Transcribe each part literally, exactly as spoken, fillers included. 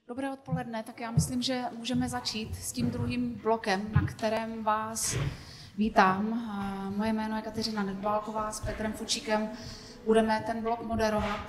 Dobré odpoledne, tak já myslím, že můžeme začít s tím druhým blokem, na kterém vás vítám. Moje jméno je Kateřina Nedbálková, s Petrem Fučíkem budeme ten blok moderovat.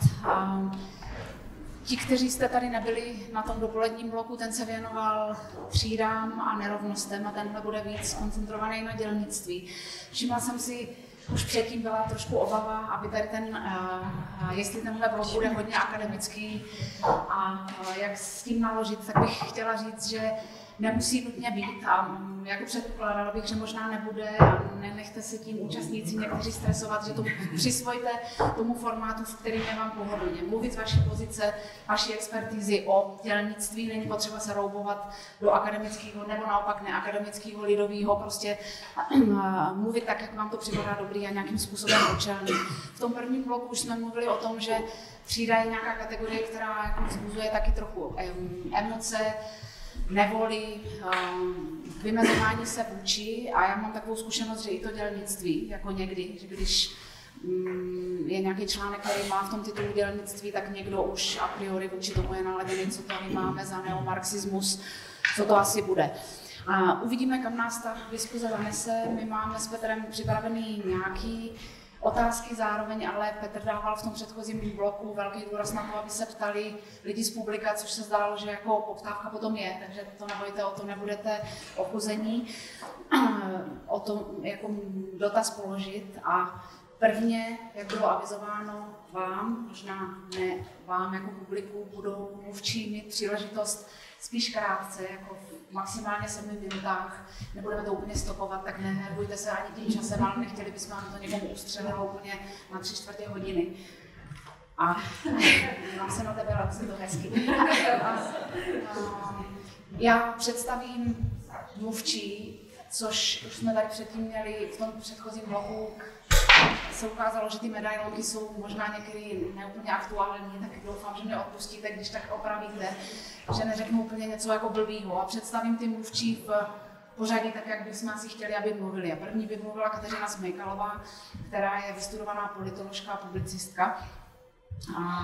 Ti, kteří jste tady nebyli na tom dopoledním bloku, ten se věnoval třídám a nerovnostem a tenhle bude víc koncentrovaný na dělnictví. Všimla jsem si, už předtím byla trošku obava, aby tady ten, jestli tenhle blok bude hodně akademický a jak s tím naložit, tak bych chtěla říct, že nemusí nutně být a jako předpokládala bych, že možná nebude a nenechte se tím účastníci někteří stresovat, že to přisvojte tomu formátu, v kterým je vám pohodlně. Mluvit z vaší pozice, vaší expertízy o dělnictví, není potřeba se roubovat do akademického nebo naopak neakademického, lidového, prostě mluvit tak, jak vám to připadá dobrý a nějakým způsobem účelný. V tom prvním bloku už jsme mluvili o tom, že třída je nějaká kategorie, která jako vzbuzuje taky trochu emoce, nevoli, vymezování se vůči a já mám takovou zkušenost, že i to dělnictví, jako někdy, že když je nějaký článek, který má v tom titulu dělnictví, tak někdo už a priori vůči tomu je naladěný, co tady máme za neomarxismus, co to asi bude. A uvidíme, kam nás ta diskuze zanese. My máme s Petrem připravený nějaký otázky zároveň, ale Petr dával v tom předchozím bloku velký důraz na to, aby se ptali lidi z publika, což se zdálo, že jako poptávka potom je, takže to nebojte, o to nebudete ochuzení, o to jako dotaz položit. A prvně, jak bylo avizováno vám, možná ne vám jako publiku, budou mluvčí mít příležitost spíš krátce, jako v maximálně sedmi minutách, nebudeme to úplně stopovat, tak nebojte se ani tím časem, ale nechtěli bychom vám to někomu ustřelilo úplně na tři čtvrtě hodiny. A mám se na tebe, ale to hezky. A, a, já představím mluvčí, což už jsme tady předtím měli v tom předchozím bloku. Se ukázalo, že ty medailonky jsou možná některé neúplně aktuální, tak doufám, že mě odpustíte, když tak opravíte, že neřeknu úplně něco jako blbýho a představím ty mluvčí v pořadí tak, jak bychom asi chtěli, aby mluvili. A první by mluvila Kateřina Smejkalová, která je vystudovaná politoložka a publicistka. A,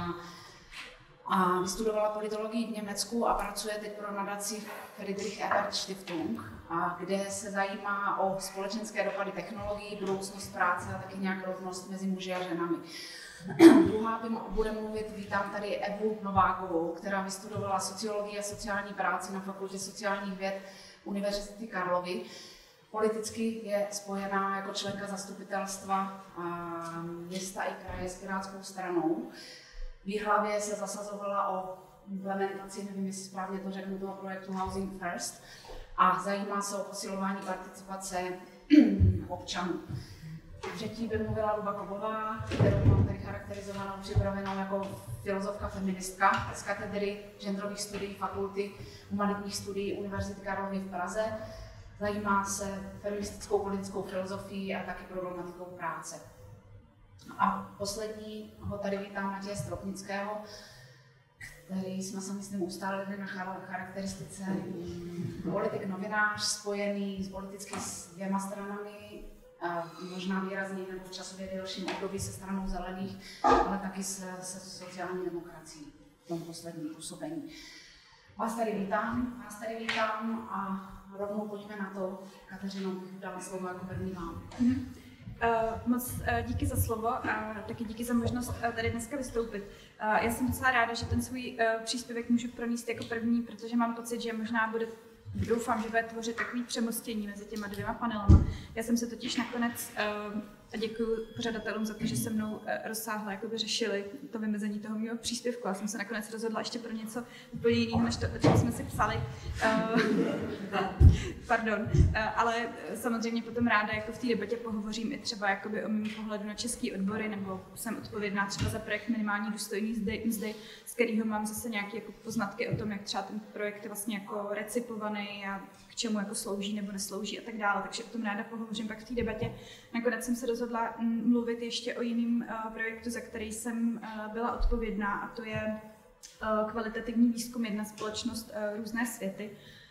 a vystudovala politologii v Německu a pracuje teď pro nadaci Friedrich Ebert Stiftung, a kde se zajímá o společenské dopady technologií, budoucnost práce a taky nějak rovnost mezi muži a ženami. Druhá by bude mluvit, vítám tady Evu Novákovou, která vystudovala sociologii a sociální práci na Fakultě sociálních věd Univerzity Karlovy. Politicky je spojená jako členka zastupitelstva města i kraje s Pirátskou stranou. V Jihlavě se zasazovala o implementaci, nevím, jestli správně to řeknu, toho projektu Housing First a zajímá se o posilování participace občanů. Třetí by mluvila Luba Kobová, kterou mám tady charakterizovanou, připravenou jako filozofka feministka z katedry genderových studií Fakulty humanitních studií Univerzity Karlovy v Praze. Zajímá se feministickou politickou filozofií a taky problematikou práce. A poslední ho tady vítám Matěje Stropnického, který jsme se, myslím, ustálili na charakteristice politik novinář, spojený s politicky s dvěma stranami, možná výrazněji nebo v časově delším období se stranou zelených, ale taky se, se sociální demokracií v tom posledním působení. Vás tady vítám, vás tady vítám a rovnou pojďme na to. Kateřino, bych dala slovo jako první vám. Mm-hmm. Uh, moc uh, díky za slovo a taky díky za možnost uh, tady dneska vystoupit. Uh, já jsem docela ráda, že ten svůj uh, příspěvek můžu pronést jako první, protože mám pocit, že možná bude, doufám, že bude tvořit takový přemostění mezi těma dvěma panelama. Já jsem se totiž nakonec, uh, a děkuji pořadatelům za to, že se mnou uh, rozsáhle jakoby řešili to vymezení toho mého příspěvku. Já jsem se nakonec rozhodla ještě pro něco úplně jiného, než to, o čem jsme si psali. Uh, pardon, uh, ale samozřejmě potom ráda jako v té debatě pohovořím i třeba jakoby o mém pohledu na české odbory, nebo jsem odpovědná třeba za projekt minimální důstojný mzdy, mzdy, z kterého mám zase nějaké jako poznatky o tom, jak třeba ten projekt je vlastně jako recipovaný a k čemu jako slouží nebo neslouží a tak dále. Takže o tom ráda pohovořím pak v té debatě. Nakonec jsem se rozhodla mluvit ještě o jiném uh, projektu, za který jsem uh, byla odpovědná, a to je uh, kvalitativní výzkum jedna společnost uh, různé světy.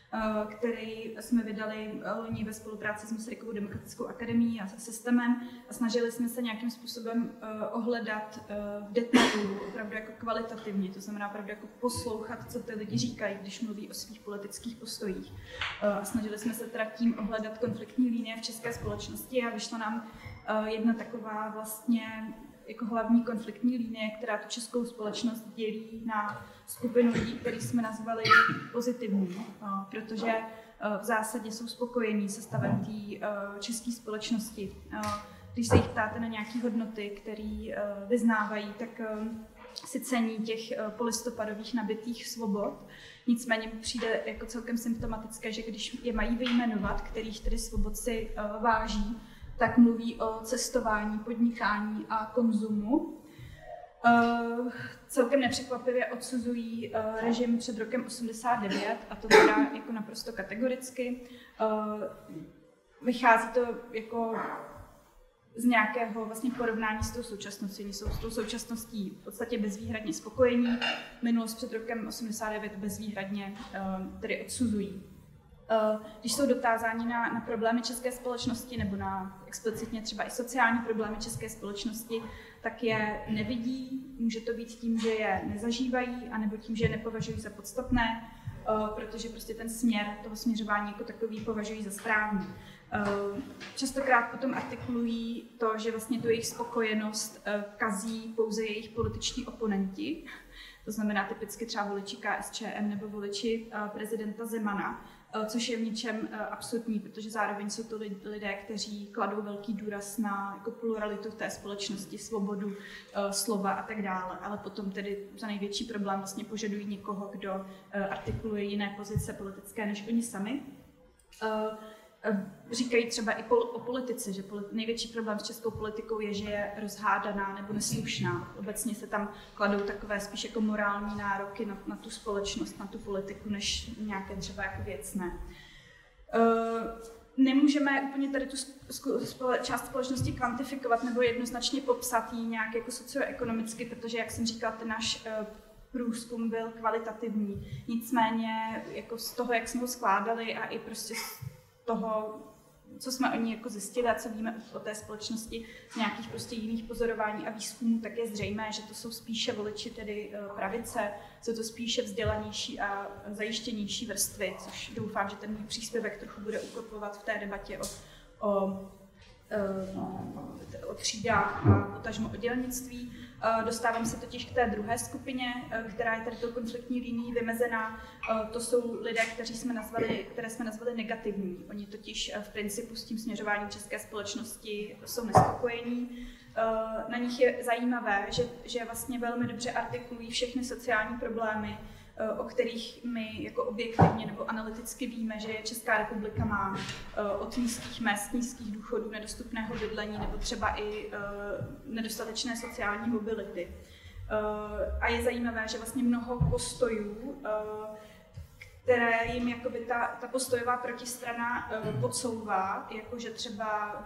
který jsme vydali loni ve spolupráci s Masarykovou demokratickou akademií a systémem a snažili jsme se nějakým způsobem ohledat v detailu, opravdu jako kvalitativně, to znamená opravdu jako poslouchat, co ty lidi říkají, když mluví o svých politických postojích. A snažili jsme se teda tím ohledat konfliktní linie v české společnosti a vyšla nám jedna taková vlastně jako hlavní konfliktní linie, která tu českou společnost dělí na skupinu lidí, který jsme nazvali pozitivní, protože v zásadě jsou spokojení se stavem té české společnosti. Když se jich ptáte na nějaké hodnoty, které vyznávají, tak si cení těch polistopadových nabitých svobod. Nicméně mi přijde jako celkem symptomatické, že když je mají vyjmenovat, kterých tedy svobod si váží, tak mluví o cestování, podnikání a konzumu. Uh, celkem nepřekvapivě odsuzují uh, režim před rokem osmdesát devět a to teda jako naprosto kategoricky. Uh, vychází to jako z nějakého vlastně porovnání s tou současností. Oni jsou s tou současností v podstatě bezvýhradně spokojení. Minulost před rokem osmdesát devět bezvýhradně uh, tedy odsuzují. Když jsou dotázáni na, na problémy české společnosti nebo na explicitně třeba i sociální problémy české společnosti, tak je nevidí. Může to být tím, že je nezažívají, anebo tím, že je nepovažují za podstatné, protože prostě ten směr toho směřování jako takový považují za správný. Častokrát potom artikulují to, že vlastně tu jejich spokojenost kazí pouze jejich političtí oponenti. To znamená typicky třeba voliči K S Č M nebo voliči prezidenta Zemana, což je v něčem absurdní, protože zároveň jsou to lidé, kteří kladou velký důraz na jako pluralitu té společnosti, svobodu slova a tak dále, ale potom tedy za největší problém vlastně požadují někoho, kdo artikuluje jiné pozice politické než oni sami. Říkají třeba i o politice, že největší problém s českou politikou je, že je rozhádaná nebo neslušná. Obecně se tam kladou takové spíš jako morální nároky na, na tu společnost, na tu politiku, než nějaké třeba jako věcné. Nemůžeme úplně tady tu spole, část společnosti kvantifikovat nebo jednoznačně popsat ji nějak jako socioekonomicky, protože, jak jsem říkala, ten náš průzkum byl kvalitativní. Nicméně jako z toho, jak jsme ho skládali a i prostě toho, co jsme o ní jako zjistili a co víme o té společnosti z nějakých prostě jiných pozorování a výzkumů, tak je zřejmé, že to jsou spíše voliči tedy pravice, jsou to spíše vzdělanější a zajištěnější vrstvy, což doufám, že ten můj příspěvek trochu bude ukopovat v té debatě o, o, o třídách a potažmo o dělnictví. Dostávám se totiž k té druhé skupině, která je tady tou konfliktní linií vymezená. To jsou lidé, kteří jsme nazvali, které jsme nazvali negativní. Oni totiž v principu s tím směřováním české společnosti jsou nespokojení. Na nich je zajímavé, že, že vlastně velmi dobře artikulují všechny sociální problémy, o kterých my jako objektivně nebo analyticky víme, že Česká republika má od nízkých mezd, nízkých důchodů, nedostupného bydlení nebo třeba i nedostatečné sociální mobility. A je zajímavé, že vlastně mnoho postojů, které jim jakoby ta, ta postojová protistrana podsouvá, jakože třeba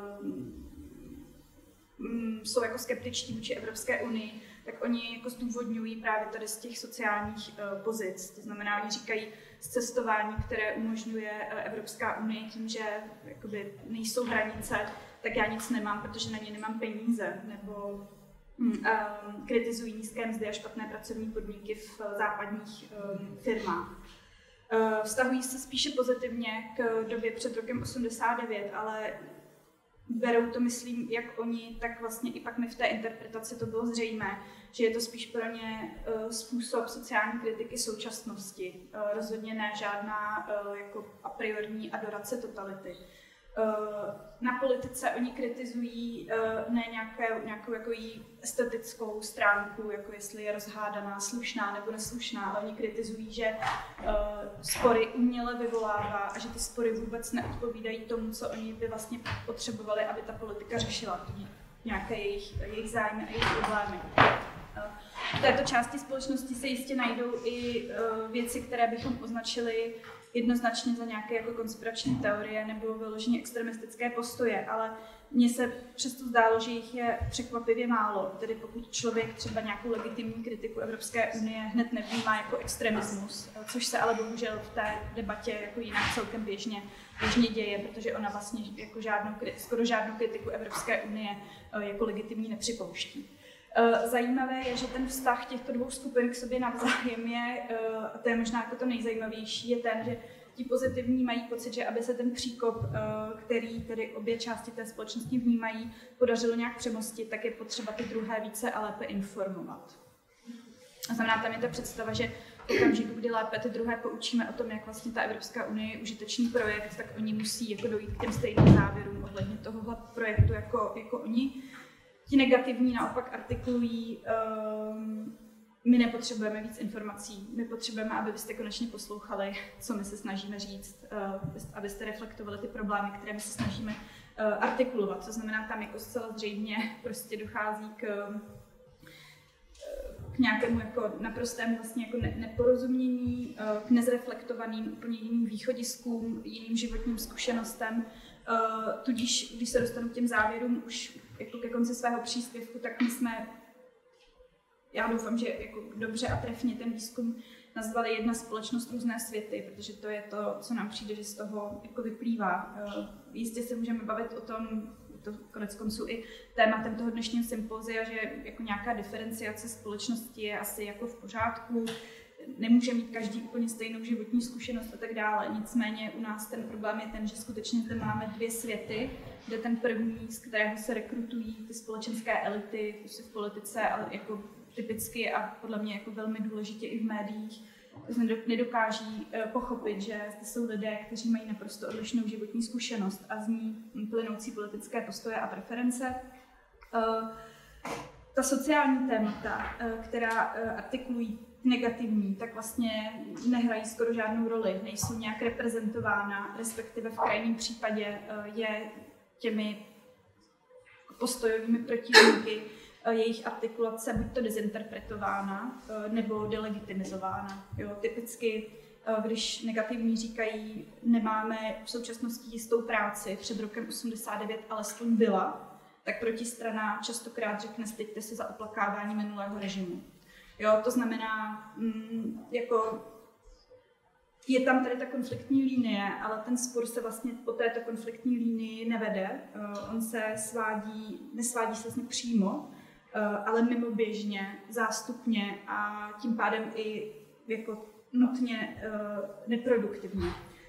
jsou jako skeptičtí vůči Evropské unii, tak oni jako zdůvodňují právě tady z těch sociálních uh, pozic. To znamená, oni říkají z cestování, které umožňuje uh, Evropská unie tím, že jakoby nejsou hranice, tak já nic nemám, protože na ně nemám peníze. Nebo um, kritizují nízké mzdy a špatné pracovní podmínky v uh, západních um, firmách. Uh, vztahují se spíše pozitivně k době před rokem osmdesát devět, ale berou to, myslím, jak oni, tak vlastně i pak mi v té interpretaci to bylo zřejmé, že je to spíš pro ně uh, způsob sociální kritiky současnosti. Uh, rozhodně ne žádná uh, jako a priorní adorace totality. Uh, na politice oni kritizují uh, ne nějaké, nějakou jako jí estetickou stránku, jako jestli je rozhádaná, slušná nebo neslušná, ale oni kritizují, že uh, spory uměle vyvolává a že ty spory vůbec neodpovídají tomu, co oni by vlastně potřebovali, aby ta politika řešila nějaké jejich, jejich zájmy a jejich problémy. V této části společnosti se jistě najdou i věci, které bychom označili jednoznačně za nějaké jako konspirační teorie nebo vyloženě extremistické postoje, ale mně se přesto zdálo, že jich je překvapivě málo. Tedy pokud člověk třeba nějakou legitimní kritiku Evropské unie hned nevnímá jako extremismus, což se ale bohužel v té debatě jako jinak celkem běžně, běžně děje, protože ona vlastně jako žádnou, skoro žádnou kritiku Evropské unie jako legitimní nepřipouští. Zajímavé je, že ten vztah těchto dvou skupin k sobě navzájem je, a to je možná jako to nejzajímavější, je ten, že ti pozitivní mají pocit, že aby se ten příkop, který tedy obě části té společnosti vnímají, podařilo nějak přemostit, tak je potřeba ty druhé více a lépe informovat. A znamená, tam je ta představa, že v okamžiku, kdy lépe ty druhé poučíme o tom, jak vlastně ta Evropská unie je užitečný projekt, tak oni musí jako dojít k těm stejným závěrům ohledně tohohle projektu jako, jako oni. Ti negativní naopak artikulují, um, my nepotřebujeme víc informací, my potřebujeme, aby byste konečně poslouchali, co my se snažíme říct, uh, abyste reflektovali ty problémy, které my se snažíme uh, artikulovat. To znamená, tam jako zcela zřejmě prostě dochází k, k nějakému jako naprostému vlastně jako ne, neporozumění, uh, k nezreflektovaným úplně jiným východiskům, jiným životním zkušenostem. Uh, tudíž, když se dostanu k těm závěrům už jako ke konci svého příspěvku, tak my jsme, já doufám, že jako dobře a trefně ten výzkum nazvali jedna společnost různé světy, protože to je to, co nám přijde, že z toho jako vyplývá. Uh, jistě se můžeme bavit o tom, to konec konců i tématem toho dnešního sympozia, že jako nějaká diferenciace společnosti je asi jako v pořádku, nemůže mít každý úplně stejnou životní zkušenost a tak dále. Nicméně u nás ten problém je ten, že skutečně zde máme dvě světy, kde ten první, z kterého se rekrutují ty společenské elity, prostě v politice, ale jako typicky a podle mě jako velmi důležitě i v médiích, nedokáží pochopit, že zde jsou lidé, kteří mají naprosto odlišnou životní zkušenost a z ní plynoucí politické postoje a preference. Ta sociální témata, která artikulují negativní, tak vlastně nehrají skoro žádnou roli, nejsou nějak reprezentována, respektive v krajním případě je těmi postojovými protivníky jejich artikulace buď to dezinterpretována nebo delegitimizována. Jo, typicky, když negativní říkají, nemáme v současnosti jistou práci, před rokem osmdesát devět alespoň byla, tak protistrana častokrát řekne, styďte se za oplakávání minulého režimu. Jo, to znamená, mm, jako je tam tady ta konfliktní linie, ale ten spor se vlastně po této konfliktní linii nevede. Uh, on se svádí, nesvádí se vlastně přímo, uh, ale mimoběžně, zástupně a tím pádem i jako nutně uh, neproduktivně.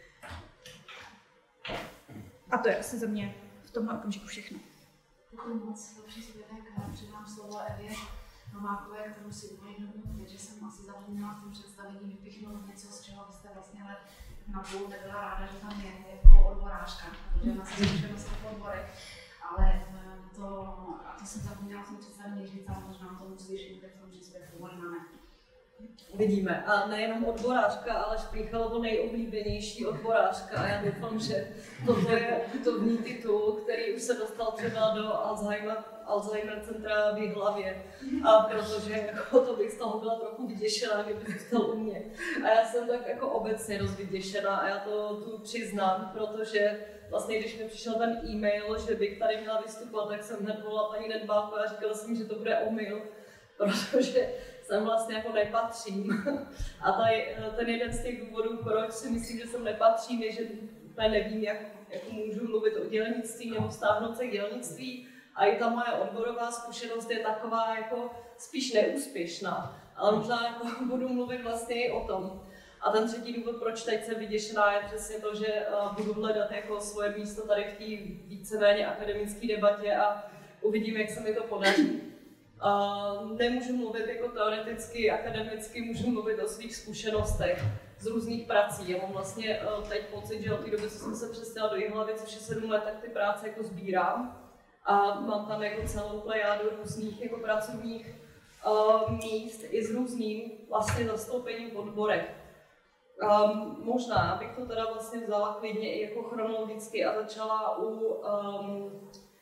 A to je asi za mě v tomhle okamžiku všechno. Děkuji moc za příspěvek a předám slovo Evě Novákové, kterou si uvědomím, že jsem asi zapomněla v tom představení vypichnout něco, z čeho vy jste vlastně ale na půl nebyla ráda, že tam je, jako odborářka, protože má se zkušenost v odborech, ale to, a to jsem zapomněla v tom představení říct, ale možná tomu slyším, tak v tom příspěvku máme. Uvidíme. A nejenom odborářka, ale Šplíchalovo nejoblíbenější odborářka. A já doufám, že toto je putovní titul, který už se dostal třeba do Alzheimer, Alzheimer centra v Jihlavě. A protože jako, to bych z toho byla trochu vyděšená, kdyby zůstal u mě. A já jsem tak jako obecně dost vyděšená a já to tu přiznám, protože vlastně když mi přišel ten e-mail, že bych tady měla vystupovat, tak jsem hned volala paní Nedbálkové a říkala jsem, že to bude omyl, protože jsem vlastně jako nepatřím. A tady, ten jeden z těch důvodů, proč si myslím, že jsem nepatřím, je, že nevím, jak, jak můžu mluvit o dělnictví nebo vztáhnout se k dělnictví. A i ta moje odborová zkušenost je taková jako spíš neúspěšná. Ale možná jako budu mluvit vlastně i o tom. A ten třetí důvod, proč teď jsem vyděšená, je přesně to, že budu hledat jako svoje místo tady v té víceméně akademické debatě a uvidím, jak se mi to podaří. Uh, nemůžu mluvit jako teoreticky, akademicky, můžu mluvit o svých zkušenostech z různých prací. Já mám vlastně uh, teď pocit, že od té doby, co jsem se přestěla do Jihlavy, což je sedm let, tak ty práce jako sbírám. A mám tam jako celou plejádu různých jako pracovních uh, míst i s různým vlastně zastoupením v odborech. Um, možná bych to teda vlastně vzala klidně i jako chronologicky a začala u um,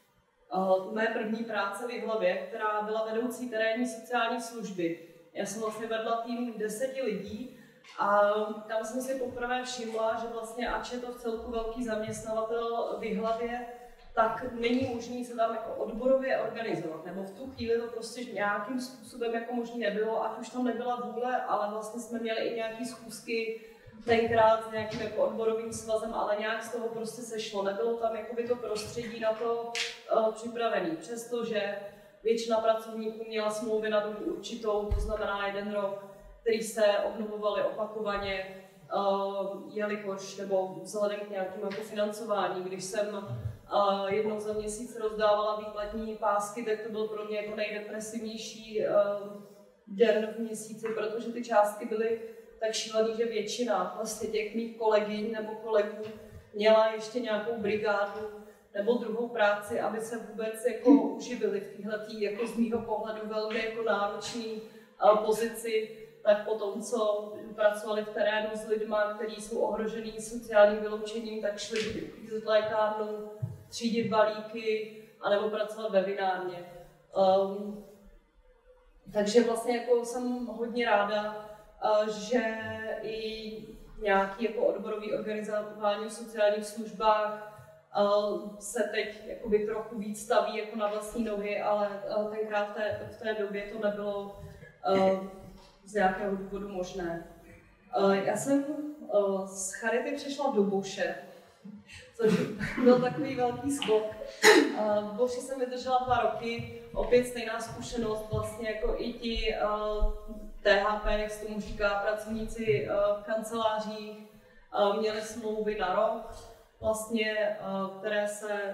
uh, mé první práce v Jihlavě, která byla vedoucí terénní sociální služby. Já jsem vlastně vedla tým deseti lidí a tam jsem si poprvé všimla, že vlastně ač je to v celku velký zaměstnavatel v Jihlavě, tak není možné se tam jako odborově organizovat, nebo v tu chvíli to prostě nějakým způsobem jako možný nebylo, ať už tam nebyla vůle, ale vlastně jsme měli i nějaké schůzky tenkrát s nějakým jako odborovým svazem, ale nějak z toho prostě sešlo. Nebylo tam jakoby to prostředí na to uh, připravené, přestože většina pracovníků měla smlouvy na dobu určitou, to znamená jeden rok, který se obnovovaly opakovaně, uh, jelikož nebo vzhledem k nějakému jako financování. Když jsem uh, jednou za měsíc rozdávala výplatní pásky, tak to byl pro mě jako nejdepresivnější uh, den v měsíci, protože ty částky byly tak šílený, že většina vlastně těch mých kolegyň nebo kolegů měla ještě nějakou brigádu nebo druhou práci, aby se vůbec jako uživili v téhletý jako z mýho pohledu velmi jako náročný uh, pozici, tak po tom, co pracovali v terénu s lidmi, kteří jsou ohrožený sociálním vyloučením, tak šli uklízet lékárnu, třídit balíky anebo pracovat ve vinárně. Um, takže vlastně jako jsem hodně ráda, uh, že i nějaký jako odborový organizování v sociálních službách uh, se teď jakoby trochu víc staví jako na vlastní nohy, ale uh, tenkrát v té, v té době to nebylo uh, z nějakého důvodu možné. Uh, já jsem uh, z Charity přešla do Boše, což byl takový velký skok. Uh, v Boši jsem vydržela dva roky, opět stejná zkušenost, vlastně jako i ti uh, T H P, jak se tomu říká, pracovníci uh, v kancelářích, uh, měli smlouvy na rok, vlastně, uh, které se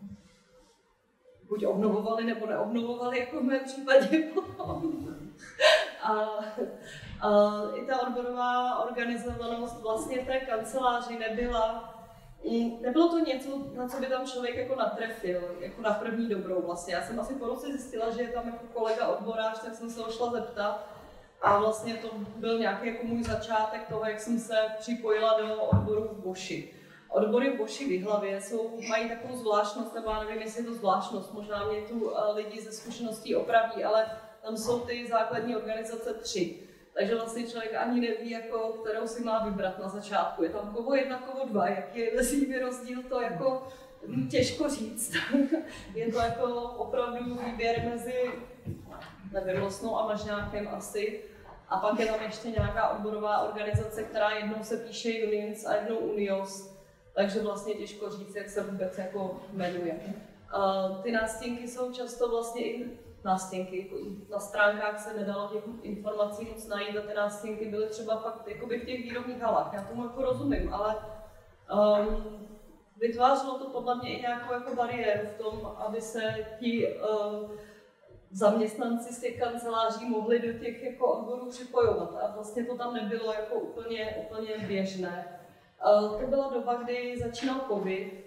buď obnovovaly nebo neobnovovaly, jako v mém případě potom. A, a i ta odborová organizovanost vlastně v té kanceláři nebyla, nebylo to něco, na co by tam člověk jako natrefil, jako na první dobrou vlastně. Já jsem asi po roce zjistila, že je tam jako kolega odborář, tak jsem se ho šla zeptat. A vlastně to byl nějaký jako můj začátek toho, jak jsem se připojila do odboru v Boši. Odbory v Boši v Jihlavě jsou, mají takovou zvláštnost, nebo já nevím, jestli je to zvláštnost, možná mě tu lidi ze zkušeností opraví, ale tam jsou ty základní organizace tři. Takže vlastně člověk ani neví, jako, kterou si má vybrat na začátku. Je tam kovo jedna, kovo dva, jaký je mezi nimi rozdíl, to jako těžko říct. Je to jako opravdu výběr mezi, nevím, Losnou a Mažňákem asi. A pak je tam ještě nějaká odborová organizace, která jednou se píše Unions a jednou Unios. Takže vlastně těžko říct, jak se vůbec jako jmenuje. Uh, ty nástěnky jsou často vlastně i nástěnky. Na stránkách se nedalo těch informací moc najít a ty nástěnky byly třeba fakt jakoby v těch výrobních halách. Já tomu jako rozumím, ale um, vytvářelo to podle mě i nějakou jako bariéru v tom, aby se ti uh, zaměstnanci z těch kanceláří mohli do těch jako odborů připojovat a vlastně to tam nebylo jako úplně, úplně běžné. Uh, to byla doba, kdy začínal covid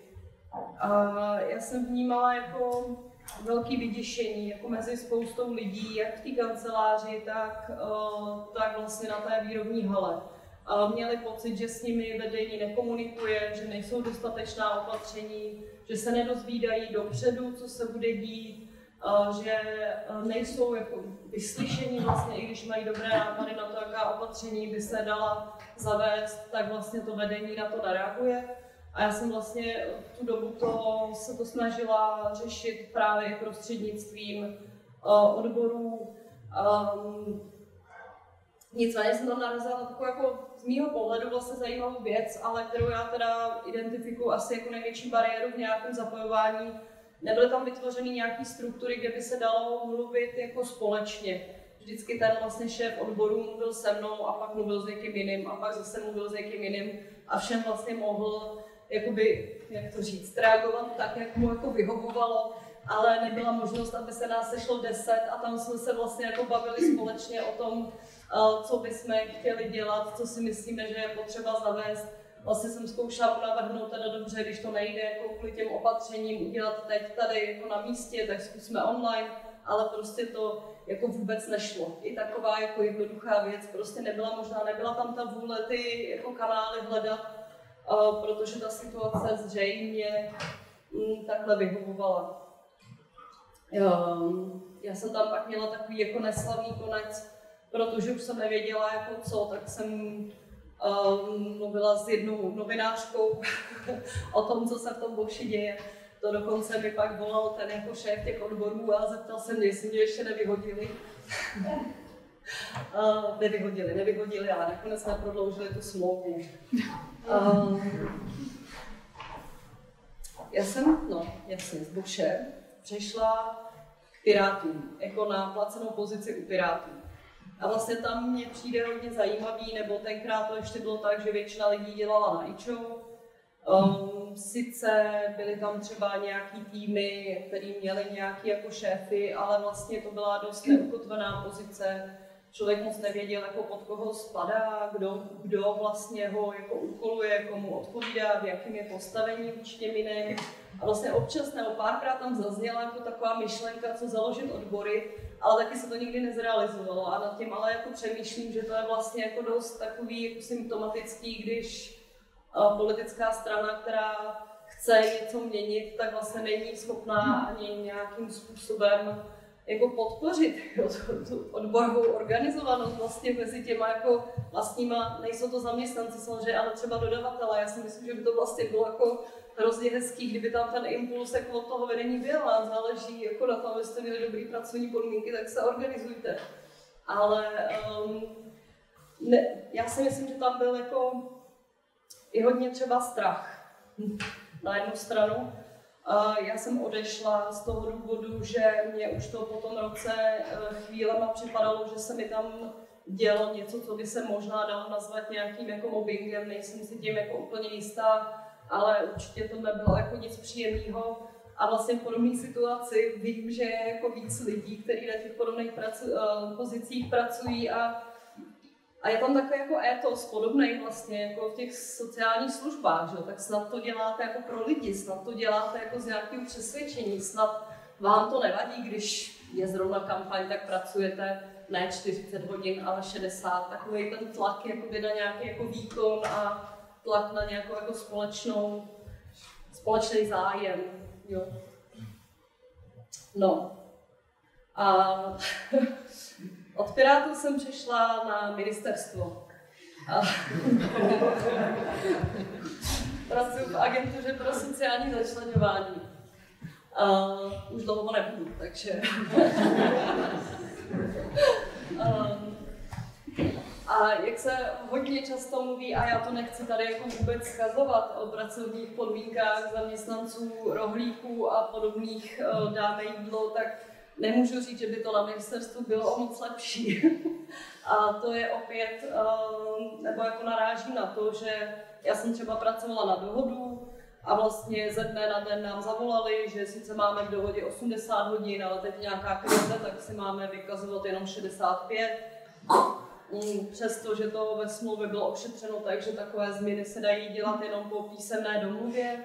a já jsem vnímala jako velký vyděšení jako mezi spoustou lidí, jak v té kanceláři, tak, uh, tak vlastně na té výrobní hale. Uh, měli pocit, že s nimi vedení nekomunikuje, že nejsou dostatečná opatření, že se nedozvídají dopředu, co se bude dít, uh, že uh, nejsou jako vyslyšení vlastně, i když mají dobré nápady na to, jaká opatření by se dala zavést, tak vlastně to vedení na to nereaguje. A já jsem vlastně v tu dobu to, se to snažila řešit právě prostřednictvím uh, odborů. Um, nicméně jsem tam narazila na takovou jako z mýho pohledu vlastně zajímavou věc, ale kterou já teda identifikuji asi jako největší bariéru v nějakém zapojování. Nebyly tam vytvořeny nějaké struktury, kde by se dalo mluvit jako společně. Vždycky ten vlastně šéf odboru mluvil se mnou a pak mluvil s někým jiným a pak zase mluvil s někým jiným a všem vlastně mohl jakoby, jak to říct, reagovat tak, jak mu jako vyhovovalo, ale nebyla možnost, aby se nás sešlo deset a tam jsme se vlastně jako bavili společně o tom, co bychom chtěli dělat, co si myslíme, že je potřeba zavést. Vlastně jsem zkoušela navrhnout teda dobře, když to nejde jako kvůli těm opatřením udělat teď tady jako na místě, tak zkusme online, ale prostě to jako vůbec nešlo. I taková jako jednoduchá věc prostě nebyla možná, nebyla tam ta vůle ty jako kanály hledat, uh, protože ta situace zřejmě mm, takhle vyhovovala. Já jsem tam pak měla takový jako neslavný konec, protože už jsem nevěděla jako co, tak jsem um, mluvila s jednou novinářkou o tom, co se v tom Boši děje. To dokonce mi pak volal ten jako šéf těch odborů a zeptal se mě, jestli mě ještě nevyhodili. uh, nevyhodili, nevyhodili, ale nakonec neprodloužili tu smlouvu. Uh, já jsem, no jasně, z Boše přešla k Pirátům, jako na placenou pozici u Pirátů. A vlastně tam mě přijde hodně zajímavý, nebo tenkrát to ještě bylo tak, že většina lidí dělala na ičo. Um, sice byly tam třeba nějaký týmy, které měly nějaký jako šéfy, ale vlastně to byla dost neukotvená pozice. Člověk moc nevěděl, jako pod koho spadá, kdo, kdo vlastně ho jako úkoluje, komu odpovídá, v jakém je postavení vůči těm jiným. A vlastně občas nebo párkrát tam zazněla jako taková myšlenka, co založit odbory, ale taky se to nikdy nezrealizovalo. A nad tím ale jako přemýšlím, že to je vlastně jako dost takový jako symptomatický, když uh, politická strana, která chce něco měnit, tak vlastně není schopná ani nějakým způsobem jako podpořit jo, tu, tu odborovou organizovanost vlastně mezi těma jako vlastníma, nejsou to zaměstnanci samozřejmě, ale třeba dodavatelé. Já si myslím, že by to vlastně bylo jako hrozně hezký, kdyby tam ten impuls jako od toho vedení byl a záleží jako na tom, abyste měli dobrý pracovní podmínky, tak se organizujte. Ale um, ne, já si myslím, že tam byl jako i hodně třeba strach na jednu stranu. Uh, já jsem odešla z toho důvodu, že mě už to po tom roce uh, chvílema připadalo, že se mi tam dělo něco, co by se možná dalo nazvat nějakým jako mobbingem, nejsem si tím jako úplně jistá, ale určitě to nebylo jako nic příjemného. A vlastně v podobné situaci vím, že je jako víc lidí, kteří na těch podobných pracu, uh, pozicích pracují a A je tam takový jako étos podobný vlastně jako v těch sociálních službách, že? Tak snad to děláte jako pro lidi, snad to děláte jako z nějakého přesvědčení, snad vám to nevadí, když je zrovna kampaň, tak pracujete ne čtyřicet hodin, ale šedesát. Takový ten tlak jakoby na nějaký jako výkon a tlak na nějakou jako společnou, společný zájem. Jo. No. A od Pirátů jsem přišla na ministerstvo. A pracuji v agentuře pro sociální začleňování. A už dlouho nebudu, takže... A jak se hodně často mluví, a já to nechci tady jako vůbec schazovat o pracovních podmínkách zaměstnanců, rohlíků a podobných, dáme jídlo, tak nemůžu říct, že by to na ministerstvu bylo o moc lepší. A to je opět, nebo jako naráží na to, že já jsem třeba pracovala na dohodu a vlastně ze dne na den nám zavolali, že sice máme v dohodě osmdesát hodin, ale teď nějaká krize, tak si máme vykazovat jenom šedesát pět. Přestože to ve smlouvě bylo ošetřeno, takže takové změny se dají dělat jenom po písemné domluvě.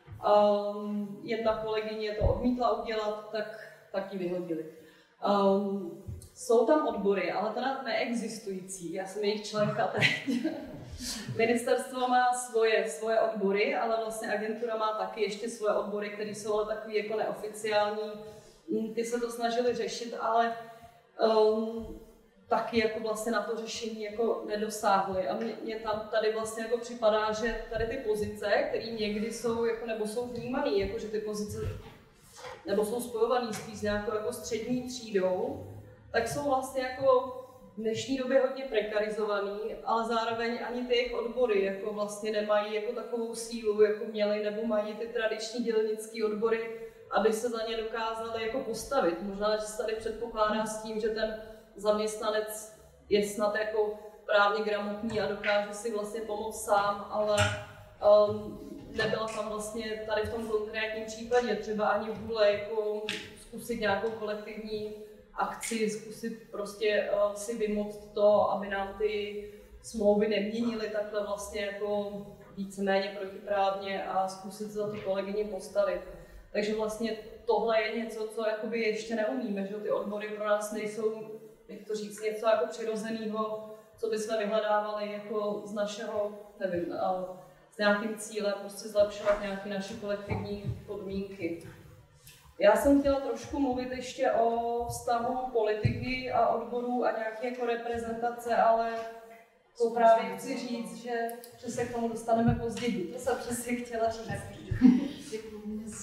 Um, jedna kolegyně to odmítla udělat, tak tak ji vyhodili. Um, jsou tam odbory, ale teda neexistující. Já jsem jejich členka teď. Ministerstvo má svoje, svoje odbory, ale vlastně agentura má taky ještě svoje odbory, které jsou ale takový jako neoficiální. Ty se to snažili řešit, ale um, taky jako vlastně na to řešení jako nedosáhli. A mě, mě tam tady vlastně jako připadá, že tady ty pozice, které někdy jsou jako, nebo jsou vnímané, jako že ty pozice nebo jsou spojovaný spíš s nějakou jako střední třídou, tak jsou vlastně jako v dnešní době hodně prekarizovaný, ale zároveň ani ty jejich odbory jako vlastně nemají jako takovou sílu, jako měly nebo mají ty tradiční dělnické odbory, aby se za ně dokázali jako postavit. Možná, že se tady předpokládá s tím, že ten zaměstnanec je snad jako právně gramotný a dokáže si vlastně pomoct sám, ale um, nebyla tam vlastně tady v tom konkrétním případě třeba ani vůle jako zkusit nějakou kolektivní akci, zkusit prostě uh, si vymoct to, aby nám ty smlouvy neměnily takhle vlastně jako víceméně protiprávně a zkusit se za tu kolegyni postavit. Takže vlastně tohle je něco, co jakoby ještě neumíme, že ty odbory pro nás nejsou, jak to říct, něco jako přirozeného, co bychom vyhledávali jako z našeho, nevím, uh, s nějakým cílem prostě zlepšovat nějaké naše kolektivní podmínky. Já jsem chtěla trošku mluvit ještě o vztahu politiky a odborů a nějaké jako reprezentace, ale to právě chci říct, že, že se k tomu dostaneme později. To jsem přesně chtěla říct. Děkuji, že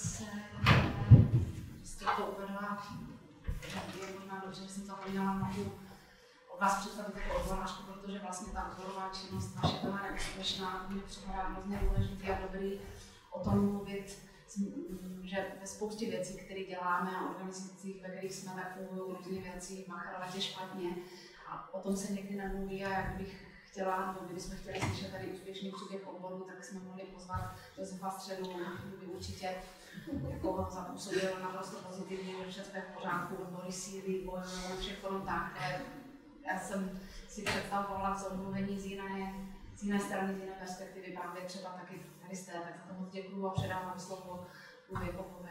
jste to uvedla. Je možná dobře, že jsem zapomněla na tu od vás představit jako odborářku, protože vlastně ta odborová činnost naše byla neúspěšná. Mně připadá hrozně důležitý a dobrý o tom mluvit, že ve spoustě věcí, které děláme a organizacích, ve kterých jsme, tak fungují různé věci, machrovat je špatně a o tom se někdy nemluví a jak bych chtěla, nebo kdybychom chtěli slyšet tady úspěšný příběh oboru, tak jsme mohli pozvat Josefa Středu, který určitě jako zapůsobil naprosto pozitivně, že všechno je v pořádku, odbory síly, bojují na všech frontách, které já jsem si představovala v mluvení z jiné, z jiné strany, z jiné perspektivy, právě třeba taky tady jste, tak za to moc děkuju a předávám slovo Lubě Popové.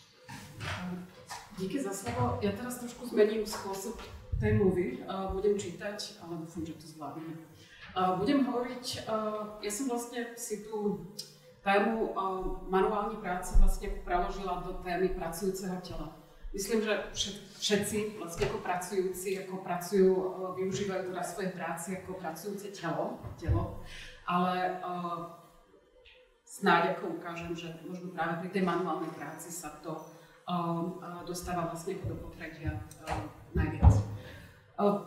Díky za slovo. Ja teraz trošku zmením spôsob tej mluvy. Budem čítať, ale dúfam, že to zvládnem. Budem hovoriť, ja som vlastne si tú tému manuální práce vlastne preložila do témy pracujúceho tela. Myslím, že všetci vlastne ako pracujúci, ako pracujú, využívajú teda svoje práci ako pracujúce telo, telo, ale uh, snáď ako ukážem, že možno práve pri tej manuálnej práci sa to uh, dostáva vlastne ako do popredia uh, najviac. Uh,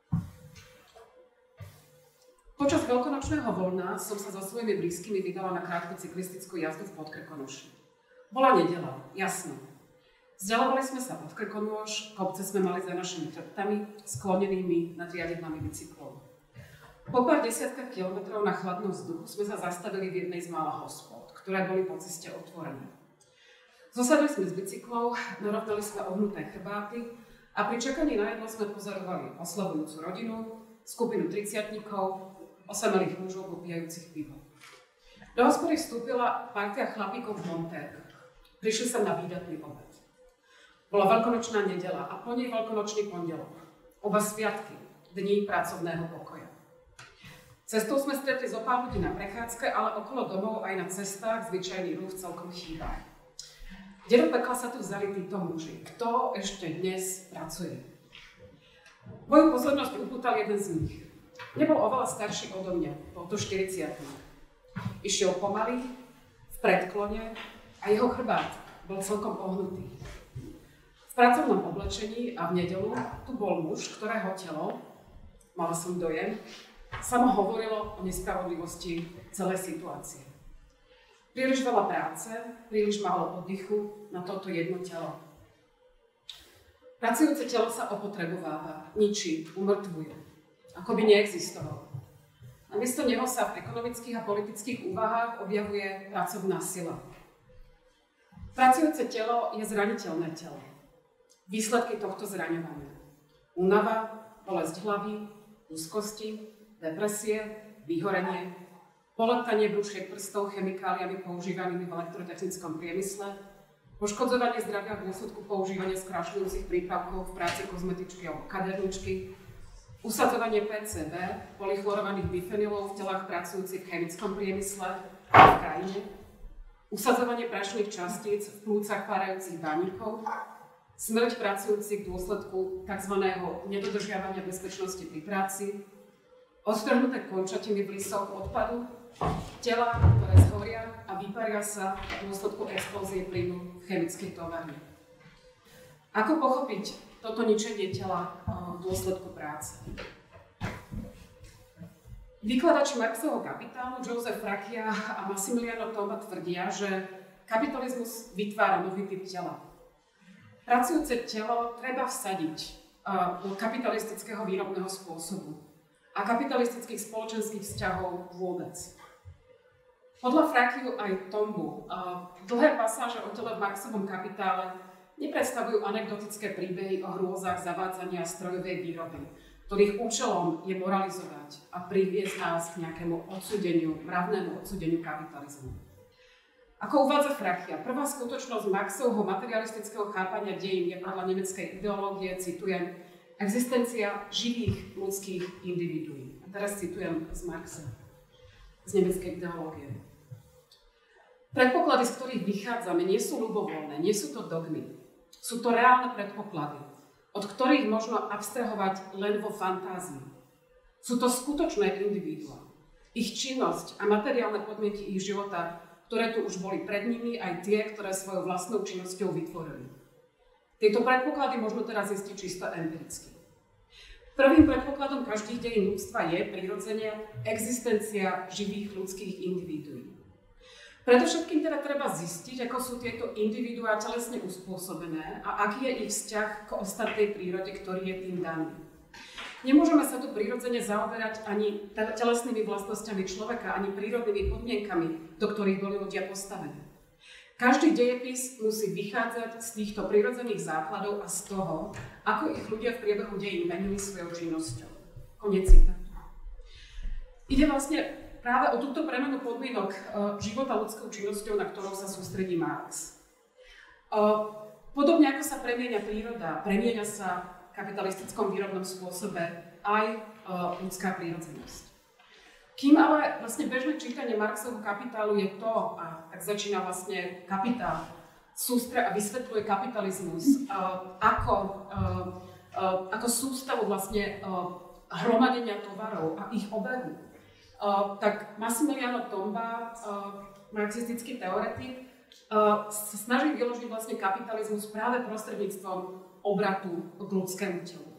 Počas veľkonočného voľna som sa so svojimi blízkymi vydala na krátku cyklistickú jazdu v Podkrkonoši. Bola nedeľa, jasno. Vzdialovali sme sa pod Krkonôž, kopce sme mali za našimi chrbtami, sklonenými nad riadidlami bicyklov. Po pár desiatkách kilometrov na chladnom vzduchu sme sa zastavili v jednej z mála hospôd, ktoré boli po ceste otvorené. Zosadli sme z bicyklov, narovnali sme ohnuté chrbáty a pri čakaní na jedlo sme pozorovali oslavujúcu rodinu, skupinu tridsiatnikov, osamelých mužov popíjajúcich pivo. Do hospody vstúpila partia chlapíkov v montérkach. Prišli sa na výdatný obed. Bola veľkonočná nedeľa a po nej veľkonočný pondelok. Oba sviatky, dní pracovného pokoja. Cestou sme stretli zo pár ľudí na prechádzke, ale okolo domov aj na cestách zvyčajný ruch celkom chýba. Kde do pekla sa tu vzali títo muži? Kto ešte dnes pracuje? Moju pozornosť upútal jeden z nich. Nebol oveľa starší odo mňa, bol to štyridsiatnik. Išiel pomaly, v predklone a jeho chrbát bol celkom ohnutý. V pracovnom oblečení a v nedeľu tu bol muž, ktorého telo, mala som dojem, samo hovorilo o nespravodlivosti celej situácie. Príliš veľa práce, príliš málo oddychu na toto jedno telo. Pracujúce telo sa opotrebováva, ničí, umrtvuje, ako by neexistovalo. Namiesto neho sa v ekonomických a politických úvahách objavuje pracovná sila. Pracujúce telo je zraniteľné telo. Výsledky tohto zraňovania. Únava, bolesť hlavy, úzkosti, depresie, vyhorenie, poleptanie brúšiek prstov chemikáliami používanými v elektrotechnickom priemysle, poškodzovanie zdravia v dôsledku používania skrášľujúcich prípravkov v práci kozmetičky alebo kaderničky, usadzovanie pé cé bé, polychlorovaných bifenylov v telách pracujúcich v chemickom priemysle a v krajine, usadzovanie prašných častíc v plúcach párajúcich baníkov, smrť pracujúcich v dôsledku tzv. Nedodržiavania bezpečnosti pri práci, odtrhnuté končatiny v lisoch odpadu, tela, ktoré zhoria a vyparia sa v dôsledku explózie plynu v chemickej továrni. Ako pochopiť toto ničenie tela v dôsledku práce? Vykladači Marxovho kapitálu Joseph Fracchia a Massimiliano Tomba tvrdia, že kapitalizmus vytvára nový typ tela. Pracujúce telo treba vsadiť do kapitalistického výrobného spôsobu a kapitalistických spoločenských vzťahov vôbec. Podľa Fracchiu aj Tombu dlhé pasáže o tele v Marxovom kapitále nepredstavujú anekdotické príbehy o hrôzach zavádzania strojovej výroby, ktorých účelom je moralizovať a priviesť nás k nejakému odsúdeniu, mravnému odsúdeniu kapitalizmu. Ako uvádza Fracchia, prvá skutočnosť Marxovho materialistického chápania dejín je podľa nemeckej ideológie, citujem, existencia živých ľudských individuí. A teraz citujem z Marxa, z nemeckej ideológie. Predpoklady, z ktorých vychádzame, nie sú ľubovoľné, nie sú to dogmy. Sú to reálne predpoklady, od ktorých možno abstrahovať len vo fantázii. Sú to skutočné individuá. Ich činnosť a materiálne podmienky ich života, ktoré tu už boli pred nimi, aj tie, ktoré svojou vlastnou činnosťou vytvorili. Tieto predpoklady možno teraz zistiť čisto empiricky. Prvým predpokladom každých dejín ľudstva je prirodzene existencia živých ľudských individuí. Predovšetkým teda treba zistiť, ako sú tieto individuá telesne uspôsobené a aký je ich vzťah k ostatnej prírode, ktorý je tým daný. Nemôžeme sa tu prirodzene zaoberať ani telesnými vlastnosťami človeka, ani prírodnými podmienkami, do ktorých boli ľudia postavení. Každý dejepis musí vychádzať z týchto prirodzených základov a z toho, ako ich ľudia v priebehu dejín menili svojou činnosťou. Koniec citátu. Ide vlastne práve o túto premenu podmienok života ľudskou činnosťou, na ktorou sa sústredí Marx. Podobne ako sa premieňa príroda, premieňa sa v kapitalistickom výrobnom spôsobe aj ľudská prírodzenosť. Kým ale vlastne bežné čítanie Marxovho Kapitálu je to, a tak začína vlastne Kapitál, sústre a vysvetľuje kapitalizmus ako, ako sústavu vlastne hromadenia tovarov a ich obehu, tak Massimiliano Tomba, marxistický teoretik, sa snaží vyložiť vlastne kapitalizmus práve prostredníctvom obratu k ľudskému telu.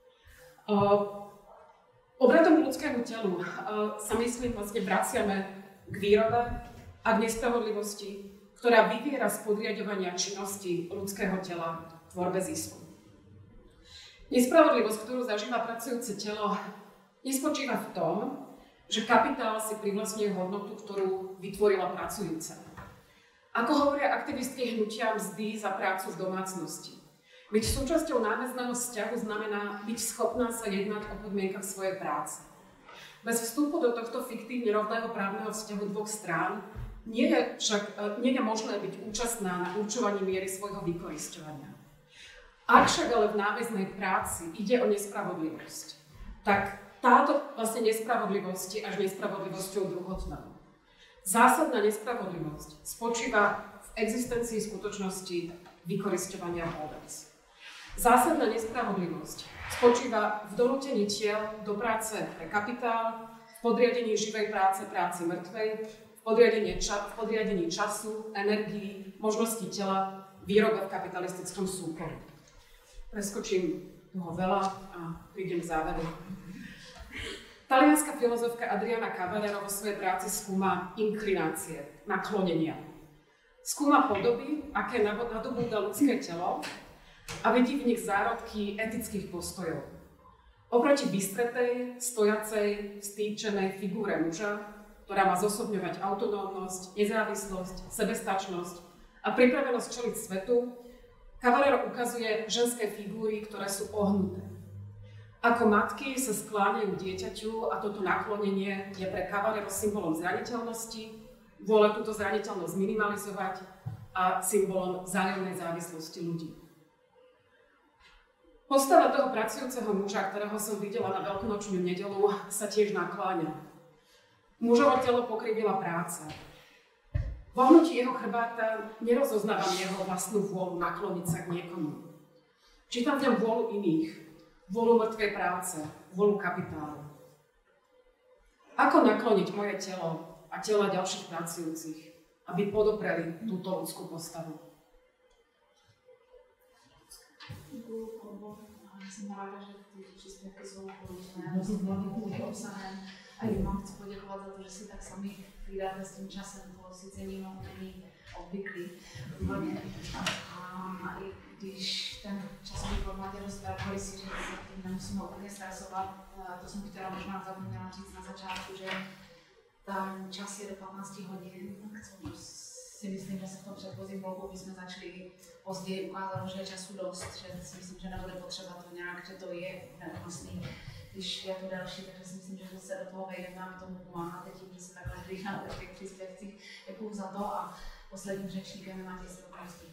Obratom k ľudskému telu sa myslím vlastne vraciame k výrobe a k nespravodlivosti, ktorá vyviera z podriadovania činnosti ľudského tela tvorbe zisku. Nespravodlivosť, ktorú zažíva pracujúce telo, nespočíva v tom, že kapitál si privlastňuje hodnotu, ktorú vytvorila pracujúca. Ako hovoria aktivistky hnutia mzdy za prácu v domácnosti, byť súčasťou náväzného vzťahu znamená byť schopná sa jednať o podmienkach svojej práce. Bez vstupu do tohto fiktívne rovného právneho vzťahu dvoch strán nie je však nie je možné byť účastná na určovaní miery svojho vykorisťovania. Ak však ale v náväznej práci ide o nespravodlivosť, tak táto vlastne nespravodlivosť je až nespravodlivosťou druhotnou. Zásadná nespravodlivosť spočíva v existencii skutočnosti vykorisťovania vôbec. Zásadná nespravodlivosť spočíva v donútení tiel do práce pre kapitál, v podriadení živej práce práci mŕtvej, v podriadení, ča- v podriadení času, energií, možností tela, výrobe v kapitalistickom súkolí. Preskočím toho veľa a prídem k záveru. Talianská filozofka Adriana Cavallero vo svojej práci skúma inklinácie, naklonenia. Skúma podoby, aké nadobúda ľudské telo a vidí v nich zárodky etických postojov. Oproti bystretej, stojacej, stýčenej figúre muža, ktorá má zosobňovať autonómnosť, nezávislosť, sebestačnosť a pripravenosť čeliť svetu, Cavallero ukazuje ženské figúry, ktoré sú ohnuté. Ako matky sa skláňajú dieťaťu a toto naklonenie je pre Cavallero symbolom zraniteľnosti, vôle túto zraniteľnosť minimalizovať a symbolom vzájomnej závislosti ľudí. Postava toho pracujúceho muža, ktorého som videla na veľkonočnú nedeľu, sa tiež nakláňa. Mužovo telo pokrivila práca. Vo hnutí jeho chrbáta nerozoznávam jeho vlastnú vôľu nakloniť sa k niekomu. Čítam v ňom vôľu iných, vôľu mŕtvej práce, vôľu kapitálu. Ako nakloniť moje telo a tela ďalších pracujúcich, aby podopreli túto ľudskú postavu? Já jsem ráda, že ty příspěvky jsou podobné, s tím obsahem. A já vám chci poděkovat za to, že si tak sami hlídáte s tím časem, to si cením, ale není obvyklý. A i když ten časový formát je dost velkorysý, že se tím nemusíme úplně stresovat, to jsem chtěla možná zapomněla říct na začátku, že ten čas je do patnáct hodin, tak si myslím, že se v tom předchozím bloku bychom začali později ukázat, že je času dost, že si myslím, že nebude potřeba to nějak, že to je neúnosný. Když je to další, takže si myslím, že se do toho vejdeme a tomu pomáháte tím, že se takhle hlídáte v těch příspěvcích. Děkuju za to a posledním řečníkem je Matěj Srokovský.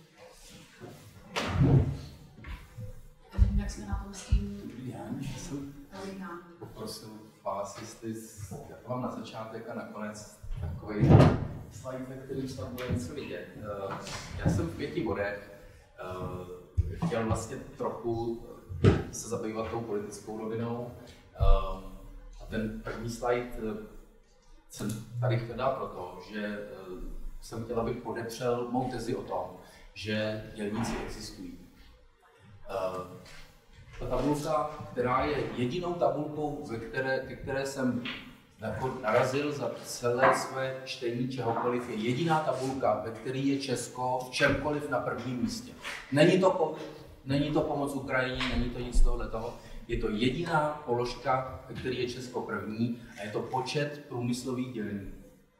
Jak jsme na tom s tím? Já jsem. Prosím. vás, jestli jak mám na začátek a nakonec takový slide, ve kterým snad bude něco vidět. Já jsem v pěti bodech chtěl vlastně trochu se zabývat tou politickou rovinou. A ten první slide jsem tady chtěl dát proto, že jsem chtěl, abych podepřel mou tezi o tom, že dělníci existují. Ta tabulka, která je jedinou tabulkou, ze které, ke které jsem narazil za celé své čtení čehokoliv, je jediná tabulka, ve které je Česko v čemkoliv na prvním místě. Není to, není to pomoc Ukrajině, není to nic tohoto. Je to jediná položka, ve které je Česko první, a je to počet průmyslových dělníků.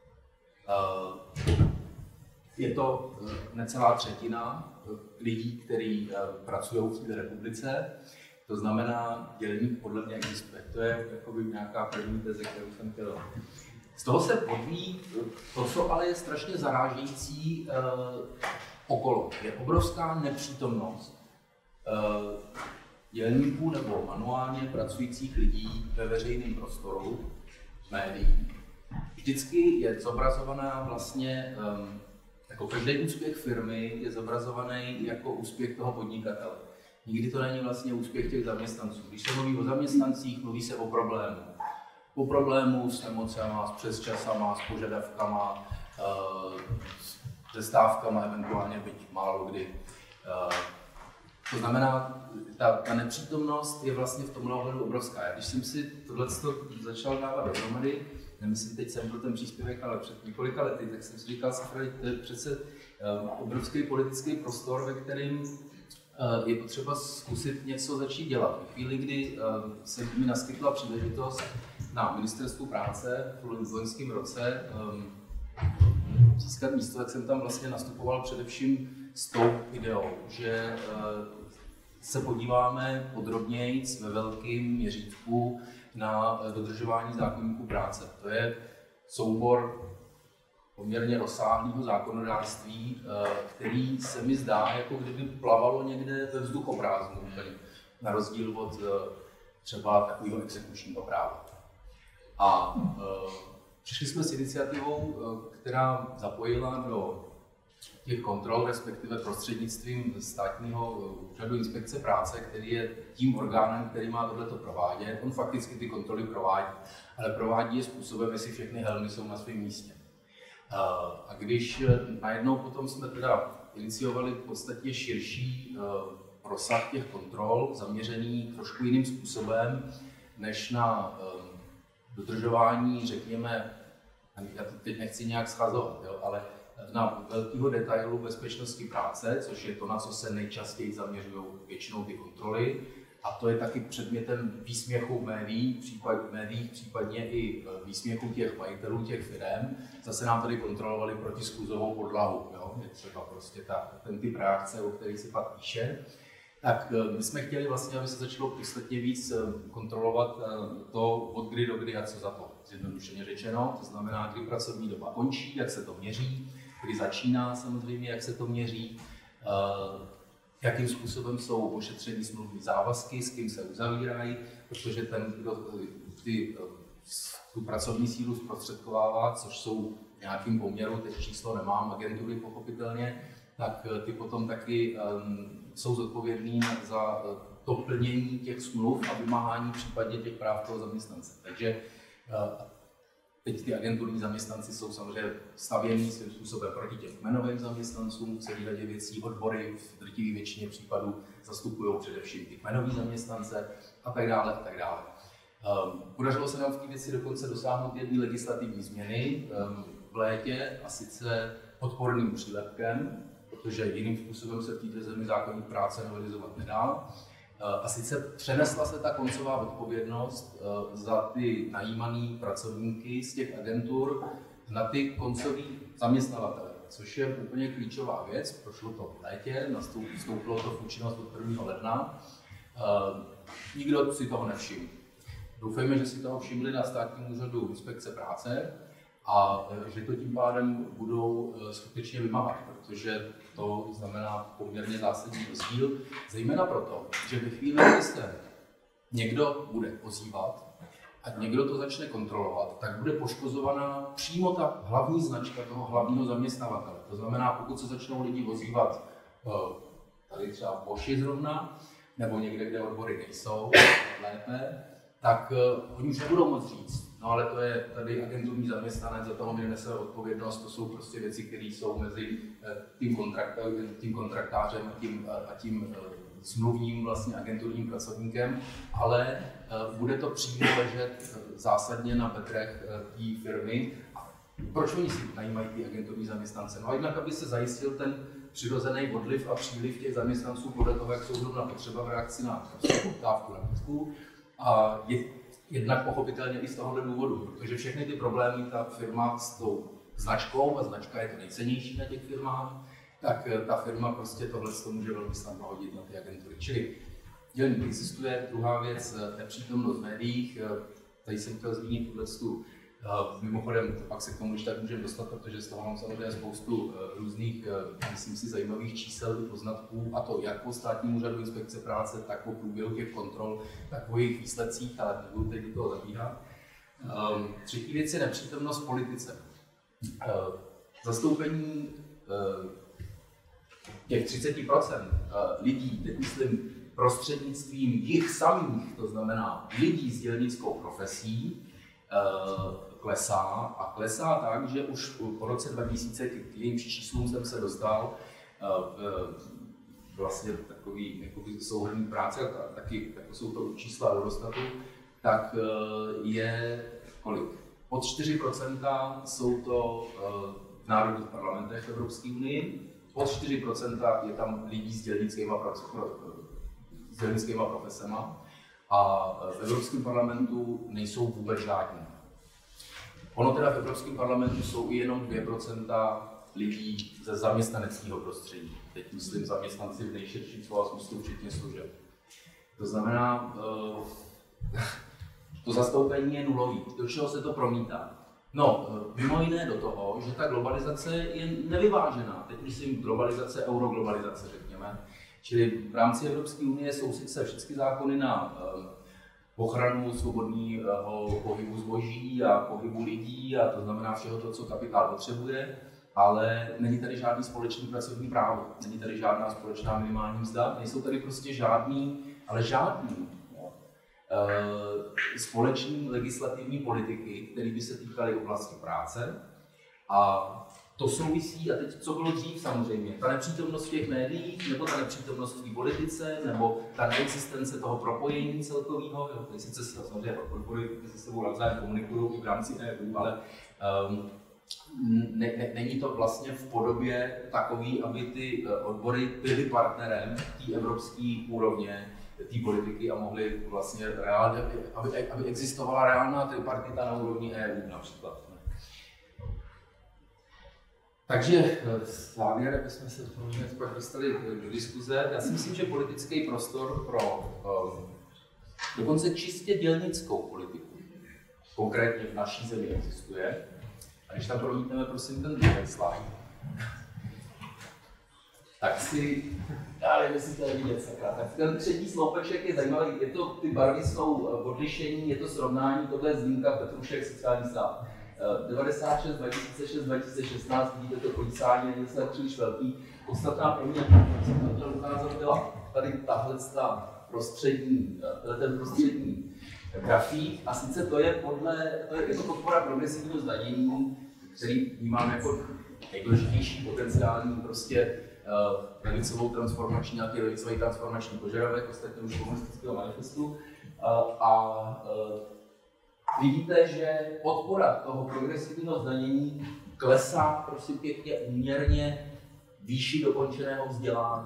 Je to necelá třetina lidí, kteří pracují v té republice. To znamená, dělník podle mě existuje. To je jakoby nějaká první teze, kterou jsem chtěl. Z toho se odvíjí to, co ale je strašně zarážející eh, okolo. Je obrovská nepřítomnost eh, dělníků nebo manuálně pracujících lidí ve veřejném prostoru, médií. Vždycky je zobrazovaná vlastně, eh, jako každý úspěch firmy je zobrazovaný jako úspěch toho podnikatele. Nikdy to není vlastně úspěch těch zaměstnanců. Když se mluví o zaměstnancích, mluví se o problému. O problému s nemocema, s přesčasama, s požadavkama, s přestávkama, eventuálně byť málo kdy. To znamená, ta, ta nepřítomnost je vlastně v tomhle ohledu obrovská. Já když jsem si tohle začal dávat dohromady, nemyslím teď jsem byl ten příspěvek, ale před několika lety, tak jsem si říkal, že to je přece obrovský politický prostor, ve kterém je potřeba zkusit něco začít dělat. V chvíli, kdy se mi naskytla příležitost na ministerstvu práce v loňském roce získat místo, tak jsem tam vlastně nastupoval především s tou ideou, že se podíváme podrobněji ve velkém měřítku na dodržování zákoníku práce. To je soubor poměrně rozsáhlého zákonodárství, který se mi zdá, jako kdyby plavalo někde ve vzduchoprázdnu, na rozdíl od třeba takového exekučního práva. A přišli jsme s iniciativou, která zapojila do těch kontrol, respektive prostřednictvím státního úřadu inspekce práce, který je tím orgánem, který má tohleto provádět. On fakticky ty kontroly provádí, ale provádí je způsobem, jestli všechny helmy jsou na svém místě. A když najednou potom jsme teda iniciovali v podstatě širší rozsah těch kontrol, zaměřený trošku jiným způsobem, než na dodržování, řekněme, já to teď nechci nějak schazovat, jo, ale na velkého detailu bezpečnosti práce, což je to, na co se nejčastěji zaměřují většinou ty kontroly. A to je taky předmětem výsměchu médií, případ, médiích, případně i výsměchu těch majitelů těch firem. Zase nám tady kontrolovali protiskluzovou podlahu, jo? Je třeba prostě ta, ten typ reakce, o kterých se pak píše. Tak my jsme chtěli vlastně, aby se začalo podstatně víc kontrolovat to, od kdy do kdy a co za to, zjednodušeně řečeno. To znamená, kdy pracovní doba končí, jak se to měří, kdy začíná samozřejmě, jak se to měří, jakým způsobem jsou ošetření smluvní závazky, s kým se uzavírají, protože ten, kdo ty, tu pracovní sílu zprostředkovává, což jsou v nějakým poměru, teď číslo nemám, agentury pochopitelně, tak ty potom taky um, jsou zodpovědní za to plnění těch smluv a vymáhání případně těch práv toho zaměstnance. Takže uh, teď ty agenturní zaměstnanci jsou samozřejmě stavění svým způsobem proti těm kmenovým zaměstnancům, v celé řadě věcí, odbory v drtivé většině případů zastupují především ty kmenoví zaměstnance a tak dále a tak dále. Um, podařilo se nám v té věci dokonce dosáhnout jedné legislativní změny um, v létě, a sice podporným přílepkem, protože jiným způsobem se v této zemi zákoník práce novelizovat nedá. A sice přenesla se ta koncová odpovědnost za ty najímané pracovníky z těch agentur na ty koncový zaměstnavatele, což je úplně klíčová věc. Prošlo to v létě, nastoupilo to v účinnost od prvního ledna. Nikdo si toho nevšiml. Doufejme, že si toho všimli na státním úřadu inspekce práce a že to tím pádem budou skutečně vymáhat, protože to znamená poměrně zásadní rozdíl, zejména proto, že ve chvíli, kdy se někdo bude ozývat a někdo to začne kontrolovat, tak bude poškozovaná přímo ta hlavní značka toho hlavního zaměstnavatele. To znamená, pokud se začnou lidi ozývat tady třeba v Boši zrovna, nebo někde, kde odbory nejsou, lépe, tak uh, oni už nebudou moc říct. No ale to je tady agenturní zaměstnanec, za toho mi nese odpovědnost, to jsou prostě věci, které jsou mezi uh, tím, tím kontraktářem a tím, uh, a tím uh, smluvním vlastně agenturním pracovníkem, ale uh, bude to přímo ležet uh, zásadně na bedrech uh, té firmy. Proč oni si najímají ty agenturní zaměstnance? No a jednak, aby se zajistil ten přirozený odliv a příliv těch zaměstnanců podle toho, jak jsou zrovna potřeba v reakci na poptávku na pitku. A je, jednak pochopitelně i z tohohle důvodu, protože všechny ty problémy ta firma s tou značkou, a značka je to nejcennější na těch firmách, tak ta firma prostě tohle to může velmi snadno hodit na ty agentury. Čili dělník existuje. Druhá věc, nepřítomnost v médiích. Tady jsem chtěl zmínit tuhle tu. Mimochodem, pak se k tomu už tak můžeme dostat, protože z toho mám samozřejmě spoustu různých, myslím si, zajímavých čísel i poznatků, a to jak po Státnímu úřadu inspekce práce, tak po průběhu těch kontrol, tak po jejich výsledcích, ale nebudu teď do toho zabíhat. Um, třetí věc je nepřítomnost v politice. Uh, zastoupení uh, těch třicet procent uh, lidí, teď myslím prostřednictvím jich samých, to znamená lidí s dělnickou profesí, uh, klesá a klesá tak, že už po roce dva tisíce, k jejímž číslům jsem se dostal, uh, vlastně takový jakoby souhrnný práce, a taky jako jsou to čísla Eurostatu, tak uh, je kolik? Pod čtyři procenta jsou to uh, v národních parlamentech v Evropské unii, pod čtyři procenta je tam lidí s dělnickýma, s dělnickýma profesema a v Evropském parlamentu nejsou vůbec žádní. Ono teda v Evropském parlamentu jsou i jenom dvě procenta lidí ze zaměstnaneckého prostředí. Teď myslím zaměstnanci v nejširším slova smyslu, včetně služeb. To znamená, to zastoupení je nulový. Do čeho se to promítá? No, mimo jiné do toho, že ta globalizace je nevyvážená. Teď myslím globalizace, euroglobalizace, řekněme. Čili v rámci Evropské unie jsou sice všechny zákony na ochranu svobodného pohybu zboží a pohybu lidí, a to znamená všeho to, co kapitál potřebuje, ale není tady žádný společný pracovní právo, není tady žádná společná minimální mzda, nejsou tady prostě žádný, ale žádný no, e, společný legislativní politiky, které by se týkaly oblasti práce. A to souvisí, a teď co bylo dřív samozřejmě, ta nepřítomnost v těch médiích, nebo ta nepřítomnost v té politice, nebo ta neexistence toho propojení celkového, jo, sice se samozřejmě odbory se sebou navzájem komunikují i v rámci E U, ale um, ne, ne, není to vlastně v podobě takový, aby ty odbory byly partnerem té evropské úrovně, té politiky a mohly vlastně reálně, aby, aby existovala reálná tripartita na úrovni E U například. Takže závěr, aby jsme se pak dostali do diskuze. Já si myslím, že politický prostor pro um, dokonce čistě dělnickou politiku, konkrétně v naší zemi, existuje. A když tam promítneme, prosím, ten druhý slide, tak si, já nevím, jestli to nevidět sakra, tak ten třetí sloupeček je zajímavý, je to, ty barvy jsou odlišení, je to srovnání, tohle je Zlínka, Petrušek, sociální stát. devadesát šest, dva tisíce šest, dva tisíce šestnáct, vidíte to kolísání, není se příliš velký. Podstatná pro mě, co jsem chtěl ukázat, byla tady tahle prostřední, ten prostřední grafík, a sice to je podle, to je jako podpora progresivního zdanění, který vnímáme jako nejdůležitější potenciální prostě uh, levicovou transformační, nějaký levicový transformační požadavek, ostatně už komunistického manifestu. Uh, a uh, vidíte, že podpora toho progresivního zdanění klesá prosím pěkně úměrně výši dokončeného vzdělání.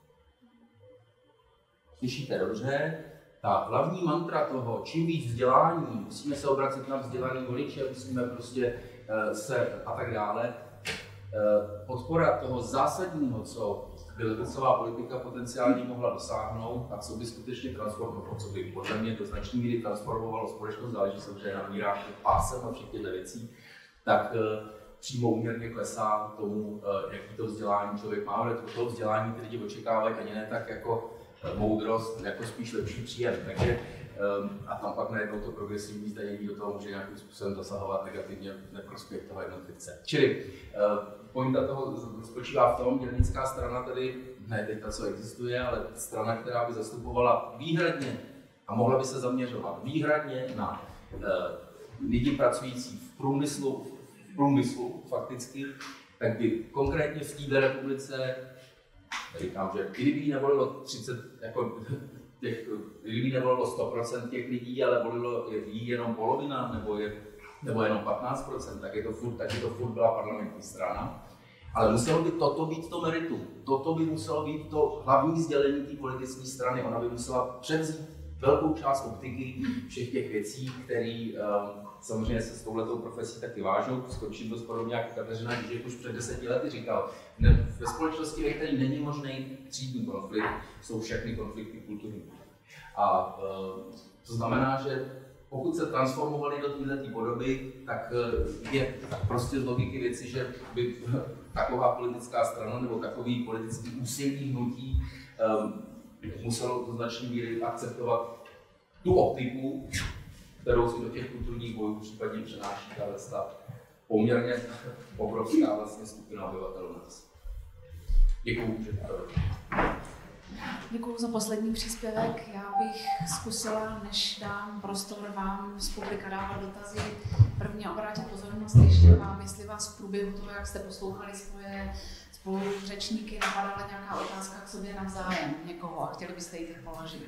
Slyšíte dobře? Ta hlavní mantra toho, čím víc vzdělání, musíme se obracet na vzdělaný voliče, musíme prostě uh, se a tak dále. Uh, podpora toho zásadního, co by levicová politika potenciálně mohla dosáhnout a co by skutečně transformovalo, co by podle mě do značné míry transformovalo společnost, záleží samozřejmě na mírách pásem a všech těchto věcí, tak uh, přímo úměrně klesá tomu, uh, jaký to vzdělání člověk má, ale to vzdělání ty lidi očekávají ani ne tak jako moudrost, jako spíš lepší příjem. Takže A tam pak najednou to progresivní zdanění do toho může nějakým způsobem zasahovat negativně v neprospěch toho jednotlivce. Čili pointa toho spočívá v tom, dělnická strana tedy, ne teď ta, co existuje, ale strana, která by zastupovala výhradně a mohla by se zaměřovat výhradně na lidi pracující v průmyslu, v průmyslu fakticky, tak by konkrétně v této republice, říkám, že kdyby jí nevolilo třicet, jako těch, kdyby jí nevolilo sto procent těch lidí, ale volilo jí jenom polovina, nebo, je, nebo jenom patnáct procent, tak je to furt, tak je to furt byla parlamentní strana. Ale muselo by toto být to meritum. Toto by muselo být to hlavní sdělení té politické strany. Ona by musela převzít velkou část optiky všech těch věcí, které um, samozřejmě se s touhletou profesí taky vážou. Skončím dost podobně jako Kateřina Žižek už před deseti lety říkal. Ne, ve společnosti, ve které není možný třídní konflikt, jsou všechny konflikty kulturní. A uh, to znamená, že pokud se transformovali do této podoby, tak je prostě z logiky věci, že by taková politická strana nebo takový politický úsilí hnutí um, muselo do značné míry akceptovat tu optiku, kterou si do těch kulturních bojů případně přenáší ta poměrně obrovská vlastně skupina obyvatel nás. Děkuju, že to Děkuji za poslední příspěvek. Já bych zkusila, než dám prostor vám z publika dávat dotazy, prvně obrátit pozornost ještě vám, jestli vás v průběhu toho, jak jste poslouchali svoje spoluřečníky, napadala nějaká otázka k sobě navzájem někoho a chtěli byste ji teď položit.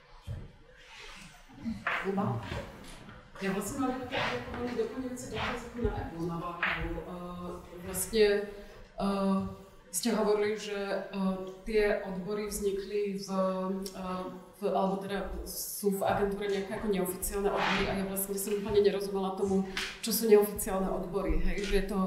Luba? Já vlastně mám takový doplňující dotaz na Apple, na Váhu. Vlastně uh, ste hovorili, že uh, tie odbory vznikli v, uh, v, alebo teda sú v agentúre nejaké ako neoficiálne odbory a ja vlastne som úplne nerozumela tomu, čo sú neoficiálne odbory, hej, že je to...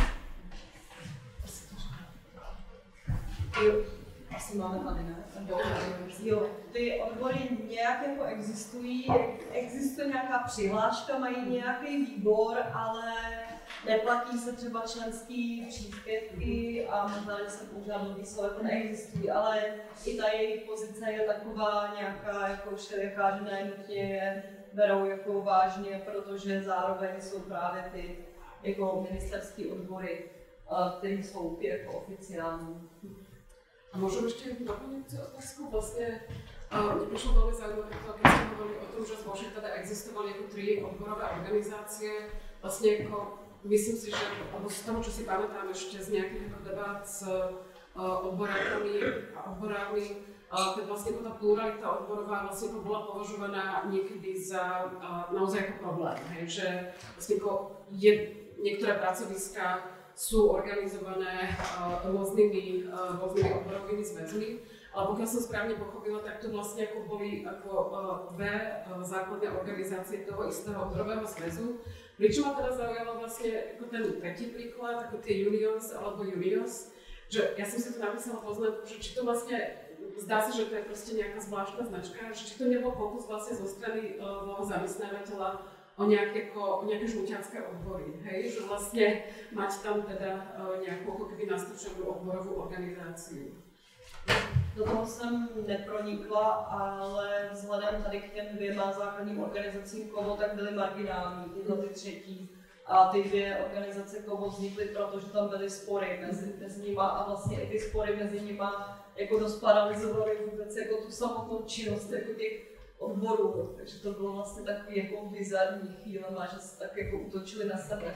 Jo, asi máme tady, ne? Jo, ty odbory nějak jako existují, existuje nějaká přihláška, mají nějaký výbor, ale neplatí se třeba členský příspěvky a možná, že se používá blbý slovo, jako neexistují, ale i ta jejich pozice je taková nějaká jako všelijaká, že nenutně je berou jako vážně, protože zároveň jsou právě ty jako ministerské odbory, které jsou jako oficiální. A môžem ešte jednu doplňujúcu otázku? Vlastne uh, mne prišlo veľmi zaujímavé to, keď ste hovorili o tom, že zboží teda existovali ako tri odborové organizácie. Vlastne ako, myslím si, že alebo z toho, čo si pamätám ešte z nejakých debát s uh, odborákami a odborármi, uh, keď vlastne tá pluralita odborová vlastne bola považovaná niekedy za uh, naozaj ako problém. Hej? Že vlastne ako je niektoré pracoviská sú organizované uh, rôznymi, uh, rôznymi odborovými zväzmi, ale pokiaľ som správne pochopila, tak to vlastne ako boli ako uh, dve uh, základné organizácie toho istého odborového zväzu. Pričom ma teda zaujalo vlastne ako ten tretí príklad, ako tie unions alebo unios, že ja som si to napísala poznámku, že či to vlastne, zdá sa, že to je proste nejaká zvláštna značka, že či to nebol pokus vlastne zo strany uh, zamestnávateľa o nejaké, ako, o nejaké žlutiacké odbory, hej? Že vlastne mať tam teda uh, nejakú ako keby nastrčenú odborovú organizáciu. Do toho jsem nepronikla, ale vzhledem tady k těm dvěma základním organizacím KOVO, tak byly marginální, tyhle ty třetí. A ty dvě organizace KOVO vznikly, protože tam byly spory mezi, mezi nima a vlastně i ty spory mezi nima jako dost paralizovaly vůbec jako tu samotnou činnost jako těch odborů, takže to bylo vlastně takový jako bizarní chvílema, že se tak jako útočili na sebe.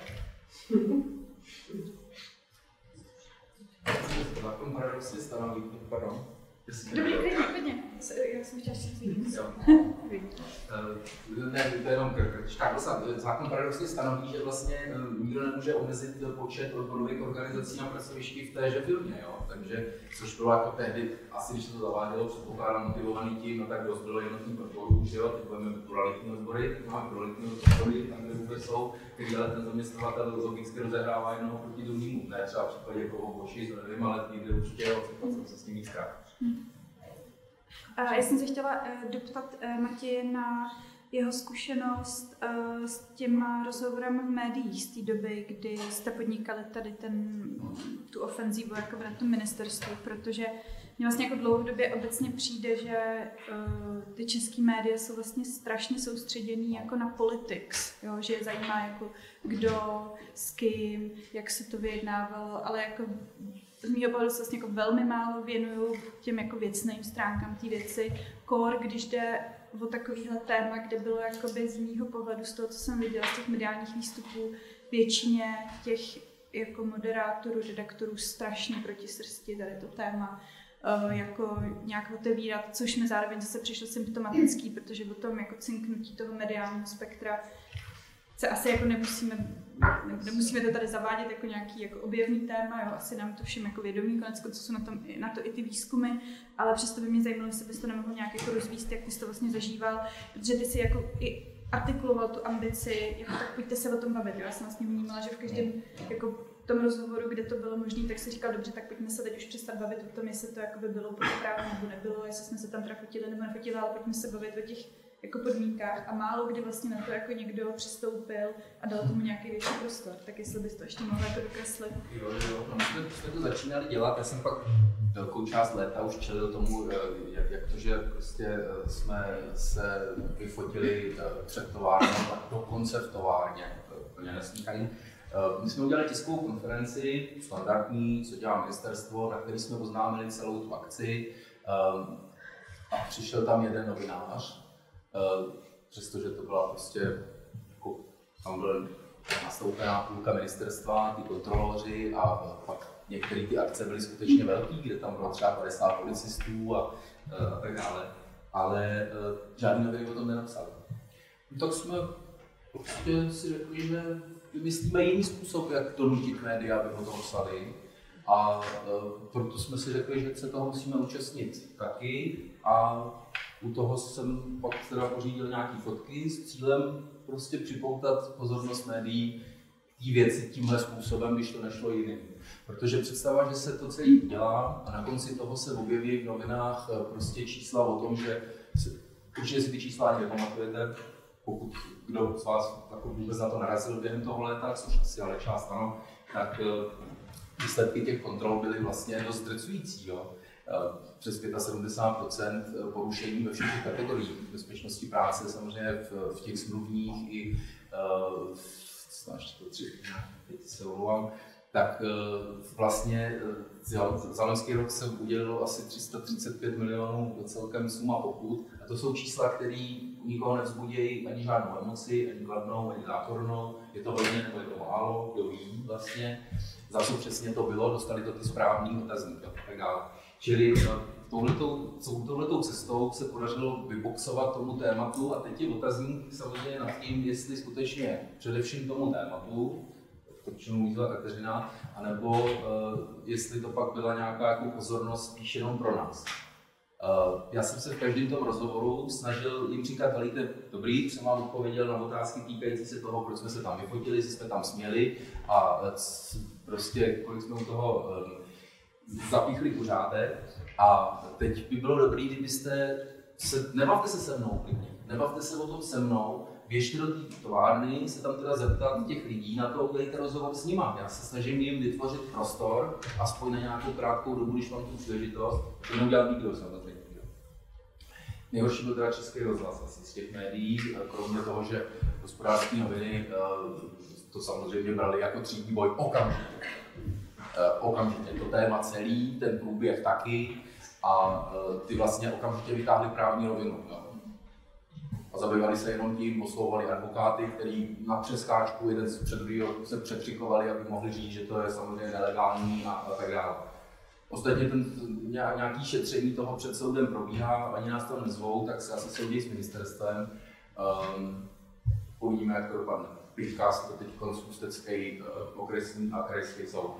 Zákon paradoxně stanoví, pardon. Dobrý, klidně, klidně. Já jsem chtěla ještě říct. Ne, to je jenom krčka. Zákon paradoxně stanoví, že vlastně nikdo nemůže omezit počet odborových organizací na pracovišti v téže firmě, jo? Takže, což bylo jako tehdy, asi když se to zavádělo, předpokládám motivovaný tím, no tak dost bylo jednotných odborů, že jo? Teď budeme pluralitní odbory, tak máme pluralitní odbory, tam kde vůbec jsou, který ale ten zaměstnavatel logicky rozehrává jenom proti druhému. Ne třeba v případě jako boši, nevím, ale někde určitě jo, jsem se s tím víckrát. Já jsem se chtěla doptat Matěje na jeho zkušenost s tím rozhovorem v médiích z té doby, kdy jste podnikali tady ten, tu ofenzívu jako na tom ministerstvu, protože mně vlastně jako dlouhodobě obecně přijde, že uh, ty český média jsou vlastně strašně soustředěný jako na politics, jo? Že je zajímá jako kdo, s kým, jak se to vyjednávalo, ale jako z mýho pohledu se vlastně jako velmi málo věnuju těm jako věcným stránkám té věci, kor, když jde o takovýhle téma, kde bylo jakoby z mýho pohledu, z toho, co jsem viděla, z těch mediálních výstupů, většině těch jako moderátorů, redaktorů strašně proti srsti tady to téma uh, jako nějak otevírat, což mi zároveň zase přišlo symptomatický, protože o tom jako cinknutí toho mediálního spektra se asi jako nemusíme, ne, nemusíme to tady zavádět jako nějaký jako objevný téma, jo, asi nám to všem jako vědomí, konec konců jsou na, tom, na to i ty výzkumy, ale přesto by mě zajímalo, jestli bys to nemohl nějak jako rozvíst, jak bys to vlastně zažíval, protože ty si jako i artikuloval tu ambici, jako tak pojďte se o tom bavit, jo. Já jsem vlastně vnímala, že v každém jako tom rozhovoru, kde to bylo možné, tak si říkal, dobře, tak pojďme se teď už přestat bavit o tom, jestli to jako by bylo protiprávně nebo nebylo, jestli jsme se tam teda fotili nebo nefotili, ale pojďme se bavit o těch jako podmínkách a málo kdy vlastně na to jako někdo přistoupil a dal tomu nějaký větší prostor, tak jestli bys to ještě mohl jako dokreslit. Jo, jo, no, my jsme, jsme to začínali dělat, já jsem pak velkou část léta už čelil tomu, jak, jak to, že prostě jsme se vyfotili před továrnou a dokonce v továrně, úplně nesmíchaný. My jsme udělali tiskovou konferenci, standardní, co dělá ministerstvo, na který jsme oznámili celou tu akci a přišel tam jeden novinář, přestože to byla prostě, jako, tam byla nastoupená půlka ministerstva, ty kontroloři a pak některé ty akce byly skutečně velký, kde tam bylo třeba padesát policistů a, a tak dále, ale žádný noviny o tom nenapsali. Tak jsme prostě si řekli, že vymyslíme jiný způsob, jak donutit média, aby o tom psali. A e, proto jsme si řekli, že se toho musíme účastnit taky. A u toho jsem pak teda pořídil nějaké fotky s cílem prostě připoutat pozornost médií k té věci tímhle způsobem, když to nešlo jiným. Protože představa, že se to celý dělá a na konci toho se objeví v novinách prostě čísla o tom, že se, určitě si ty čísla ani nepamatujete, pokud kdo z vás jako vůbec na to narazil během toho léta, což asi ale část ano, tak výsledky těch kontrol byly vlastně dost zdrcující. Jo. Přes sedmdesát pět procent porušení ve všech kategoriích bezpečnosti práce, samozřejmě v, v těch smluvních i v, tři, teď se omlouvám, tak vlastně za, za loňský rok se udělilo asi tři sta třicet pět milionů celkem suma pokut. A to jsou čísla, které nikoho nevzbudí ani žádnou emoci, ani kladnou, ani zápornou. Je to hodně nebo je to málo, kdo ví vlastně, za co přesně to bylo, dostali to ty správný otazníky a tak dále. Čili touhletou, touhletou cestou se podařilo vyboxovat tomu tématu a teď je otazník samozřejmě nad tím, jestli skutečně především tomu tématu, to, čemu mluvila Kateřina, anebo uh, jestli to pak byla nějaká jako pozornost spíš jenom pro nás. Uh, já jsem se v každém tom rozhovoru snažil jim říkat, helejte, dobrý, jsem vám odpověděl na otázky týkající se toho, proč jsme se tam vyfotili, jestli jsme tam směli a prostě kolik jsme u toho um, zapíchli pořádek. A teď by bylo dobrý, kdybyste se, nebavte se se mnou klidně, nebavte se o tom se mnou, běžte do té továrny, se tam teda zeptat těch lidí na to, udělejte rozhovor s nima. Já se snažím jim vytvořit prostor, aspoň na nějakou krátkou dobu, když mám tu příležitost, to neudělat nikdo samozřejmě. Nejhorší byl teda Český rozhlas asi z těch médií, kromě toho, že Hospodářské noviny to samozřejmě brali jako třídní boj okamžitě. Okamžitě to téma celý, ten průběh taky a ty vlastně okamžitě vytáhli právní rovinu. No. A zabývali se jenom tím, oslovovali advokáty, kteří na přeskáčku jeden z před druhého se překřikovali, aby mohli říct, že to je samozřejmě nelegální a, a tak dále. Ostatně ten nějaký šetření toho před soudem probíhá, ani nás tam nezvou, tak se asi soudí s ministerstvem. Um, uvidíme, jak to dopadne. Píchá se to teď Ústecký uh, okresní a krajský soud.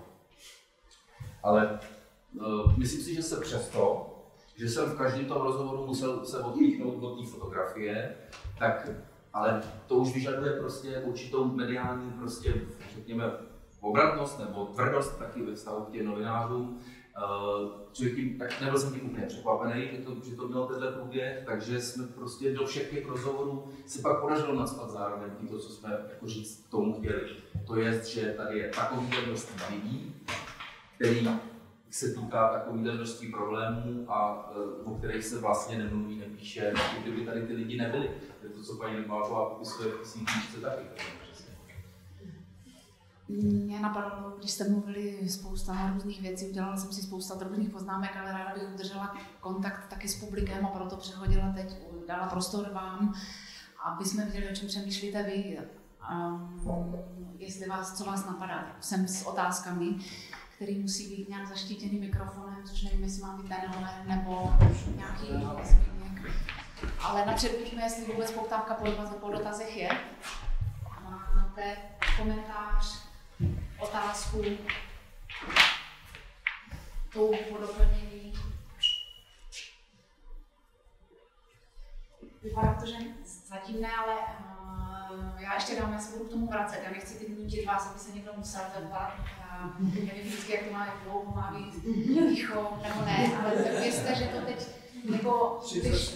Ale uh, myslím si, že se přesto, že jsem v každém tom rozhovoru musel se odpíchnout od té fotografie, tak, ale to už vyžaduje prostě určitou mediální, prostě, řekněme, obratnost nebo tvrdost taky ve vztahu k těm novinářům. Uh, tím, tak nebyl jsem tím úplně překvapený, že to, že to mělo tenhle průběh, takže jsme prostě do všech těch rozhovorů se pak podařilo naspat zároveň tím, to, co jsme jako říct k tomu chtěli. To je, že tady je takový množství lidí, který se týká takovýhle množství problémů a o kterých se vlastně nemluví, nepíše, kdyby tady ty lidi nebyli. To je to, co paní Nedbálková popisuje v svým knížce taky. Mě napadlo, když jste mluvili spousta různých věcí, udělala jsem si spousta drobných poznámek, ale ráda bych udržela kontakt taky s publikem a proto přehodila teď, dala prostor vám, aby jsme viděli, o čem přemýšlíte vy, um, jestli vás, co vás napadá. Jsem s otázkami, který musí být nějak zaštítěný mikrofonem, což nevím, jestli mám být tenhle nebo nějaký zmíněk. Ale napřed uvidíme, jestli vůbec poptávka po dotazech je. Máte komentář, otázku, touhu po doplnění. Vypadá to, že zatím ne, ale uh, já ještě dám, já se budu k tomu vracet. Já nechci teď nutit vás, aby se někdo musel zeptat. Uh, nevím vždycky, jak to má, jak dlouho má být ticho, nebo ne, ale věřte, že to teď, nebo když...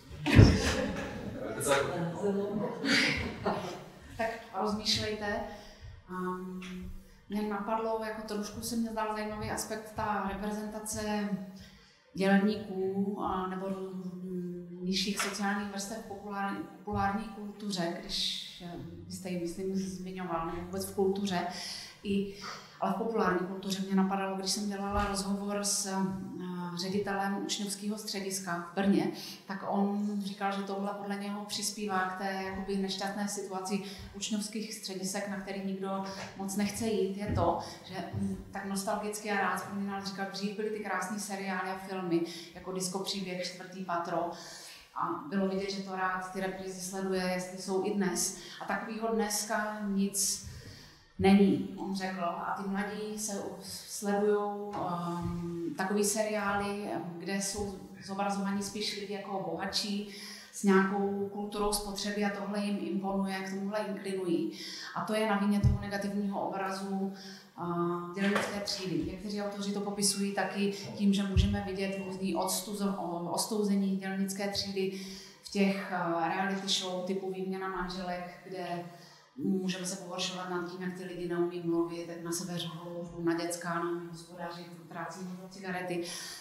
Tak rozmýšlejte. Um, mě napadlo, jako trošku se mě zdál zajímavý aspekt ta reprezentace dělníků a, nebo nižších sociálních vrstev v populární, populární kultuře, když jste ji, myslím, zmiňoval, nebo vůbec v kultuře. I, ale v populární kultuře mě napadalo, když jsem dělala rozhovor s uh, ředitelem učňovského střediska v Brně, tak on říkal, že tohle podle něho přispívá k té jakoby nešťastné situaci učňovských středisek, na který nikdo moc nechce jít, je to, že um, tak nostalgicky a rád vzpomínal, říkal, dřív byly ty krásné seriály a filmy, jako Disco příběh, Čtvrtý patro, a bylo vidět, že to rád ty reprízy sleduje, jestli jsou i dnes. A takovýho dneska nic není, on řekl. A ty mladí se sledují um, takový seriály, kde jsou zobrazovaní spíš lidi jako bohatší, s nějakou kulturou spotřeby a tohle jim imponuje, k tomuhle inklinují. A to je na vině toho negativního obrazu uh, dělnické třídy. Někteří autoři to popisují taky tím, že můžeme vidět různý ostouzení dělnické třídy v těch uh, reality show typu Výměna manželek, kde můžeme se pohoršovat nad tím, jak ty lidi neumí mluvit, jak na sebe řvou, na dětská, neumí hospodařit, trácí cigarety.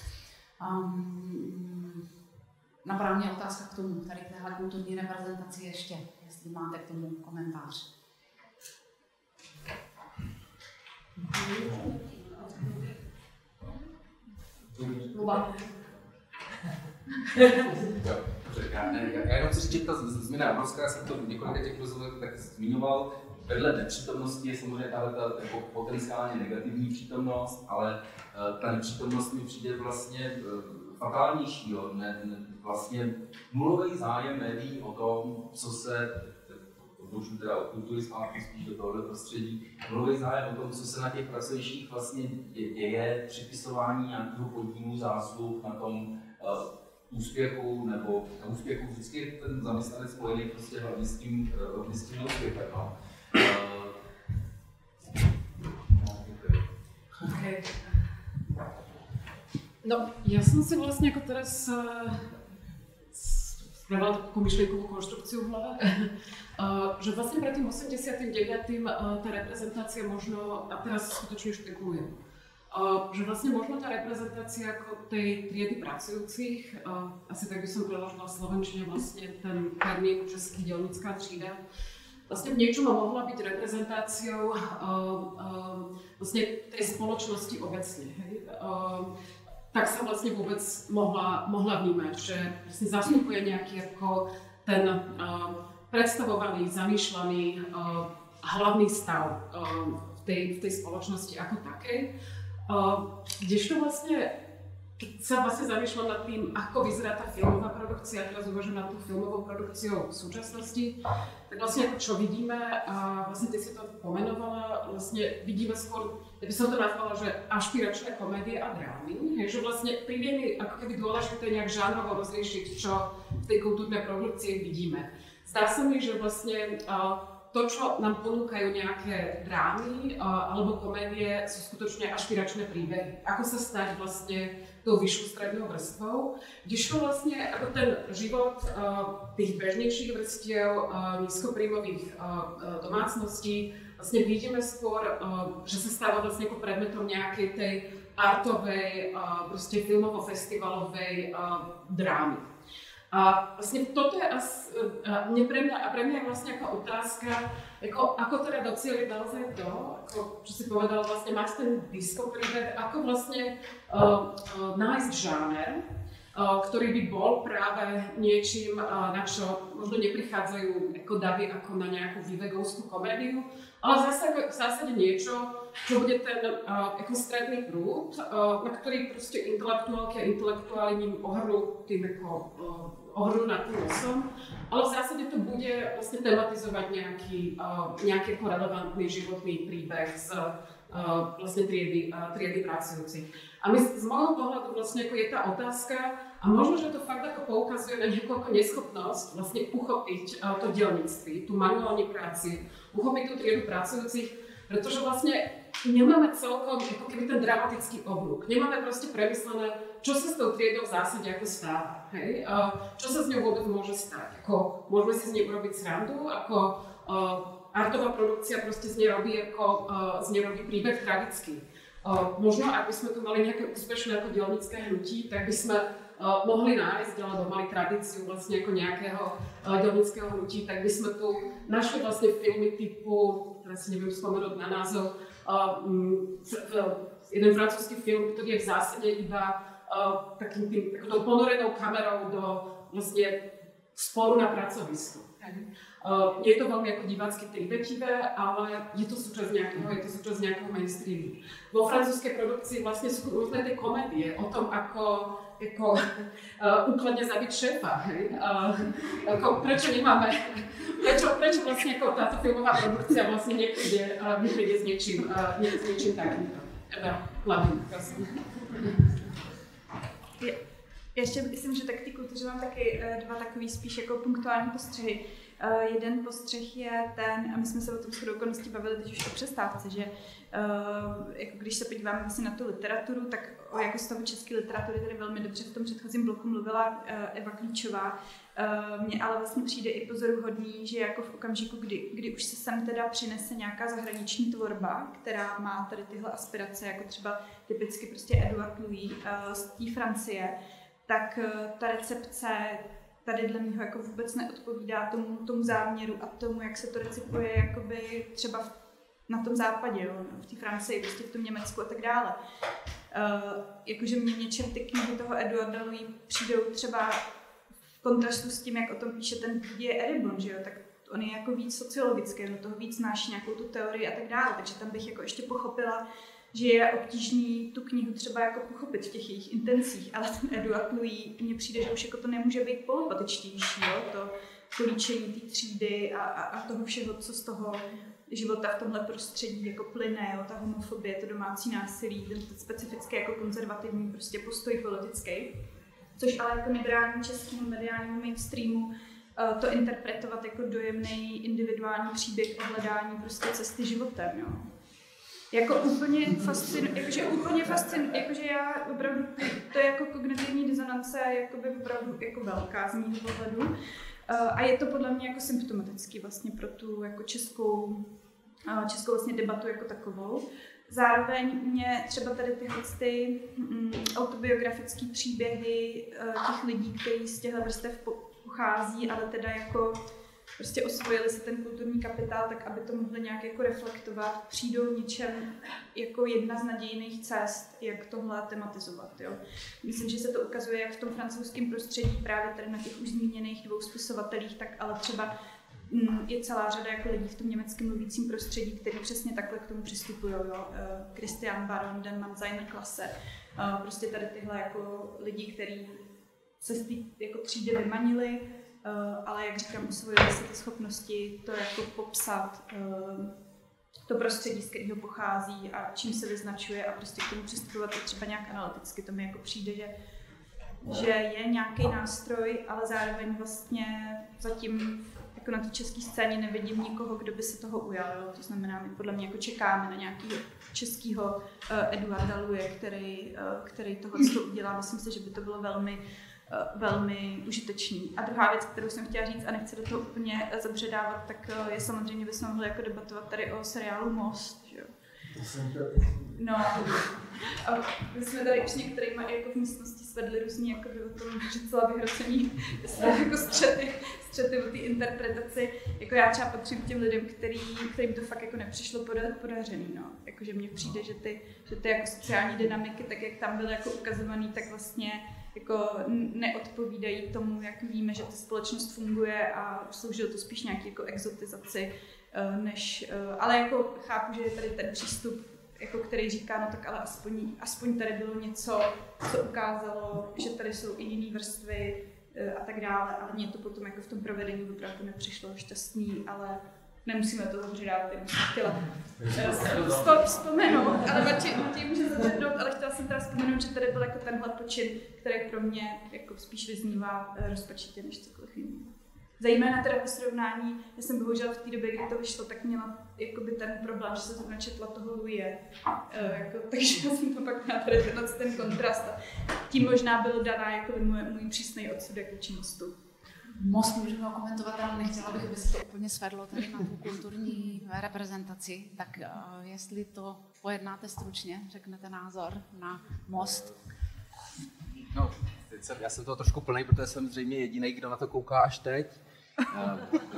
Um, Napadá mě otázka k tomu, tady téhle kulturní reprezentaci ještě, jestli máte k tomu komentář. Luba. Já, ne, já jenom chci říct, že ta změna obrovská, já jsem to v několika těch rozhovorech tak zmiňoval. Vedle nepřítomnosti je samozřejmě tahle ta jako potenciálně negativní přítomnost, ale uh, ta nepřítomnost mi přijde vlastně uh, fatálnější. Jo? Ne, ne, vlastně nulový zájem médií o tom, co se, odbočím teda od kultury zpátky spíš do tohoto prostředí, nulový zájem o tom, co se na těch pracovištích vlastně děje, připisování nějakého podílu zásluh na tom uh, úspěchu, nebo na úspěchu vždycky je ten zaměstnanec spojený prostě hlavně s tím, hlavně s tím neúspěchem. No. Uh, okay. No, ja som si vlastne ako teraz uh, spravila takú myšlienkovú konštrukciu v hlave, uh, že vlastne pred tým osemdesiatym deviatym uh, tá reprezentácia možno, a teraz skutočne špekulujem, uh, že vlastne možno tá reprezentácia ako tej triedy pracujúcich, uh, asi tak by som preložila v slovenčine vlastne ten termín český dělnická třída, vlastne v niečom mohla byť reprezentáciou uh, uh, vlastne tej spoločnosti obecne. Hej? Uh, tak sa vlastne vôbec mohla, mohla vnímať, že vlastne zastupuje nejaký ako ten uh, predstavovaný, zamýšľaný uh, hlavný stav uh, v, tej, v tej spoločnosti ako takej. Uh, kdežto vlastne, keď sa vlastne zamýšľam nad tým, ako vyzerá tá filmová produkcia, teraz uvažujem nad tú filmovou produkciou v súčasnosti, tak vlastne ako čo vidíme, a vlastne ty si to pomenovala, vlastne vidíme skôr, ja by som to nazvala, že ašpiračné komédie a drámy, že vlastne príde mi ako keby dôležité nejak žánrovo rozlíšiť, čo v tej kultúrnej produkcii vidíme. Zdá sa mi, že vlastne to, čo nám ponúkajú nejaké drámy alebo komédie, sú skutočne ašpiračné príbehy. Ako sa stať vlastne tou vyššou strednou vrstvou, kdežto vlastne ako ten život uh, tých bežnejších vrstiev, uh, nízkopríjmových uh, domácností vlastne vidíme skôr, uh, že sa stáva vlastne ako predmetom nejakej tej artovej, uh, proste filmovo-festivalovej uh, drámy. A vlastne toto je asi, uh, mne pre mňa, a pre mňa je vlastne ako otázka, ako, ako teda docieliť naozaj to, ako, čo si povedala, vlastne mať ten disco príbeh, ako vlastne uh, uh, nájsť žáner, ktorý by bol práve niečím, na čo možno neprichádzajú ako davy ako na nejakú vývegovskú komédiu, ale zase v zásade niečo, čo bude ten ako stredný prúd, na ktorý proste intelektuálky a intelektuáli ním ohrnú tým ako ohrnú nad tým nosom, ale v zásade to bude vlastne tematizovať nejaký, nejaký ako relevantný životný príbeh z vlastne triedy, triedy pracujúcich. A my z môjho pohľadu vlastne ako je tá otázka, a možno, že to fakt ako poukazuje na nejakú ako neschopnosť vlastne uchopiť to dielnictví, tú manuálnu práci, uchopiť tú triedu pracujúcich, pretože vlastne nemáme celkom ako keby ten dramatický oblúk. Nemáme proste premyslené, čo sa s tou triedou v zásade ako stáva, hej? Čo sa s ňou vôbec môže stať. Ako, môžeme si z nej urobiť srandu, ako uh, artová produkcia proste z nej robí, ako, uh, z nej robí príbeh tragický. Uh, možno, ak by sme tu mali nejaké úspešné ako dielnické hnutí, tak by sme uh, mohli nájsť, alebo mali tradíciu vlastne ako nejakého uh, dielnického hnutí, tak by sme tu našli vlastne filmy typu, teraz si neviem spomenúť na názov, uh, um, jeden francúzsky film, ktorý je v zásade iba uh, takým tým, takou ponorenou kamerou do vlastne sporu na pracovisku. Uh, je to veľmi ako divácky tribetivé, ale je to súčasť nejakého, je to súčasť nejakého mainstreamu. Vo francúzskej produkcii vlastne sú rôzne tie komédie o tom, ako, ako uh, úplne zabiť šéfa. Hej? Uh, ako, prečo nemáme, prečo, prečo vlastne ako táto filmová produkcia vlastne nepríde, uh, nepríde s niečím, uh, nie, s niečím takýmto. Eva, hlavne, prosím. Ještě myslím, že tak ty kultuře mám taky dva takový spíš jako punktuální postřehy. Uh, jeden postřeh je ten, a my jsme se o tom shodou okolností bavili teď už o přestávce, že uh, jako když se podíváme vlastně na tu literaturu, tak o jako stavu české literatury tady velmi dobře v tom předchozím bloku mluvila uh, Eva Klíčová. Uh, mně ale vlastně přijde i pozoruhodný, že jako v okamžiku, kdy, kdy už se sem teda přinese nějaká zahraniční tvorba, která má tady tyhle aspirace, jako třeba typicky prostě Edouard Louis uh, z té Francie, tak uh, ta recepce tady dle mýho jako vůbec neodpovídá tomu, tomu záměru a tomu, jak se to recipuje jakoby třeba v, na tom západě, jo, v té Francii, prostě v tom Německu a tak dále. Uh, jakože mě něčem ty knihy toho Edouarda Louis přijdou třeba v kontrastu s tím, jak o tom píše ten Didier Eribon, že jo, tak on je jako víc sociologický, do toho víc znáší nějakou tu teorii a tak dále, takže tam bych jako ještě pochopila, že je obtížný tu knihu třeba jako pochopit v těch jejich intencích, ale ten Edouard Louis mně přijde, že už jako to nemůže být polopatičtější, jo? To kolíčení té třídy a, a, a toho všeho, co z toho života v tomhle prostředí jako plyne, jo? Ta homofobie, to domácí násilí, ten specifický jako konzervativní prostě postoj politický, což ale jako nebrání českému mediálnímu mainstreamu uh, to interpretovat jako dojemný individuální příběh o hledání prostě cesty životem, jo? Jako úplně fascinuje, jakože úplně fascinuje, jakože já opravdu, to je jako kognitivní disonance, jakoby opravdu jako velká z mého pohledu. Uh, a je to podle mě jako symptomatický vlastně pro tu jako českou, uh, českou vlastně debatu jako takovou. Zároveň mě třeba tady tyhle ty um, autobiografické příběhy uh, těch lidí, kteří z těchto vrstev pochází, ale teda jako prostě osvojili si ten kulturní kapitál, tak aby to mohli nějak jako reflektovat, přijdou něčem jako jedna z nadějných cest, jak tohle tematizovat. Jo. Myslím, že se to ukazuje jak v tom francouzském prostředí, právě tady na těch už zmíněných dvou spisovatelích, tak ale třeba mm, je celá řada jako lidí v tom německém mluvícím prostředí, kteří přesně takhle k tomu přistupují. Jo. Uh, Christian Baron, Den Man seiner Klasse, uh, prostě tady tyhle jako lidi, kteří se z té jako třídy vymanili, Uh, ale jak říkám, usvojili si ty schopnosti to jako popsat, uh, to prostředí, z kterého pochází a čím se vyznačuje a prostě k tomu přistupovat třeba nějak analyticky. To mi jako přijde, že, že je nějaký nástroj, ale zároveň vlastně zatím jako na té české scéně nevidím nikoho, kdo by se toho ujal. Jo? To znamená, my podle mě jako čekáme na nějakého českého uh, Edouarda Louise, který, uh, který tohle udělá. Myslím si, že by to bylo velmi velmi užitečný. A druhá věc, kterou jsem chtěla říct a nechci do toho úplně zabředávat, tak je samozřejmě, bychom mohli jako debatovat tady o seriálu Most. Že jo? No, a my jsme tady už některýma jako v místnosti svedli různý jako o tom, že celá vyhrocení jako střety, střety o té interpretaci. Jako já třeba patřím k těm lidem, který, kterým to fakt jako nepřišlo poda, podařený. No. Jakože mně přijde, že ty, že ty jako sociální dynamiky, tak jak tam byly jako ukazovaný, tak vlastně jako neodpovídají tomu, jak víme, že ta společnost funguje a sloužilo to spíš nějaký jako exotizaci, než, ale jako chápu, že je tady ten přístup, jako který říká, no tak ale aspoň, aspoň tady bylo něco, co ukázalo, že tady jsou i jiné vrstvy a tak dále, ale mně to potom jako v tom provedení opravdu nepřišlo šťastný, ale nemusíme to zabředávat, jenom jsem chtěla uh, vzpomenout, ale Matěj, Matěj může zabřednout, ale chtěla jsem teda vzpomenout, že tady byl jako tenhle počin, který pro mě jako spíš vyznívá rozpačitě než cokoliv jiného. Zejména teda po srovnání, já jsem bohužel v té době, kdy to vyšlo, tak měla jakoby ten problém, že se to načetla toho Louise, uh, jako, takže já jsem to pak měla tady ten, ten kontrast a tím možná byl daná jako můj, můj přísnej odsudek vůči Mostu. Most můžeme komentovat, ale nechtěla bych, aby se to úplně svedlo tady na tu kulturní reprezentaci, tak uh, jestli to pojednáte stručně, řeknete názor na Most. No, teď jsem, já jsem toho trošku plnej, protože jsem zřejmě jediný, kdo na to kouká až teď. uh,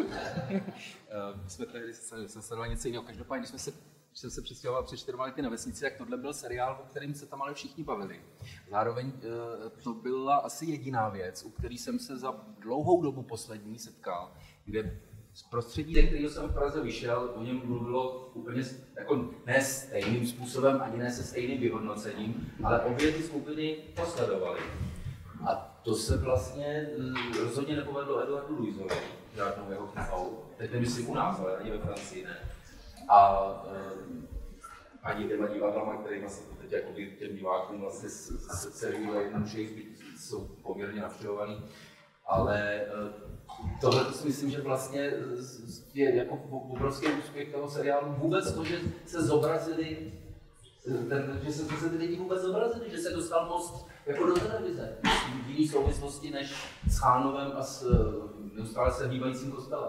uh, jsme tady se sledovali něco jiného. Každopádně, když jsme se Když jsem se přestěhoval před čtyřma lety na vesnici, tak tohle byl seriál, o kterým se tam ale všichni bavili. Zároveň to byla asi jediná věc, u který jsem se za dlouhou dobu poslední setkal, kde z prostředí, ze kterého jsem v Praze vyšel, o něm mluvilo úplně jako ne stejným způsobem, ani ne se stejným vyhodnocením, ale obě ty skupiny posledovaly. A to se vlastně rozhodně nepovedlo Eduardu Louisovi, žádnou jeho knihou. Teď nemyslím u nás, ale ani ve Francii ne. A uh, ani těma divadlama, kterými se teď jako těm divákům vlastně se vyvíjí jednodušeji, jsou poměrně navštěvovaný. Ale uh, tohle si myslím, že vlastně je jako obrovský úspěch toho seriálu. Vůbec to, že se zobrazili, ten, že se, se ty lidi vůbec zobrazili, že se dostal Most jako do televize. V jiné souvislosti než s Chánovem a s neustále se hýbajícím kostelem.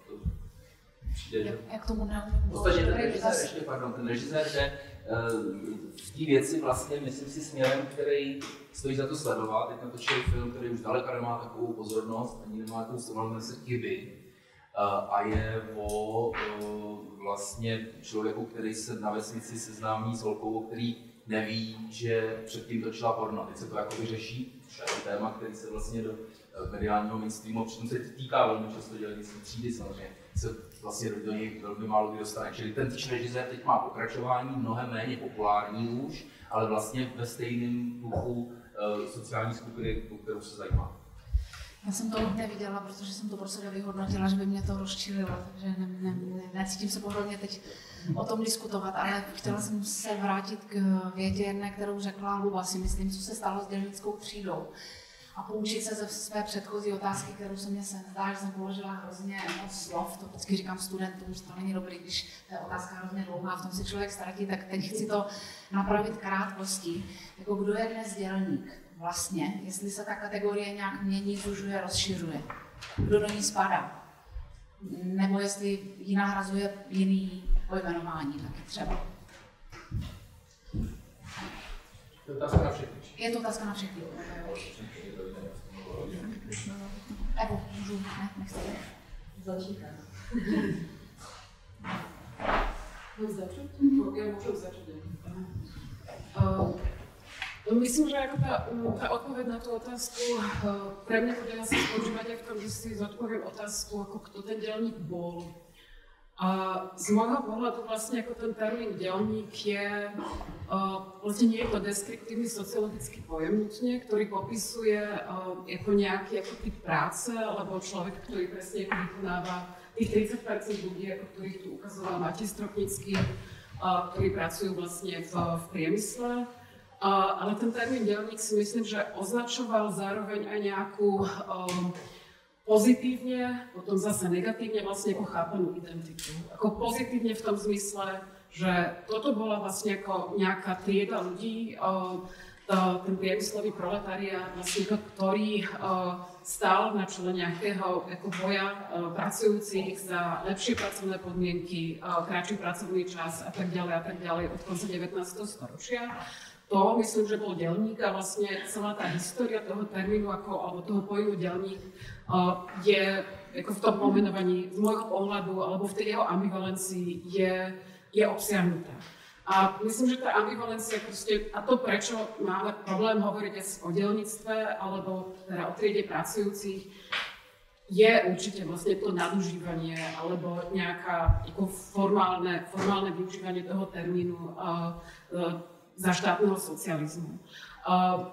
Jak, jak tomu neumím. Ostatně ten režisér, ještě, pardon, ten režisér jde v té věci vlastně, myslím si, směrem, který stojí za to sledovat. Teď natočil film, který už daleka nemá takovou pozornost, ani nemá takovou sledovat, se Chyby. A je o vlastně člověku, který se na vesnici seznámí s holkou, který neví, že předtím točila porno. Teď se to jako vyřeší, to je téma, který se vlastně do mediálního mainstreamu, přitom se týká velmi často dělnické třídy samozřejmě, se vlastně do něj velmi málo kdy dostane. Čili ten týž režisér teď má pokračování, mnohem méně populární už, ale vlastně ve stejném duchu uh, sociální skupiny, o kterou se zajímá. Já jsem to neviděla, protože jsem to pro sebe vyhodnotila, že by mě to rozčililo, takže ne, ne, ne, necítím se pohodlně teď o tom diskutovat, ale chtěla jsem se vrátit k větě jedné, kterou řekla Luba, si myslím, co se stalo s dělnickou třídou. A poučit se ze své předchozí otázky, kterou se mně se zdá, že jsem položila hrozně moc slov, to vždycky říkám studentům, že to není dobrý, když je otázka hrozně dlouhá, v tom si člověk ztratí, tak teď chci to napravit krátkostí. Jako kdo je dnes dělník vlastně, jestli se ta kategorie nějak mění, zužuje, rozšiřuje, kdo do ní spadá, nebo jestli ji nahrazuje jiný pojmenování taky třeba. To je otázka na všechny. Je to otázka na všechny. Evo, můžu, ne, nechcete. Začíná. Můžu začít? Já můžu začít. Uh, myslím, že jako ta, ta odpověď na tu otázku uh, pre mňa bude asi spočívať aj v tom, že si zodpoviem otázku, ako kto ten dělník bol. A z môjho pohľadu vlastne ako ten termín dělník je, uh, vlastne nie je to deskriptívny sociologický pojem nutne, ktorý popisuje uh, ako nejaký ako typ práce, alebo človek, ktorý presne ako vykonáva tých tridsať percent ľudí, ako ktorých tu ukazoval Matej Stropnický, uh, ktorí pracujú vlastne v, v priemysle. Uh, ale ten termín dělník si myslím, že označoval zároveň aj nejakú um, pozitívne, potom zase negatívne vlastne ako chápanú identitu. Ako pozitívne v tom zmysle, že toto bola vlastne ako nejaká trieda ľudí, ten priemyslový proletariát, vlastne, ktorý stál na čele nejakého ako boja pracujúcich za lepšie pracovné podmienky, kratší pracovný čas a tak ďalej a tak ďalej od konca devätnásteho storočia. To myslím, že bol deľník a vlastne celá tá história toho termínu ako, alebo toho pojmu deľník je ako v tom pomenovaní z môjho pohľadu alebo v tej jeho ambivalencii je, je obsiahnutá. A myslím, že tá ambivalencia proste, a to prečo máme problém hovoriť o deľníctve alebo teda o triede pracujúcich, je určite vlastne to nadužívanie alebo nejaká ako formálne, formálne využívanie toho termínu uh, uh, za štátneho socializmu. Uh,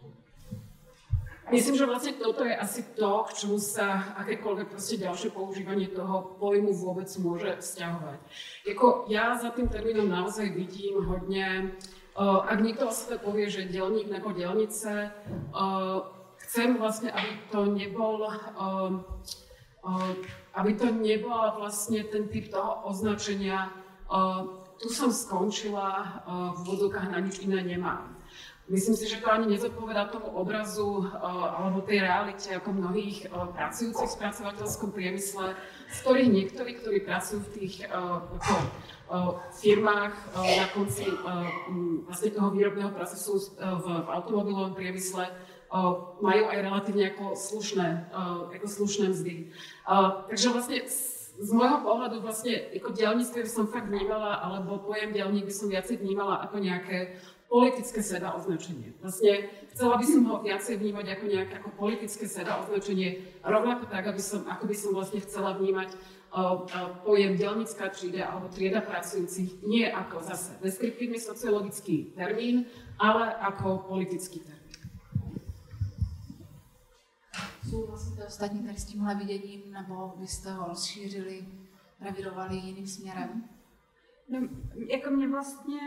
Myslím, že vlastne toto je asi to, k čomu sa akékoľvek proste ďalšie používanie toho pojmu vôbec môže vzťahovať. Jako ja za tým termínom naozaj vidím hodne, uh, ak niekto o sebe povie, že deľník nebo deľnice, uh, chcem vlastne, aby to nebol, uh, uh, aby to nebola vlastne ten typ toho označenia, uh, tu som skončila, uh, v úvodzovkách na nič iné nemám. Myslím si, že to ani nezodpovedá tomu obrazu uh, alebo tej realite ako mnohých uh, pracujúcich v spracovateľskom priemysle, z ktorých niektorí, ktorí pracujú v tých uh, ako, uh, firmách uh, na konci uh, um, vlastne toho výrobného procesu uh, v, v automobilovom priemysle, uh, majú aj relatívne ako slušné, uh, ako slušné mzdy. Uh, takže vlastne z môjho pohľadu vlastne ako diaľníctvo by som fakt vnímala, alebo pojem diaľník by som viacej vnímala ako nejaké politické seda označenie. Vlastne chcela by som ho viacej vnímať ako nejaké ako politické seda označenie, rovnako tak, aby som, ako by som vlastne chcela vnímať uh, uh, pojem diaľnická trieda alebo trieda pracujúcich nie ako zase deskriptívny sociologický termín, ale ako politický termín. Souhlasíte ostatní tady s tímhle viděním, nebo byste ho rozšířili, revidovali jiným směrem? No, jako mě vlastně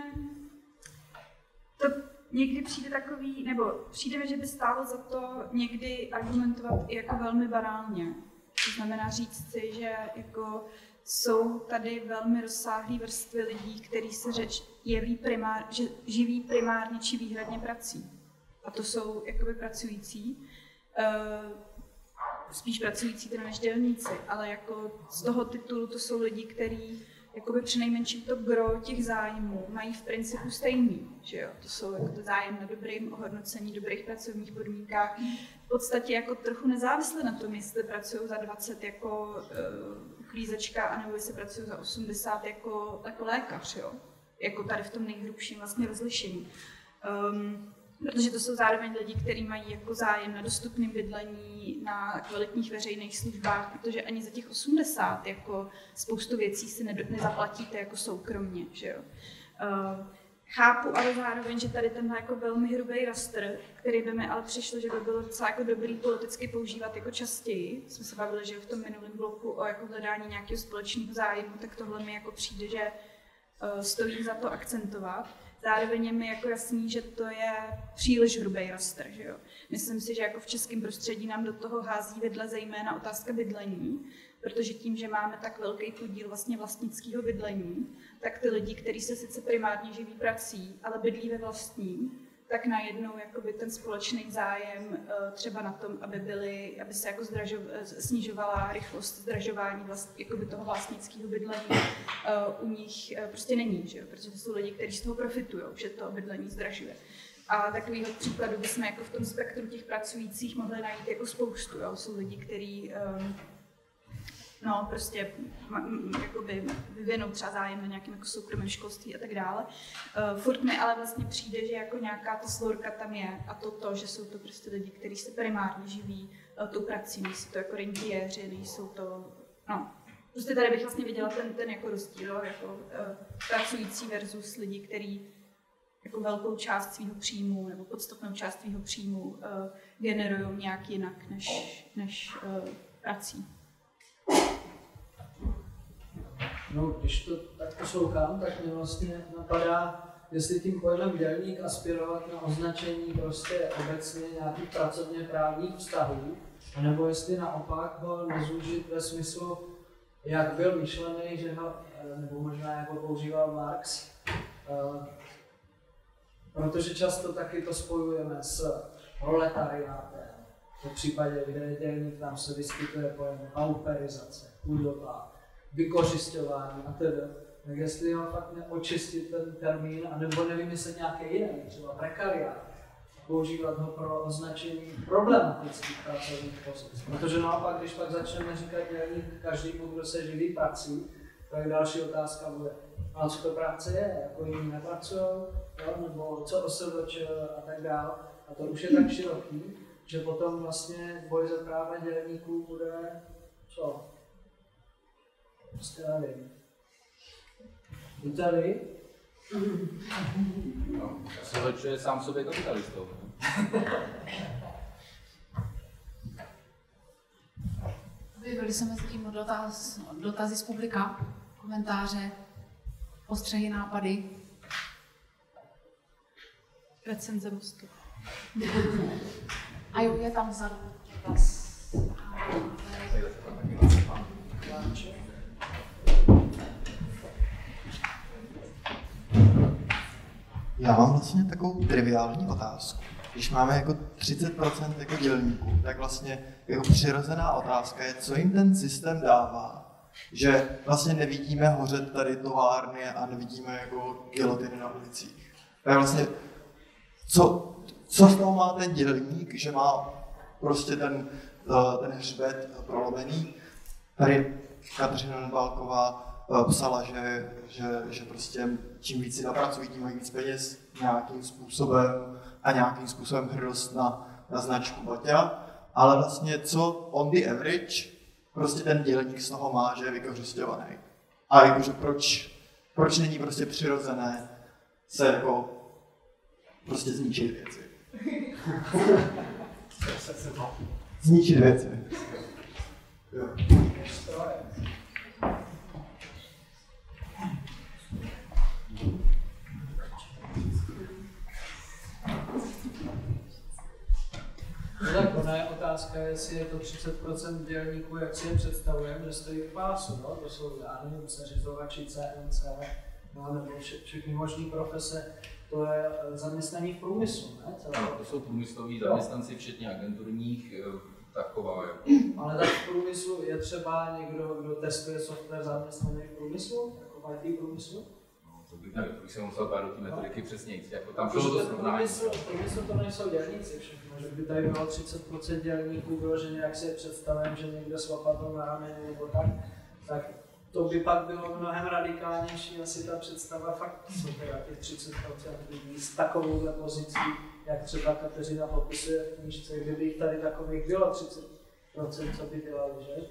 to někdy přijde takový, nebo přijde mi, že by stálo za to někdy argumentovat i jako velmi banálně. To znamená říct si, že jako jsou tady velmi rozsáhlé vrstvy lidí, kteří se řeč jeví primár, že živí primárně či výhradně prací. A to jsou jakoby pracující, uh, spíš pracující teda než dělníci, ale jako z toho titulu to jsou lidi, kteří jakoby přinejmenším to gro těch zájmů mají v principu stejný, že jo? To jsou jako to zájem na dobrým ohodnocení, dobrých pracovních podmínkách. V podstatě jako trochu nezávisle na tom, jestli pracují za dvacet jako uh, uklízečka, anebo jestli pracují za osmdesát jako, jako lékař, jo? Jako tady v tom nejhrubším vlastně rozlišení. Um, Protože to jsou zároveň lidi, kteří mají jako zájem na dostupném bydlení, na kvalitních veřejných službách, protože ani za těch osmdesát jako spoustu věcí si nezaplatíte jako soukromně, že jo. Uh, chápu ale zároveň, že tady tenhle jako velmi hrubý rastr, který by mi ale přišlo, že by bylo docela jako dobrý politicky používat jako častěji. Jsme se bavili, že v tom minulém bloku o jako hledání nějakého společného zájmu, tak tohle mi jako přijde, že uh, stojí za to akcentovat. Zároveň je mi jako jasný, že to je příliš hrubý rastr, že jo. Myslím si, že jako v českém prostředí nám do toho hází vidle zejména otázka bydlení, protože tím, že máme tak velký podíl vlastně vlastnického bydlení, tak ty lidi, kteří se sice primárně živí prací, ale bydlí ve vlastní, tak najednou jakoby ten společný zájem třeba na tom, aby, byly, aby se jako zdražov, snižovala rychlost zdražování vlast, jakoby toho vlastnického bydlení, u nich prostě není, že jo? Protože to jsou lidi, kteří z toho profitují, že to bydlení zdražuje. A takovýchhle případů bychom jako v tom spektru těch pracujících mohli najít jako spoustu. Jo? Jsou lidi, kteří um, no, prostě jakoby vyvinou třeba zájem na nějakém jako soukromém školství a tak dále. Uh, furt mi ale vlastně přijde, že jako nějaká ta slorka tam je a to to, že jsou to prostě lidi, kteří se primárně živí uh, tou prací, nejsou to jako rentiéři, nejsou to, no, prostě tady bych vlastně viděla ten, ten jako rozdíl, jako uh, pracující versus lidi, kteří jako velkou část svého příjmu nebo podstatnou část svého příjmu uh, generují nějak jinak než, než uh, prací. No, když to tak poslouchám, tak mě vlastně napadá, jestli tím pojmem dělník aspirovat na označení prostě obecně nějakých pracovně právních vztahů, nebo jestli naopak ho nezúžit ve smyslu, jak byl myšlený, že ho, nebo možná jako používal Marx, Protože často taky to spojujeme s proletariátem. V případě, kde je dělník, tam se vyskytuje pojem pauperizace, chudoba, vykořisťování a tedy. Tak jestli ho fakt neočistit ten termín, anebo nevymyslet nějaký jiný, třeba prekariát, používat ho pro označení problematických pracovních pozic. Protože naopak, když pak začneme říkat dělník každému, kdo se živí prací, tak další otázka bude, a co to práce je, jako jiní nepracují, nebo co O S V Č a tak dále. A to už je tak široký, že potom vlastně boj za práva dělníků bude, co? Prostě nevím. Víte vy? No, O S V Č je sám sobě kapitalistou. Vyjevili se mezi tím dotaz, dotazy z publika, komentáře, postřehy, nápady. Recenze mostu. A jo, je tam vzadu dotaz. Já mám vlastně takovou triviální otázku. Když máme jako třicet procent jako dělníků, tak vlastně jako přirozená otázka je, co jim ten systém dává, že vlastně nevidíme hořet tady továrny a nevidíme jako gilotiny na ulicích. Tak vlastně, co, co z toho má ten dělník, že má prostě ten, ten hřbet prolomený. Tady Kateřina Nedbálková psala, že, že, že prostě čím víc si napracují, tím mají víc peněz nějakým způsobem a nějakým způsobem hrdost na, na značku Baťa, ale vlastně co on the average, prostě ten dělník z toho má, že je vykořisťovaný. A jakože proč, proč není prostě přirozené se jako prostě zničit věci. Zničit věci. Jo. No tak ona je otázka, jestli je to třicet procent dělníků, jak si je představujeme, že stojí v pásu, no? To jsou, já nevím, seřizovači, C N C, no, nebo vše, všechny možné profese, to je zaměstnaní v průmyslu, ne? Ano, to jsou průmysloví zaměstnanci, včetně agenturních, taková jako. Ale tak v průmyslu je třeba někdo, kdo testuje software zaměstnaný v průmyslu, jako v I T průmyslu? To bych nevím, to bych se musel pár do té metodiky přesnějc, jako tam šlo to srovnání. V průmyslu to nejsou dělníci všechno, že by tady bylo třicet procent dělníků, bylo, že nějak si je představím, že někde s lopatou na rameni nebo tak, tak to by pak bylo mnohem radikálnější, asi ta představa fakt jsou teda těch třicet procent lidí s takovouhle pozicí, jak třeba Kateřina popisuje v knížce, kdyby jich tady takových bylo třicet procent, co by dělali, že?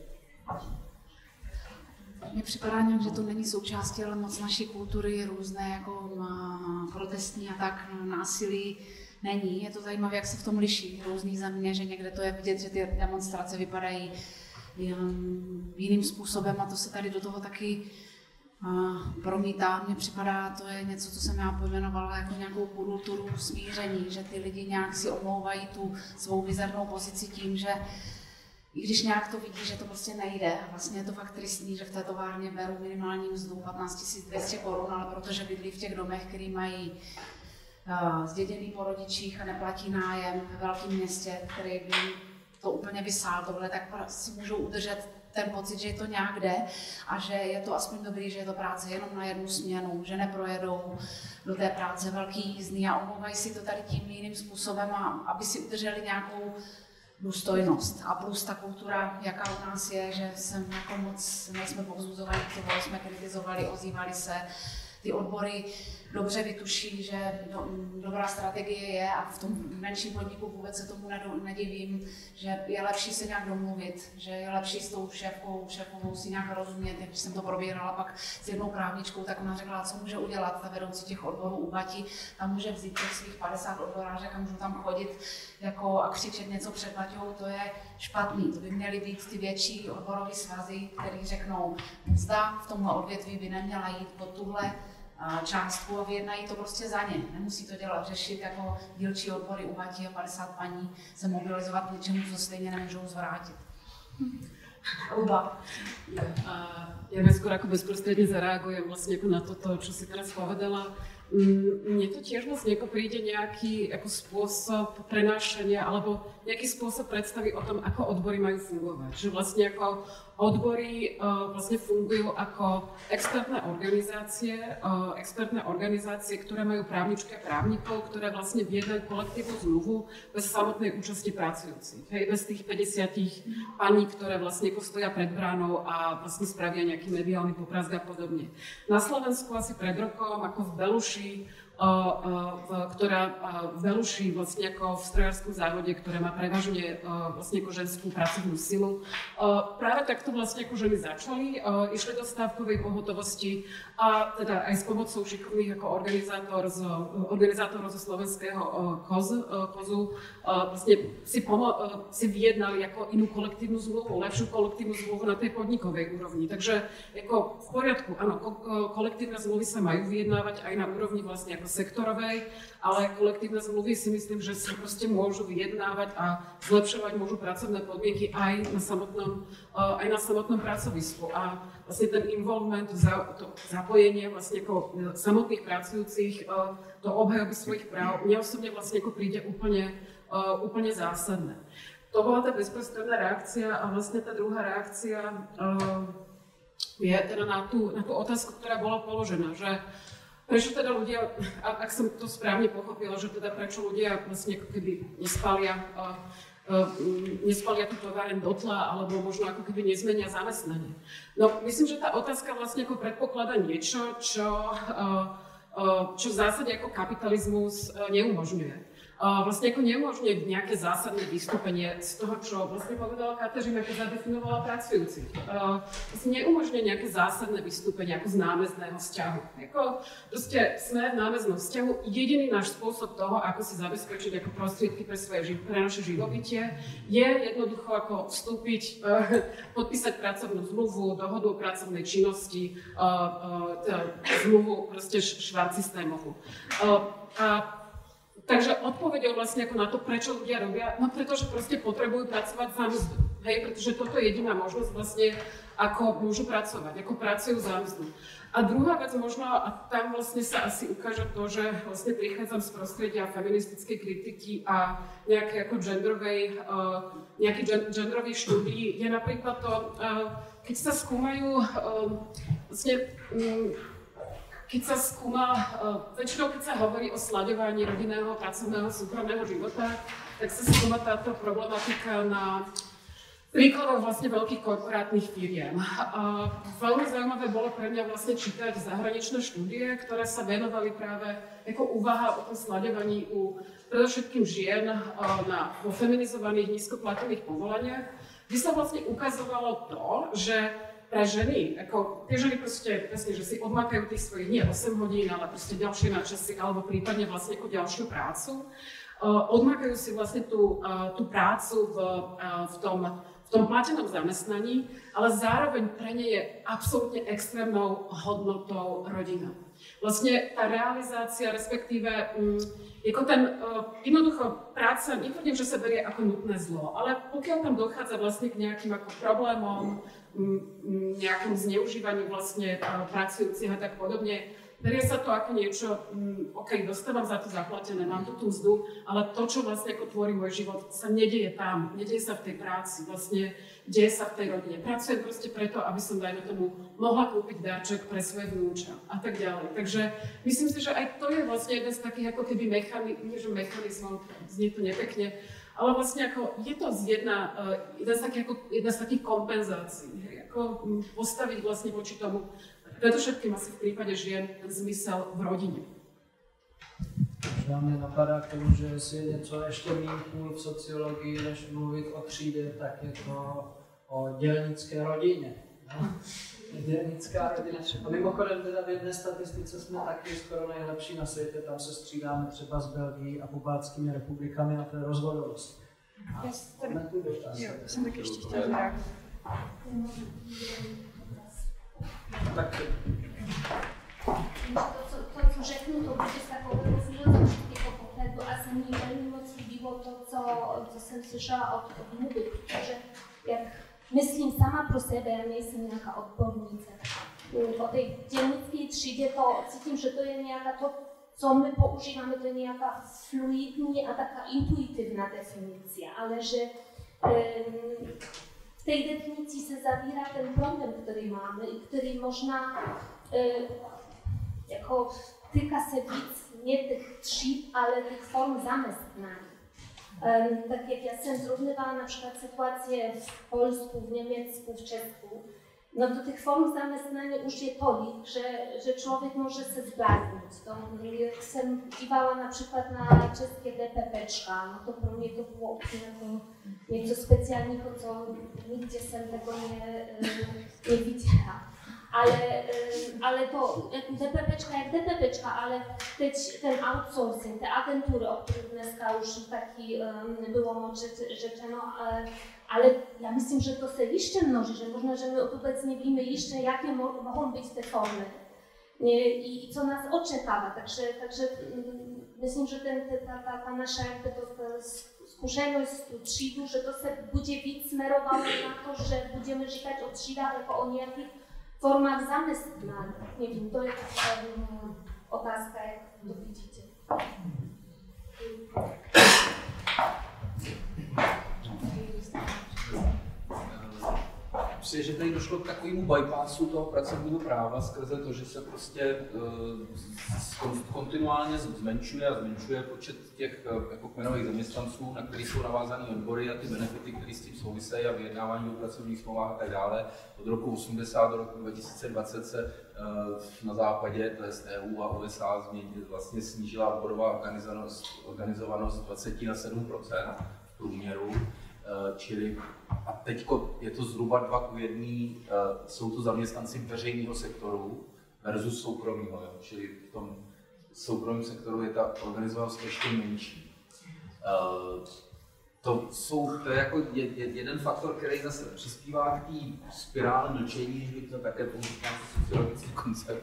Mně připadá nějak, že to není součástí, ale moc naší kultury, různé jako protestní a tak násilí není. Je to zajímavé, jak se v tom liší různý země, že někde to je vidět, že ty demonstrace vypadají jiným způsobem a to se tady do toho taky promítá. Mně připadá, to je něco, co jsem já pojmenovala jako nějakou kulturu smíření, že ty lidi nějak si omlouvají tu svou mizernou pozici tím, že i když nějak to vidí, že to prostě nejde, vlastně je to fakt tristní, že v té továrně berou minimální mzdu patnáct tisíc dvě stě korun, ale protože bydlí v těch domech, který mají uh, zděděný po rodičích a neplatí nájem ve velkém městě, který by to úplně vysál tohle, tak si můžou udržet ten pocit, že to nějak jde a že je to aspoň dobrý, že je to práce jenom na jednu směnu, že neprojedou do té práce velký jízdný a omlouvají si to tady tím jiným způsobem, a aby si udrželi nějakou důstojnost. A plus ta kultura, jaká u nás je, že jsem jako moc, nejsme povzbuzovali k tomu, jsme kritizovali, ozývali se. Ty odbory dobře vytuší, že do, dobrá strategie je a v tom menším podniku vůbec se tomu nedivím, že je lepší se nějak domluvit, že je lepší s tou šéfkou, šéfovou si nějak rozumět. Když jsem to probírala pak s jednou právničkou, tak ona řekla, co může udělat ta vedoucí těch odborů u Bati. Tam může vzít těch svých padesát odborářek a můžu tam chodit jako a křičet něco před Baťou, to je špatný. To by měly být ty větší odborové svazy, které řeknou, mzda v tomhle odvětví by neměla jít pod tuhle částku a vyjednají to prostě za ně. Nemusí to dělat, řešit jako dílčí odbory u Bati a padesát paní se mobilizovat k něčemu, co stejně nemůžou zvrátit. Luba. Ja, ja skôr ako bezprostredne zareagujem vlastne ako na toto, čo si teraz povedala. Mne to tiež vlastne ako príde nejaký ako spôsob prenášania alebo nejaký spôsob predstavy o tom, ako odbory majú fungovať. Že vlastne ako odbory uh, vlastne fungujú ako expertné organizácie, uh, expertné organizácie, ktoré majú právničky a právnikov, ktoré vlastne vyjednajú kolektívnu zmluvu bez samotnej účasti pracujúcich. Hej, bez tých päťdesiat paní, ktoré vlastne ako stoja pred bránou a vlastne spravia nejaký mediálny poprask a podobne. Na Slovensku asi pred rokom, ako v Beluši, Uh, uh, ktorá uh, v Beluši vlastne ako v strojárskom závode, ktoré má prevažne uh, vlastne ako ženskú pracovnú silu. Uh, práve takto vlastne ako ženy začali, uh, išli do stávkovej pohotovosti a teda aj s pomocou šikovných ako organizátor z, uh, organizátorov zo slovenského uh, koz, uh, kozu uh, vlastne si, pomo- uh, si vyjednali ako inú kolektívnu zmluvu, lepšiu kolektívnu zmluvu na tej podnikovej úrovni. Takže ako v poriadku, áno, ko- kolektívne zmluvy sa majú vyjednávať aj na úrovni vlastne ako sektorovej, ale kolektívne zmluvy si myslím, že sa proste môžu vyjednávať a zlepšovať môžu pracovné podmienky aj na samotnom, uh, aj na samotnom pracovisku. A vlastne ten involvement, za, to zapojenie vlastne ako samotných pracujúcich uh, do obhajoby svojich práv, mne osobne vlastne ako príde úplne, uh, úplne zásadné. To bola tá bezprostredná reakcia a vlastne tá druhá reakcia uh, je teda na tú, na tú otázku, ktorá bola položená, že prečo teda ľudia, ak som to správne pochopila, že teda prečo ľudia vlastne ako keby nespália, uh, uh, nespália tú továreň do tla, alebo možno ako keby nezmenia zamestnanie. No myslím, že tá otázka vlastne ako predpokladá niečo, čo, uh, uh, čo v zásade ako kapitalizmus uh, neumožňuje. Uh, vlastne ako neumožňuje nejaké zásadné vystúpenie z toho, čo vlastne povedala Kateřina, keď zadefinovala pracujúcich. Uh, vlastne neumožňuje nejaké zásadné vystúpenie ako z námezného vzťahu. Ako, proste sme v námeznom vzťahu. Jediný náš spôsob toho, ako si zabezpečiť ako prostriedky pre, svoje, pre naše živobytie, je jednoducho ako vstúpiť, uh, podpísať pracovnú zmluvu, dohodu o pracovnej činnosti, uh, uh, zmluvu proste švarcsystémovú. Uh, a Takže odpovedou vlastne ako na to, prečo ľudia robia, no pretože proste potrebujú pracovať za mzdu. Hej, pretože toto je jediná možnosť vlastne, ako môžu pracovať, ako pracujú za mzdu. A druhá vec možno, a tam vlastne sa asi ukáže to, že vlastne prichádzam z prostredia feministickej kritiky a nejakej ako genderovej, uh, nejaký genderový štúdií, je napríklad to, uh, keď sa skúmajú uh, vlastne um, Keď sa skúma, väčšinou keď sa hovorí o slaďovaní rodinného, pracovného, súkromného života, tak sa skúma táto problematika na príkladoch vlastne veľkých korporátnych firiem. A veľmi zaujímavé bolo pre mňa vlastne čítať zahraničné štúdie, ktoré sa venovali práve ako úvaha o tom slaďovaní u predovšetkým žien na, vo feminizovaných nízkoplatových povolaniach, kde sa vlastne ukazovalo to, že pre ženy, ako tie ženy proste, presne, že si odmakajú tých svojich nie osem hodín, ale proste ďalšie nadčasy, alebo prípadne vlastne ako ďalšiu prácu. Uh, odmakajú si vlastne tú, uh, tú prácu v, uh, v, tom, v tom platenom zamestnaní, ale zároveň pre ne je absolútne extrémnou hodnotou rodina. Vlastne tá realizácia, respektíve um, ako ten, uh, jednoducho práca, netvrdím, že sa berie ako nutné zlo, ale pokiaľ tam dochádza vlastne k nejakým ako problémom, nejakom zneužívaní vlastne pracujúcich a tak podobne. Berie sa to ako niečo, um, OK, dostávam za to zaplatené, mám tu tú mzdu, ale to, čo vlastne ako tvorí môj život, sa nedieje tam, nedieje sa v tej práci, vlastne deje sa v tej rodine. Pracujem proste preto, aby som, dajme tomu, mohla kúpiť darček pre svoje vnúča a tak ďalej. Takže myslím si, že aj to je vlastne jeden z takých ako keby mechanizmov, mechanizmov, znie to nepekne, ale vlastne ako je to z jedna, jedna, z takých, ako, jedna z takých kompenzácií, hej, ako postaviť vlastne voči tomu, predovšetkým asi v prípade žien, ten zmysel v rodine. Možná mě napadá k tomu, že jestli je něco ještě méně cool v sociologii, než mluvit o třídě, tak je to o dělnické rodině. No? Dělnická rodina. A mimochodem teda v jedné statistice jsme taky skoro nejlepší na světě, tam se střídáme třeba s Belgií a pobaltskými republikami a to je rozvodovost. Já jsem taky ještě chtěla reagovat. Tak. To, co, to, co řeknu, to bude z takového filozofického pohledu a se mi velmi moc líbilo to, co, co jsem slyšela od, od Huby, protože jak myslím sama pro sebe, já nejsem nějaká odbornice. O té dělnické třídě to cítím, že to je nějaká to co my používamy, to nie jaka fluidní a taka intuitywna definicja, ale że w tej definicji się zawiera ten problem, który mamy i który można jako tyka se víc nie tych tříd, ale tych form zamestnań. Tak jak ja sam zrównywała na przykład sytuację w polsku, w niemiecku, w czesku, no to tych form zamestnań już je tolik, że, że człowiek może się zbladnić. To, jak sam dziwała na przykład na czeskie DPPczka, no to pro mnie to było něco specjalnego, co nigdzie sam tego nie, nie widziała. Ale, ale to DPPčka jak DPPčka, ale teď ten outsourcing, te agentury, o których dneska już taki um, było moc rzeczeno, ale, ale ja myślę, że to się jeszcze mnoży, że można, że my obecnie wiemy jeszcze, jakie mo mogą być te formy i, i co nas oczekava. Także, także myślę, że ten, ta, ta, ta nasza jakby to, ta zkušenost třídu, że to się będzie víc smerowało na to, że będziemy říkać o třídach jako o nějakých formach zamestnań. Nie wiem, to jest um, otázka, jak to widzicie. Myslím, že tady došlo k takovému bypassu toho pracovního práva skrze to, že se prostě uh, kontinuálně zmenšuje a zmenšuje počet těch uh, jako kmenových zaměstnanců, na kterých jsou navázané odbory a ty benefity, které s tím souvisejí a vyjednávání o pracovních smlouvách a tak dále. Od roku osmdesát do roku dva tisíce dvacet se uh, na západě, to je E U a U S A, vlastně snížila odborová organizovanost, organizovanost dvacet na sedm procent v průměru. Čili a teďko je to zhruba dva ku jedný, jsou to zaměstnanci veřejného sektoru versus soukromého, čili v tom soukromém sektoru je ta organizovanost ještě menší. To, jsou, to je jako jeden faktor, který zase přispívá k té spirále mlčení, že to také používá sociologický koncept.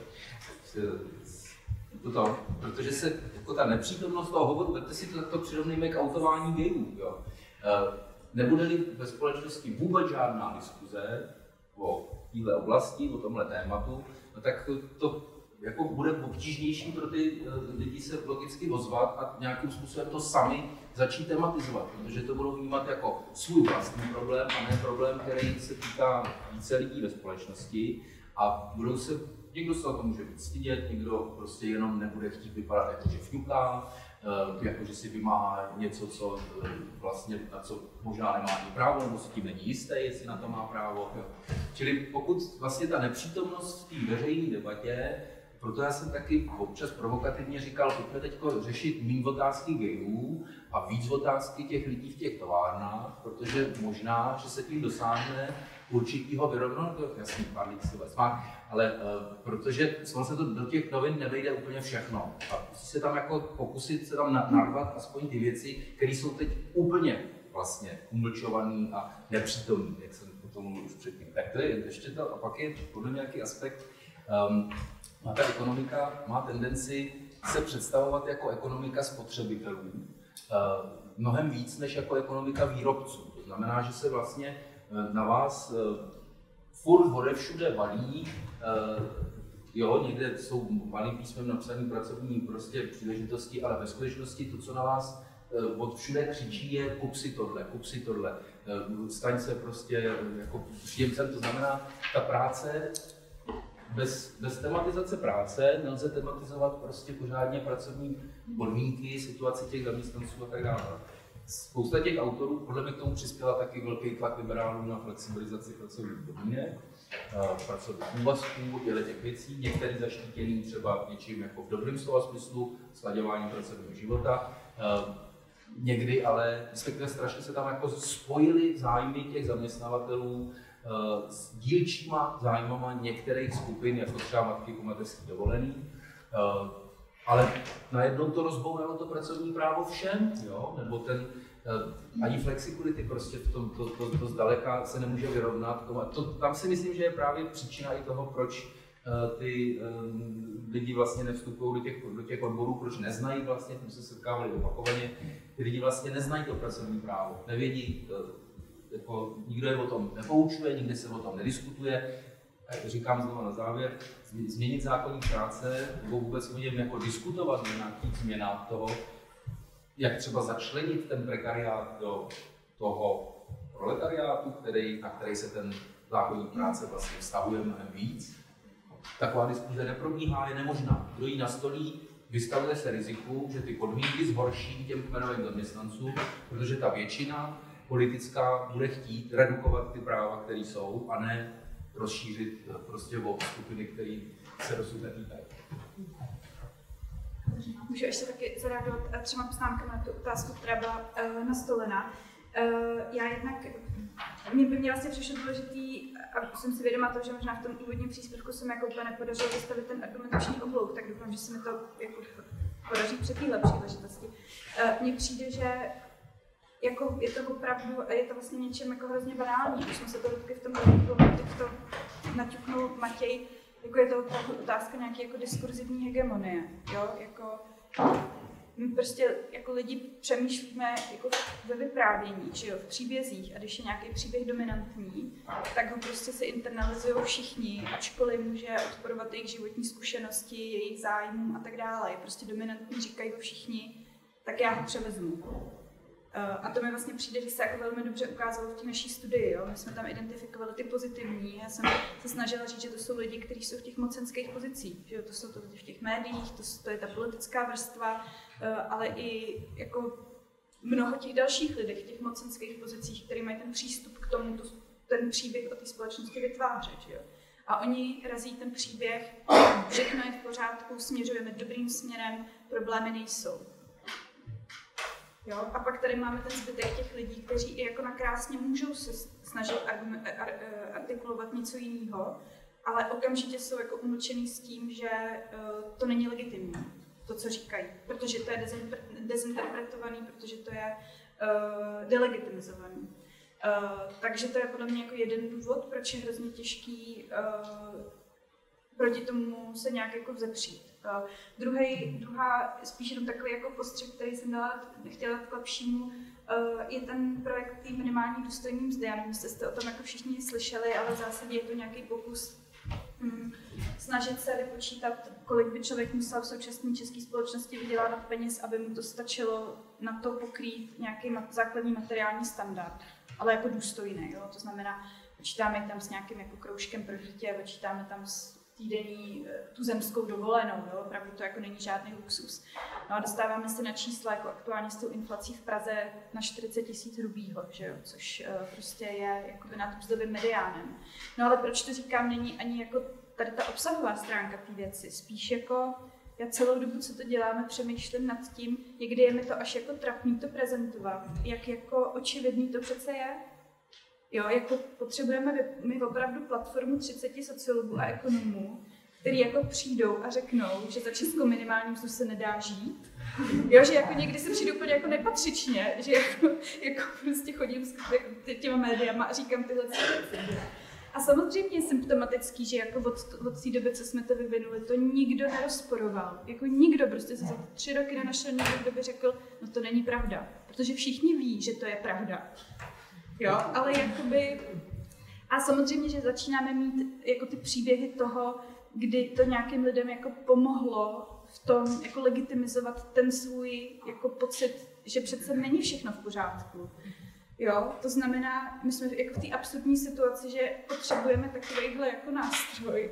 To, protože se jako ta nepřítomnost toho hovoru, vemte si to, to přirovnejme k autování gayů. Jo. Nebude-li ve společnosti vůbec žádná diskuze o téhle oblasti, o tomhle tématu, no tak to jako bude obtížnější pro ty lidi se logicky ozvat a nějakým způsobem to sami začít tematizovat, protože to budou vnímat jako svůj vlastní problém a ne problém, který se týká více lidí ve společnosti a budou se, někdo se o tom může být stydět, někdo prostě jenom nebude chtít vypadat jako že fňuká, jako že si vymáhá něco, co vlastně, na co možná nemá ani právo, nebo si tím není jistý, jestli na to má právo. Jo. Čili pokud vlastně ta nepřítomnost v té veřejné debatě, proto já jsem taky občas provokativně říkal, pojďme teď řešit méně otázky gayů a víc otázky těch lidí v těch továrnách, protože možná, že se tím dosáhne určitého vyrovnání, to jasný, pár lidí se vezmá, ale uh, protože se to do těch novin nevejde úplně všechno. A musí se tam jako pokusit se tam narvat aspoň ty věci, které jsou teď úplně vlastně umlčovaný a nepřítomný, jak jsem o tom mluvil už předtím. Tak to je ještě to, a pak je podle nějaký aspekt, um, má ta ekonomika má tendenci se představovat jako ekonomika spotřebitelů, uh, mnohem víc než jako ekonomika výrobců. To znamená, že se vlastně na vás uh, furt odevšude valí, uh, jo, někde jsou malým písmem napsaný pracovní prostě příležitosti, ale ve skutečnosti to, co na vás uh, od všude křičí, je kup si tohle, kup si tohle, uh, staň se prostě uh, jako příjemcem, to znamená, ta práce, bez, bez tematizace práce nelze tematizovat prostě pořádně pracovní podmínky, situaci těch zaměstnanců a tak dále. Spousta těch autorů podle mě k tomu přispěla taky velký tlak liberálů na flexibilizaci pracovních podmínek, pracovních úvazků, těle těch věcí, některý zaštítěný třeba něčím jako v dobrém slova smyslu, slaďování pracovního života. Někdy ale, respektive strašně se tam jako spojily zájmy těch zaměstnavatelů s dílčíma zájmama některých skupin, jako třeba matky po mateřský dovolený. Ale najednou to rozbouralo to pracovní právo všem, jo? Nebo ten, ani flexibility prostě v tom, to, to, to zdaleka se nemůže vyrovnat. To, tam si myslím, že je právě příčina i toho, proč uh, ty um, lidi vlastně nevstupují do těch, do těch odborů, proč neznají vlastně, tím se setkávali opakovaně, ty lidi vlastně neznají to pracovní právo, nevědí, uh, jako, nikdo je o tom nepoučuje, nikdy se o tom nediskutuje. a říkám znovu na závěr, změnit zákoník práce nebo vůbec o něm jako diskutovat o nějakých změnách toho, jak třeba začlenit ten prekariát do toho proletariátu, který, na který se ten zákoník práce vlastně vztahuje mnohem víc. Taková diskuze neprobíhá, je nemožná. Kdo ji nastolí, vystavuje se riziku, že ty podmínky zhorší těm kmenovým zaměstnancům, protože ta většina politická bude chtít redukovat ty práva, které jsou, a ne rozšířit prostě o skupiny, které se dosud netýkají. Můžu ještě taky zareagovat třema poznámkami na tu otázku, která byla uh, nastolena. Uh, já jednak, mě by mě vlastně přišlo důležitý, a jsem si vědoma toho, že možná v tom úvodním příspěvku jsem jako úplně nepodařilo vystavit ten argumentační oblouk, tak doufám, že se mi to jako podaří při téhle příležitosti. Uh, Mně přijde, že jako je to opravdu, je to vlastně něčem jako hrozně banální, už jsme se to dotkli v tom dokumentu, teď to naťuknul Matěj, jako je to opravdu otázka nějaké jako diskurzivní hegemonie, jo, jako my prostě jako lidi přemýšlíme jako ve vyprávění, že jo, v příbězích, a když je nějaký příběh dominantní, tak ho prostě se internalizují všichni, ačkoliv může odporovat jejich životní zkušenosti, jejich zájmům a tak dále. Je prostě dominantní, říkají ho všichni, tak já ho převezmu. A to mi vlastně přijde, že se jako velmi dobře ukázalo v té naší studii. Jo? My jsme tam identifikovali ty pozitivní. Já jsem se snažila říct, že to jsou lidi, kteří jsou v těch mocenských pozicích. Že to jsou to lidi v těch médiích, to, to je ta politická vrstva, ale i jako mnoho těch dalších lidí v těch mocenských pozicích, kteří mají ten přístup k tomu, ten příběh o té společnosti vytvářet. Že jo? A oni razí ten příběh, všechno je v pořádku, směřujeme dobrým směrem, problémy nejsou. Jo? A pak tady máme ten zbytek těch lidí, kteří i jako nakrásně můžou se snažit artikulovat něco jiného, ale okamžitě jsou jako umlčený s tím, že uh, to není legitimní, to, co říkají, protože to je dezinterpretovaný, protože to je uh, delegitimizovaný. Uh, takže to je podle mě jako jeden důvod, proč je hrozně těžký uh, proti tomu se nějak jako vzepřít. Uh, druhý, druhá, spíš jenom takový jako postřeh, který jsem dala, chtěla k lepšímu, uh, je ten projekt té minimální důstojné mzdy. Já nevím, jestli jste o tom jako všichni slyšeli, ale v zásadě je to nějaký pokus um, snažit se vypočítat, kolik by člověk musel v současné české společnosti vydělávat peněz, aby mu to stačilo na to pokrýt nějaký mat, základní materiální standard, ale jako důstojný. Jo? To znamená, počítáme tam s nějakým jako kroužkem pro dítě, počítáme tam s týdenní tuzemskou dovolenou, jo? Opravdu to jako není žádný luxus. No a dostáváme se na čísla jako aktuálně s tou inflací v Praze na čtyřicet tisíc hrubýho, že jo? Což uh, prostě je jakoby nad mzdovým mediánem. No ale proč to říkám, není ani jako tady ta obsahová stránka té věci, spíš jako já celou dobu, co to děláme, přemýšlím nad tím, někdy je mi to až jako trapný to prezentovat, jak jako očividný to přece je. Jo, jako potřebujeme my opravdu platformu třiceti sociologů a ekonomů, který jako přijdou a řeknou, že za českou minimální mzdu se nedá žít. Jo, že jako někdy se přijde úplně jako nepatřičně, že jako, jako prostě chodím s těma médiama a říkám tyhle věci. A samozřejmě je symptomatický, že jako od, od té doby, co jsme to vyvinuli, to nikdo nerozporoval. Jako nikdo prostě se za tři roky nenašel někdo, kdo by řekl, no to není pravda. Protože všichni ví, že to je pravda. Jo, ale jakoby... A samozřejmě, že začínáme mít jako ty příběhy toho, kdy to nějakým lidem jako pomohlo v tom jako legitimizovat ten svůj jako pocit, že přece není všechno v pořádku. Jo, to znamená, my jsme jako v té absurdní situaci, že potřebujeme takovýhle jako nástroj,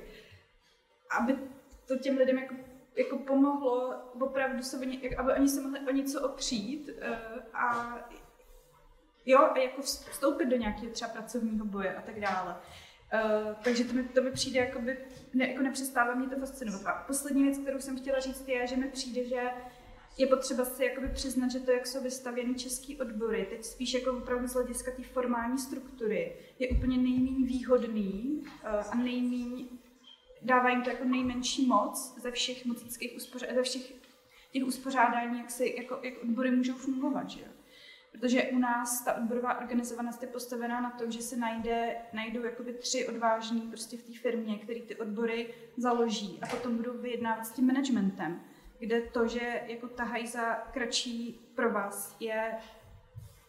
aby to těm lidem jako, jako pomohlo opravdu se, aby oni se mohli o něco opřít a jo, a jako vstoupit do nějakého třeba pracovního boje a tak dále. Uh, takže to mi, to mi přijde, jakoby, ne, jako nepřestává mě to fascinovat. A poslední věc, kterou jsem chtěla říct, je, že mi přijde, že je potřeba si jakoby přiznat, že to, jak jsou vystavěny český odbory, teď spíš jako opravdu z hlediska té formální struktury, je úplně nejméně výhodný uh, a nejméně, dává jim to jako nejmenší moc ze všech mocenských uspořádání, ze všech těch uspořádání, jak, si, jako, jak odbory můžou fungovat, že jo. Protože u nás ta odborová organizovanost je postavená na tom, že se najde, najdou jakoby tři odvážní prostě v té firmě, který ty odbory založí a potom budou vyjednávat s tím managementem, kde to, že jako tahají za kratší provaz, je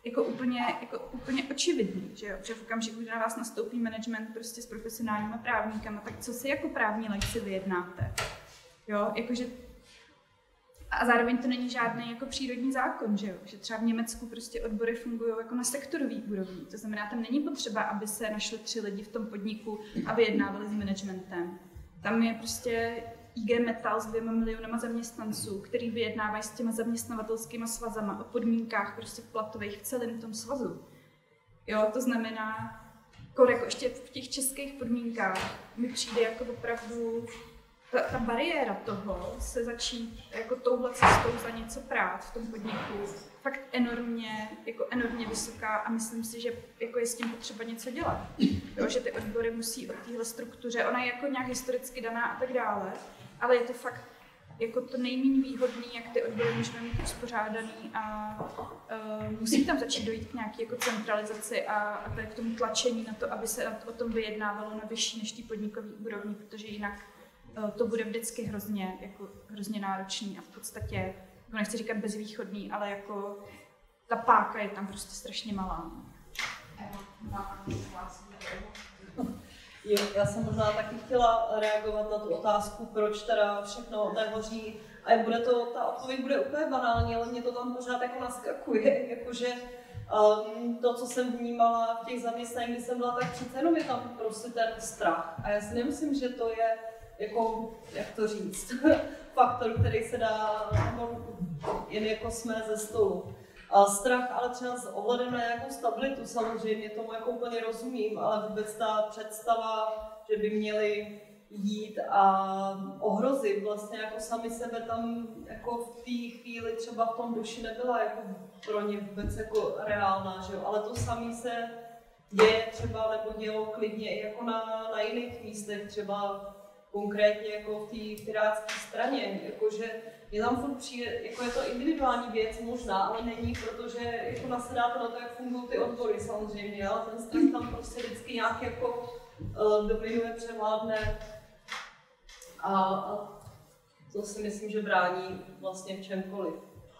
jako úplně, jako úplně očividný, že jo? Že v okamžiku, kdy na vás nastoupí management prostě s profesionálníma právníkama, tak co si jako právní lajci vyjednáte? Jo, jakože a zároveň to není žádný jako přírodní zákon, že jo? Že třeba v Německu prostě odbory fungují jako na sektorový úrovni. To znamená, tam není potřeba, aby se našli tři lidi v tom podniku a vyjednávali s managementem. Tam je prostě I G Metall s dvěma milionama zaměstnanců, který vyjednávají s těma zaměstnavatelskými svazama o podmínkách prostě platových v celém tom svazu. Jo, to znamená, jako ještě v těch českých podmínkách mi přijde jako opravdu ta, ta bariéra toho se začít jako touhle cestou za něco prát v tom podniku fakt enormně, jako enormně vysoká a myslím si, že jako je s tím potřeba něco dělat. Jo, že ty odbory musí o téhle struktuře, ona je jako nějak historicky daná a tak dále, ale je to fakt jako to nejméně výhodný, jak ty odbory můžeme mít uspořádaný a uh, musí tam začít dojít k nějaké jako centralizaci a, a tady k tomu tlačení na to, aby se o tom vyjednávalo na vyšší než tý podnikový úrovni, protože jinak uh, to bude vždycky hrozně, jako, hrozně náročný a v podstatě, jako nechci říkat bezvýchodný, ale jako ta páka je tam prostě strašně malá. Jo, já jsem možná taky chtěla reagovat na tu otázku, proč teda všechno nehoří. A bude to, ta odpověď bude úplně banální, ale mě to tam pořád jako naskakuje. Jakože um, to, co jsem vnímala v těch zaměstnáních, kdy jsem byla, tak přece jenom je tam prostě ten strach. A já si nemyslím, že to je jako, jak to říct, faktor, který se dá jen jako jsme ze stolu. A strach, ale třeba s ohledem na nějakou stabilitu, samozřejmě tomu jako úplně rozumím, ale vůbec ta představa, že by měli jít a ohrozit vlastně jako sami sebe tam jako v té chvíli třeba v tom duši nebyla jako pro ně vůbec jako reálná, že jo? Ale to samé se děje třeba nebo dělo klidně i jako na, na jiných místech, třeba konkrétně jako v té pirátské straně, jakože je tam furt přijde, jako je to individuální věc možná, ale není, protože jako nasedáte na to, jak fungují ty odbory samozřejmě, ale ten strach tam prostě vždycky nějak jako uh, dominuje, převládne a, a to si myslím, že brání vlastně v čemkoliv.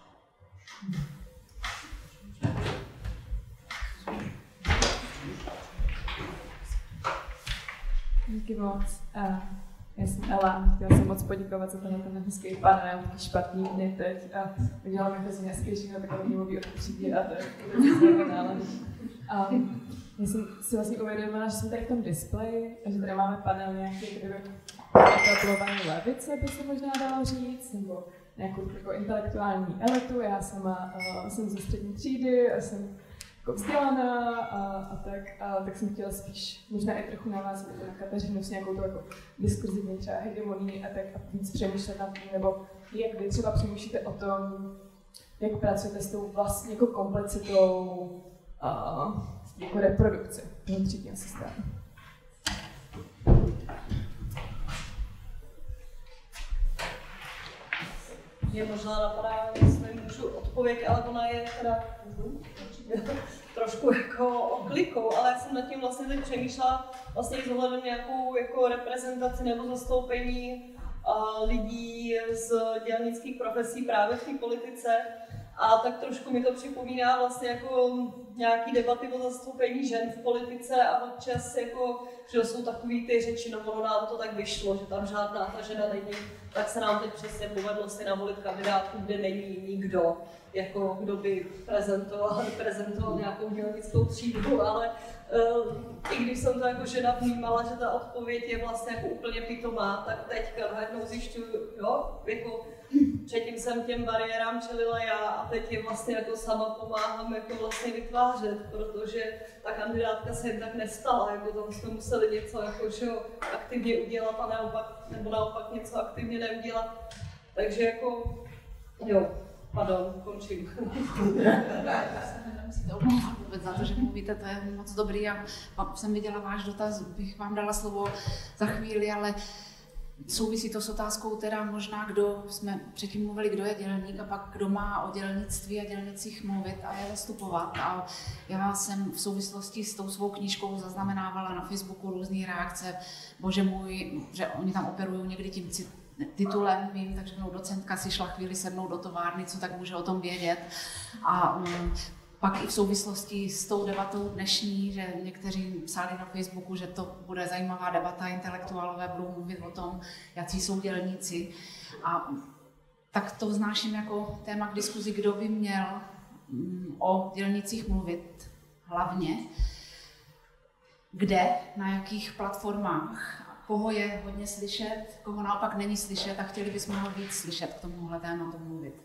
Díky moc. Uh... Já jsem Ela, chtěla jsem moc poděkovat za tenhle ten hezký panel, taky špatný dny teď a uděláme hrozně hezký všechno takové mluví od třídy a to je fenomenální. Um, já jsem si vlastně uvědomila, že jsme tady v tom displeji a že tady máme panel nějaký, kdyby etablovaný levice, by se možná dalo říct, nebo nějakou jako intelektuální elitu. Já sama uh, jsem ze střední třídy a jsem jako vzdělaná a, a tak, a tak jsem chtěla spíš možná i trochu navázat na Kateřinu s nějakou to jako diskurzivní třeba hegemonii a tak a víc přemýšlet nad tím, nebo jak vy třeba přemýšlíte o tom, jak pracujete s tou vlastně jako komplicitou a, jako reprodukce toho třídního systému. Mě možná napadá, jestli můžu odpověď, ale ona je teda trošku jako oklikou, ale já jsem nad tím vlastně teď přemýšlela vlastně i s ohledem nějakou jako reprezentaci nebo zastoupení uh, lidí z dělnických profesí právě v té politice. A tak trošku mi to připomíná vlastně jako nějaký debaty o zastoupení žen v politice a občas jako, že jsou takový ty řeči, no ono nám to tak vyšlo, že tam žádná ta žena není, tak se nám teď přesně povedlo si navolit kandidátku, kde není nikdo, jako kdo by prezentoval, prezentoval nějakou dělnickou třídu, ale uh, i když jsem to jako žena vnímala, že ta odpověď je vlastně jako úplně pitomá, tak teďka najednou zjišťuju, jo, jako předtím jsem těm bariérám čelila já a teď je vlastně jako sama pomáhám jako vlastně vytvářet, protože ta kandidátka se jen tak nestala, jako tam jsme museli něco jako, že jo, aktivně udělat a naopak, nebo naopak něco aktivně neudělat. Takže jako, jo, pardon, končím. Nemusíte omlouvat vůbec za to, že mluvíte, to je moc dobrý a jsem viděla váš dotaz, bych vám dala slovo za chvíli, ale souvisí to s otázkou teda možná, kdo, jsme předtím mluvili, kdo je dělník a pak kdo má o dělnictví a dělnicích mluvit a je zastupovat. A já jsem v souvislosti s tou svou knížkou zaznamenávala na Facebooku různé reakce, bože můj, že oni tam operují někdy tím titulem, vím, takže mnou docentka si šla chvíli se mnou do továrny, co tak může o tom vědět. A um, pak i v souvislosti s tou debatou dnešní, že někteří psali na Facebooku, že to bude zajímavá debata, intelektuálové budou mluvit o tom, jaký jsou dělníci. A tak to vznáším jako téma k diskuzi, kdo by měl o dělnicích mluvit hlavně, kde, na jakých platformách, koho je hodně slyšet, koho naopak není slyšet a chtěli bychom ho víc slyšet k tomuhle tématu mluvit.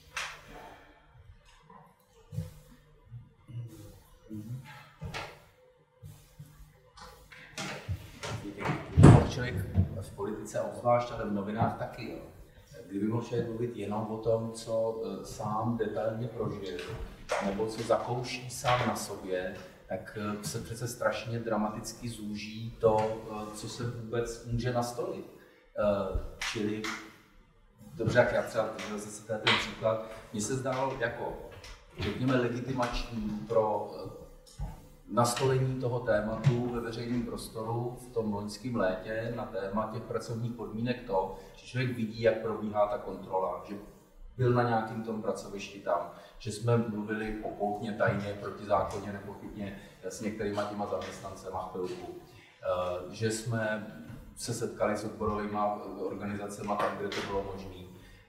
Člověk v politice, obzvlášť, ale v novinách taky. Jo. Kdyby mohl člověk mluvit jenom o tom, co sám detailně prožil, nebo co zakouší sám na sobě, tak se přece strašně dramaticky zúží to, co se vůbec může nastolit. Čili, dobře, jak já třeba zase ten příklad, mně se zdál jako, řekněme, legitimační pro nastolení toho tématu ve veřejném prostoru v tom loňském létě na téma těch pracovních podmínek to, že člověk vidí, jak probíhá ta kontrola, že byl na nějakém tom pracovišti tam, že jsme mluvili pokoutně, tajně, protizákonně, nepochybně s některýma těma zaměstnancema chvilku, že jsme se setkali s odborovými organizacemi tam, kde to bylo možné,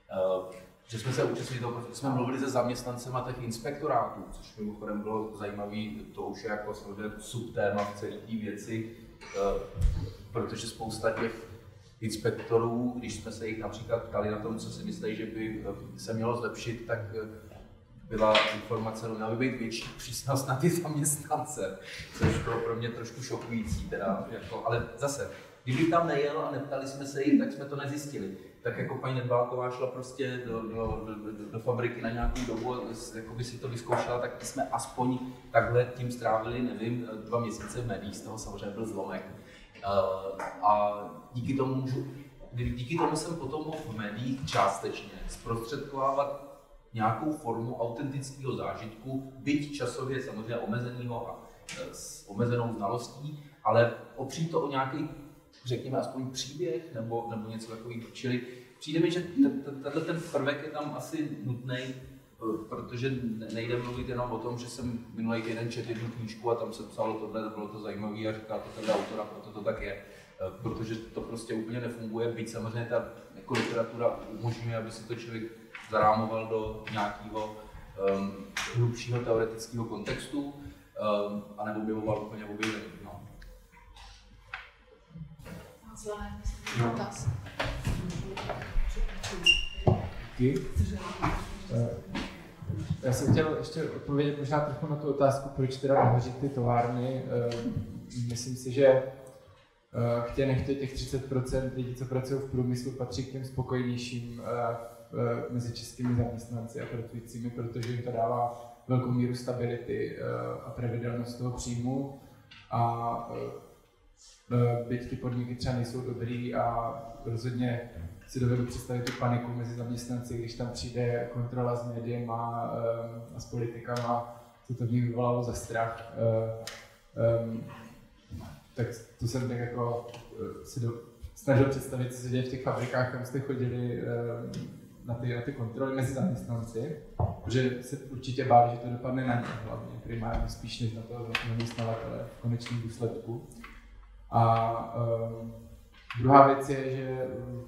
že jsme se účastnili toho, protože jsme mluvili se zaměstnancema těch inspektorátů, což mimochodem bylo zajímavé, to už je jako samozřejmě subtéma v celé té věci, protože spousta těch inspektorů, když jsme se jich například ptali na tom, co si myslí, že by se mělo zlepšit, tak byla informace, že měla by být větší přísnost na ty zaměstnance, což bylo pro mě trošku šokující, teda, jako, ale zase, kdybych tam nejel a neptali jsme se jich, tak jsme to nezjistili. Tak jako paní Nedbálková šla prostě do, do, do, do fabriky na nějakou dobu a jako by si to vyzkoušela, tak jsme aspoň takhle tím strávili, nevím, dva měsíce v médiích, z toho samozřejmě byl zlomek. A díky tomu můžu, díky tomu jsem potom mohl v médiích částečně zprostředkovávat nějakou formu autentického zážitku, byť časově samozřejmě omezeného a s omezenou znalostí, ale opřít to o nějaký, řekněme, aspoň příběh nebo, nebo něco takového. Čili přijde mi, že tenhle ten prvek je tam asi nutný, protože nejde mluvit jenom o tom, že jsem minulý týden četl jednu knížku a tam se psalo tohle, bylo to zajímavé a říká to tenhle autora, proto to tak je. Protože to prostě úplně nefunguje, byť samozřejmě ta jako literatura umožňuje, aby si to člověk zarámoval do nějakého um, hlubšího teoretického kontextu, um, anebo objevoval úplně objevení. No. No. Dotaz. Díky. Já jsem chtěl ještě odpovědět možná trochu na tu otázku, proč teda nehoří ty továrny. Myslím si, že chtě nechtě těch třicet procent lidí, co pracují v průmyslu, patří k těm spokojenějším mezi českými zaměstnanci a pracujícími, protože jim to dává velkou míru stability a pravidelnost toho příjmu. A byť ty podniky třeba nejsou dobrý a rozhodně si dovedu představit tu paniku mezi zaměstnanci, když tam přijde kontrola s médiema a s politikama, co to v nich vyvolalo za strach. Tak to jsem tak jako si do, snažil představit, co se děje v těch fabrikách, kam jste chodili na ty, na ty kontroly mezi zaměstnanci, protože se určitě báli, že to dopadne na ně hlavně, primárně spíš než na toho zaměstnavatele v konečném důsledku. A um, druhá věc je, že um,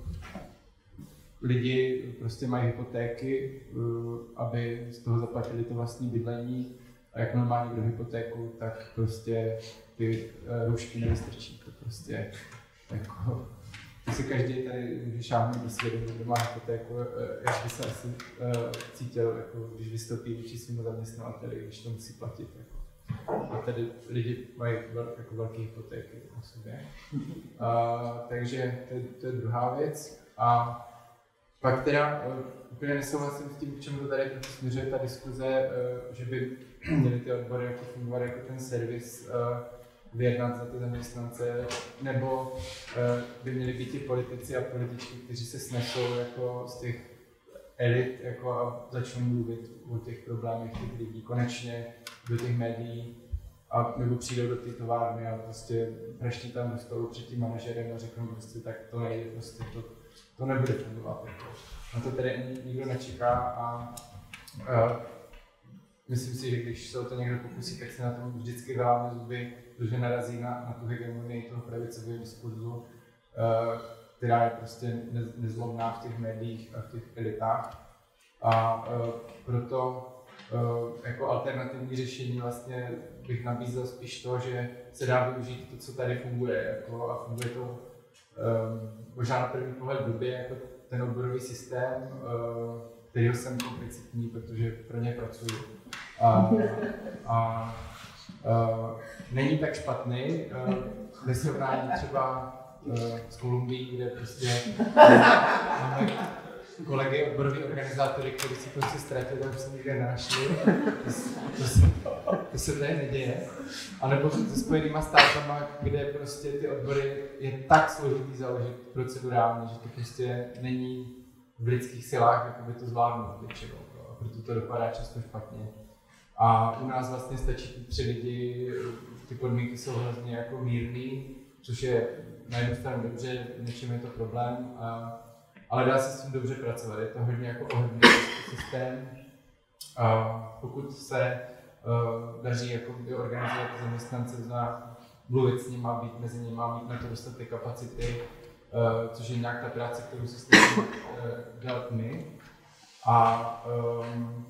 lidi prostě mají hypotéky, um, aby z toho zaplatili to vlastní bydlení a jak normálně do hypotéku, tak prostě ty uh, roušky nevystrčí. To prostě jako, to si každý tady může šáhnout do svědomí, kdo má hypotéku, uh, jak by se asi uh, cítil, jako, když vystoupí vůči svým zaměstnavateli, když to musí platit. Jako. A tady lidi mají vel, jako velké hypotéky na sobě. Uh, takže to je, to je druhá věc. A pak teda uh, úplně nesouhlasím s tím, k čemu to tady směřuje ta diskuze, uh, že by měly ty odbory jako fungovat jako ten servis, uh, vyjednat za ty zaměstnance, nebo uh, by měli být ti politici a političky, kteří se snesou jako z těch elit jako a začnou mluvit o těch problémech těch lidí konečně do těch médií a nebo přijdou do té továrny a prostě praští tam do stolu před tím manažerem a řeknou prostě tak to nejde, prostě to, to nebude fungovat. Jako. Na to tady nikdo nečeká a, a myslím si, že když se o to někdo pokusí, tak se na tom vždycky vyláme zuby, protože narazí na, na tu hegemonii toho pravicového diskurzu, která je prostě nezlomná v těch médiích a v těch elitách. A proto jako alternativní řešení vlastně bych nabízel spíš to, že se dá využít to, co tady funguje. Jako, a funguje to možná na první pohled blbě, jako ten odborový systém, kterýho jsem komplicitní, protože pro ně pracuji. A, a, a není tak špatný ve srovnání třeba s Kolumbií, kde prostě máme kolegy odborový organizátory, kteří si prostě ztratili, tam se nikde nenašli. To, to, se, to se tady neděje. A nebo se Spojenýma státama, kde prostě ty odbory je tak složitý založit procedurálně, že to prostě není v lidských silách, jako by to zvládnout většinou. A proto to dopadá často špatně. A u nás vlastně stačí ty tři lidi, ty podmínky jsou hrozně jako mírný, což je na jednu stranu dobře, něčím je to problém, a, ale dá se s tím dobře pracovat. Je to hodně jako ohledný systém. A pokud se uh, daří jako organizovat zaměstnance, zná mluvit s nimi, být mezi nimi, mít na to dostatek kapacity, uh, což je nějak ta práce, kterou se snažíme uh, dělat my. A um,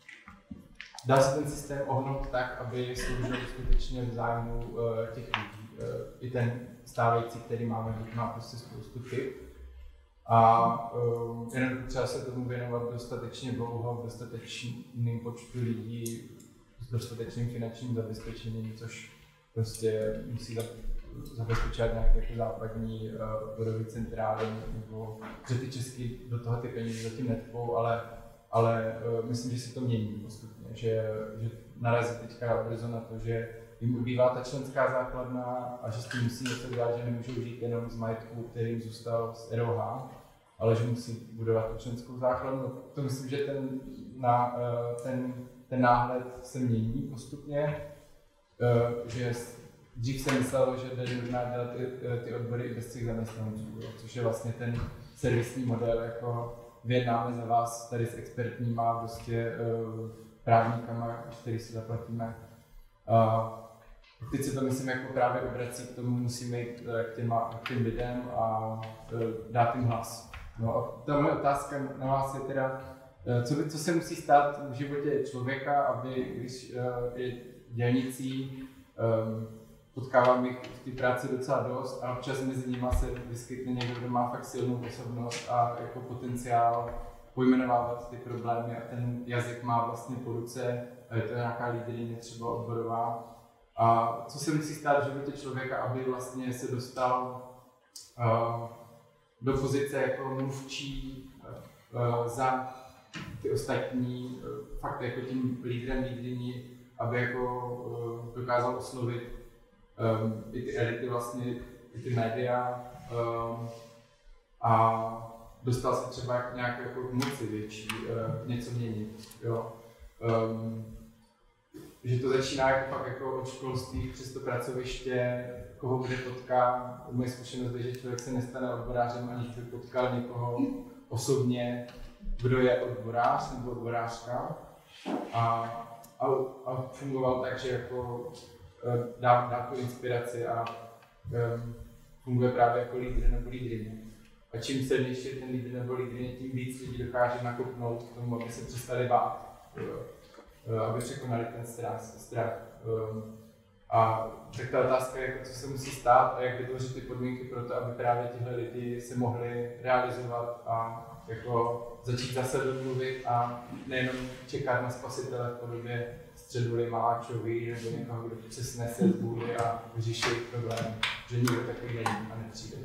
dá se ten systém ohnout tak, aby sloužil skutečně v zájmu uh, těch lidí. Uh, I ten stávající, který máme, má prostě spoustu chyb. A um, jenom potřeba se tomu věnovat dostatečně dlouho, v dostatečným počtu lidí, s dostatečným finančním zabezpečením, což prostě musí zabezpečovat nějaké jako západní uh, odborové centrály, nebo že ty český do toho ty peníze zatím netvou, ale, ale uh, myslím, že se to mění postupně, že, že narazí teďka brzo na to, že jim ubývá ta členská základna a že s tím musí něco dělat, že nemůžou žít jenom z majetku, který jim zůstal z R O H, ale že musí budovat tu členskou základnu. To myslím, že ten, na, ten, ten náhled se mění postupně, že dřív se myslelo, že jde možná dělat ty, ty odbory i bez těch zaměstnanců, což je vlastně ten servisní model, jako vyjednáme za vás tady s expertníma prostě právníkama, který si zaplatíme. Teď se to myslím jako právě obrací k tomu, musíme jít k, těma, k těm lidem a dát jim hlas. No a ta moje otázka na vás je teda, co, co se musí stát v životě člověka, aby když je dělnicí, potkávám jich v té práci docela dost a občas mezi nimi se vyskytne někdo, kdo má fakt silnou osobnost a jako potenciál pojmenovávat ty problémy a ten jazyk má vlastně po ruce, a je to nějaká lídryně třeba odborová. A co se musí stát v životě člověka, aby vlastně se dostal uh, do pozice jako mluvčí uh, za ty ostatní, uh, fakt jako tím lídrem, lídryní, aby jako uh, dokázal oslovit um, i ty elity vlastně, i ty média um, a dostal se třeba nějak jako k moci větší, uh, něco měnit. Jo. Um, že to začíná jako fakt jako od školství přes to pracoviště, koho kde potká. Moje zkušenost je, že člověk se nestane odborářem, aniž by potkal někoho osobně, kdo je odborář nebo odborářka. A, a, a fungoval tak, že jako dá, dá tu inspiraci a um, funguje právě jako lídr nebo lídryně. A čím silnější je ten lídr nebo lídryně, tím víc lidí dokáže nakopnout k tomu, aby se přestali bát. Aby překonali ten strach. strach. A tak ta otázka je, co se musí stát a jak vytvořit ty podmínky pro to, aby právě tihle lidi se mohli realizovat a jako začít zase domluvit a nejenom čekat na spasitele v podobě Středuly Maláčový nebo někoho, kdo se snese z bůly a vyřeší problém, že nikdo takový není a nepřijde.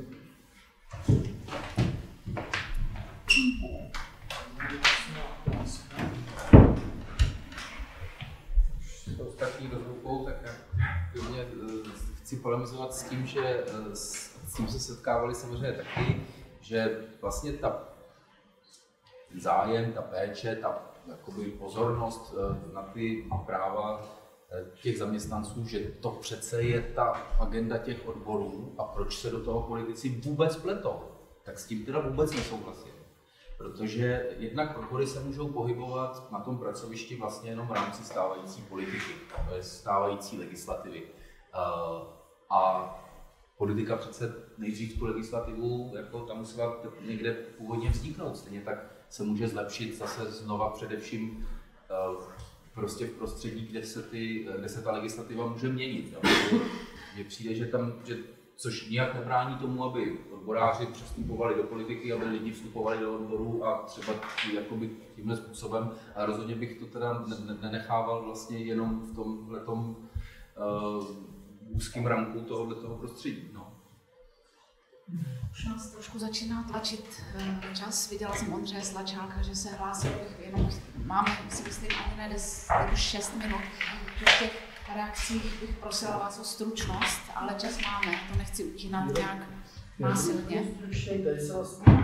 Ostatní do rukou, tak já chci polemizovat s tím, že s tím se setkávali samozřejmě taky, že vlastně ta zájem, ta péče, ta jakoby pozornost na ty práva těch zaměstnanců, že to přece je ta agenda těch odborů a proč se do toho politici vůbec pletou, tak s tím teda vůbec nesouhlasím. Protože jednak odbory se můžou pohybovat na tom pracovišti vlastně jenom v rámci stávající politiky, stávající legislativy. A politika přece nejdřív tu legislativu, jako tam musela někde původně vzniknout. Stejně tak se může zlepšit zase znova především prostě v prostředí, kde se, ty, kde se ta legislativa může měnit. Mně přijde, že tam, že, což nijak nebrání tomu, aby odboráři přestupovali do politiky, aby lidi vstupovali do odborů a třeba jakoby tímhle způsobem. A rozhodně bych to teda nenechával vlastně jenom v tomhletom uh, úzkým ranku tohoto prostředí. No. Už nás trošku začíná tlačit čas. Viděla jsem Ondřeje Slačáka, že se hlásil, jenom máme, si myslím, ani ne už šest minut. V těch reakcích bych prosila vás o stručnost, ale čas máme, to nechci utínat nějak násilně. Stručně, tady se vlastně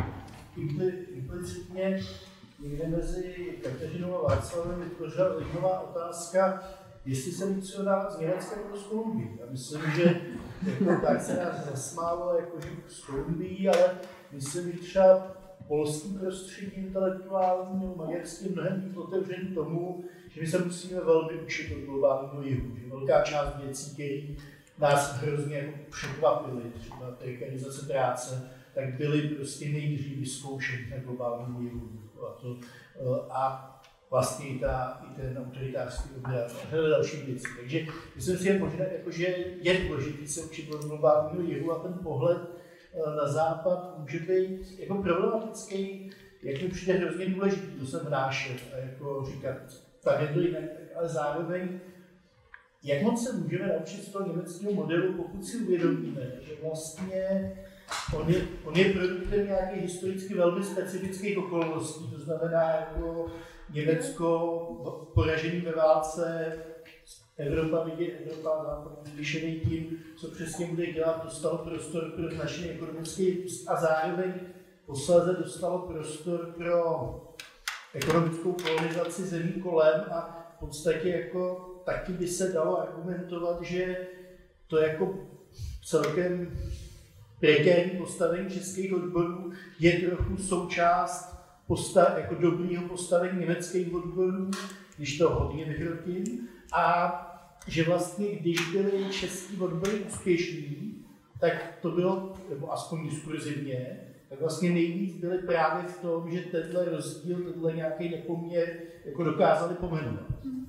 implicitně někde mezi Kateřinou a Václavem vytvořila zajímavá otázka, jestli se něco dá z Německa nebo z Kolumbii. Já myslím, že jako tak se nás zasmálo, jakože z Kolumbii, ale myslím, že třeba polský prostředí intelektuální nebo maďarský mnohem víc otevřený tomu, že my se musíme velmi učit od globálního jihu. Že velká část věcí, které nás hrozně jako překvapily, třeba prekarizace práce, tak byly prostě nejdřív vyzkoušeny na globálním jihu. A, to, a vlastně i, ta, i ten autoritářský obrat a další věci. Takže myslím si, že, možná, jako, že je důležité se učit od globálního jihu a ten pohled na západ může být jako problematický, jak mi přijde hrozně důležitý to sem vnášet a jako říkat, tak je to jinak, ale zároveň, jak moc se můžeme naučit z toho německého modelu, pokud si uvědomíme, že vlastně on je, on je produktem nějakých historicky velmi specifických okolností, to znamená jako Německo poražený ve válce, Evropa vidět, Evropa západ vyšený tím, co přesně bude dělat, dostalo prostor pro značný ekonomický růst a zároveň posléze dostalo prostor pro ekonomickou kolonizaci zemí kolem a v podstatě jako taky by se dalo argumentovat, že to jako celkem prekérní postavení českých odborů je trochu součást postav, jako dobrýho postavení německých odborů, když to hodně vyhrotím, a že vlastně, když byly český odbory úspěšní, tak to bylo, nebo aspoň diskurzivně, tak vlastně nejvíc byly právě v tom, že tenhle rozdíl, tenhle nějaký nepoměr jako dokázali pomenovat.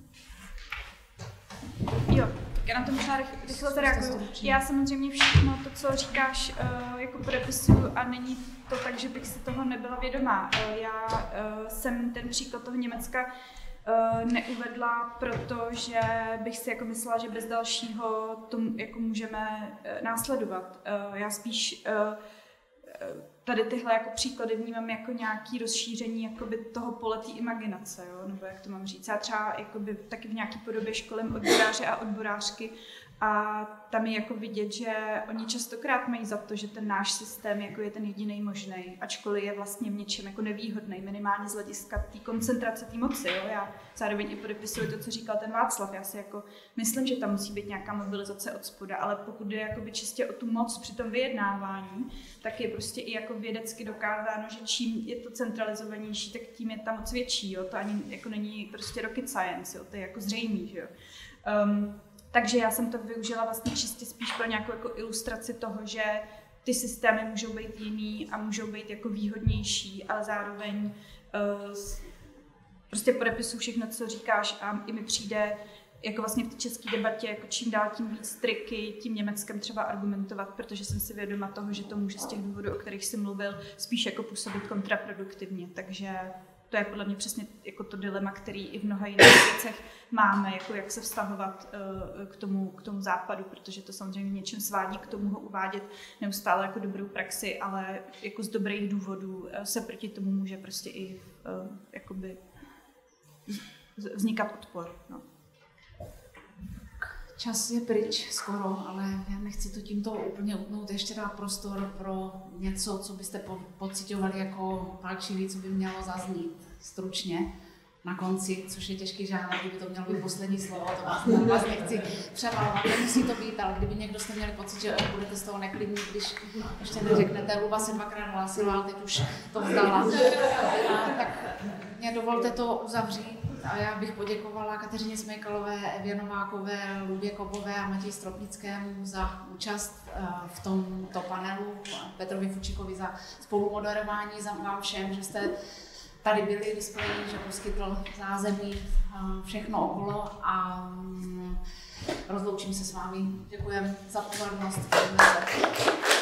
Jo, já na to možná rychle zareaguju. Já samozřejmě všechno to, co říkáš, jako podepisuju a není to tak, že bych si toho nebyla vědomá. Já jsem ten příklad toho Německa neuvedla, protože bych si jako myslela, že bez dalšího to jako můžeme následovat. Já spíš tady tyhle jako příklady vnímám jako nějaké rozšíření jakoby toho pole té imaginace, jo? Nebo jak to mám říct. Já třeba jakoby taky v nějaké podobě školím odboráře a odborářky a tam je jako vidět, že oni častokrát mají za to, že ten náš systém jako je ten jediný možný, ačkoliv je vlastně v něčem jako nevýhodný, minimálně z hlediska té koncentrace té moci. Jo? Já zároveň i podepisuju to, co říkal ten Václav. Já si jako myslím, že tam musí být nějaká mobilizace od spoda, ale pokud jde jakoby čistě o tu moc při tom vyjednávání, tak je prostě i jako vědecky dokázáno, že čím je to centralizovanější, tak tím je ta moc větší. Jo? To ani jako není prostě rocket science, jo? To je jako zřejmý. Že jo? Um, Takže já jsem to využila vlastně čistě spíš pro nějakou jako ilustraci toho, že ty systémy můžou být jiný a můžou být jako výhodnější, ale zároveň uh, prostě podepisuju všechno, co říkáš a i mi přijde jako vlastně v té české debatě jako čím dál tím víc triky tím Německem třeba argumentovat, protože jsem si vědoma toho, že to může z těch důvodů, o kterých jsi mluvil, spíš jako působit kontraproduktivně, takže to je podle mě přesně jako to dilema, který i v mnoha jiných věcech máme, jako jak se vztahovat uh, k tomu, k tomu západu, protože to samozřejmě něčem svádí k tomu ho uvádět neustále jako dobrou praxi, ale jako z dobrých důvodů uh, se proti tomu může prostě i uh, jakoby vznikat odpor. No. Čas je pryč skoro, ale já nechci to tímto úplně utnout. Ještě dát prostor pro něco, co byste po- pociťovali jako palčivý, co by mělo zaznít stručně. na konci, což je těžký žánr, kdyby to mělo být poslední slovo, to vás, to vás nechci převalovat, nemusí to být, ale kdyby někdo jste měli pocit, že budete z toho neklidní, když ještě neřeknete, Luba se dvakrát hlásila, ale teď už to vzdala. A tak mě dovolte to uzavřít a já bych poděkovala Kateřině Smejkalové, Evě Novákové, Lubě Kobové a Matěji Stropnickému za účast v tomto panelu, Petrovi Fučíkovi za spolumoderování, za vám všem, že jste tady byli displeji, že poskytl zázemí, všechno okolo a rozloučím se s vámi. Děkujem za pozornost.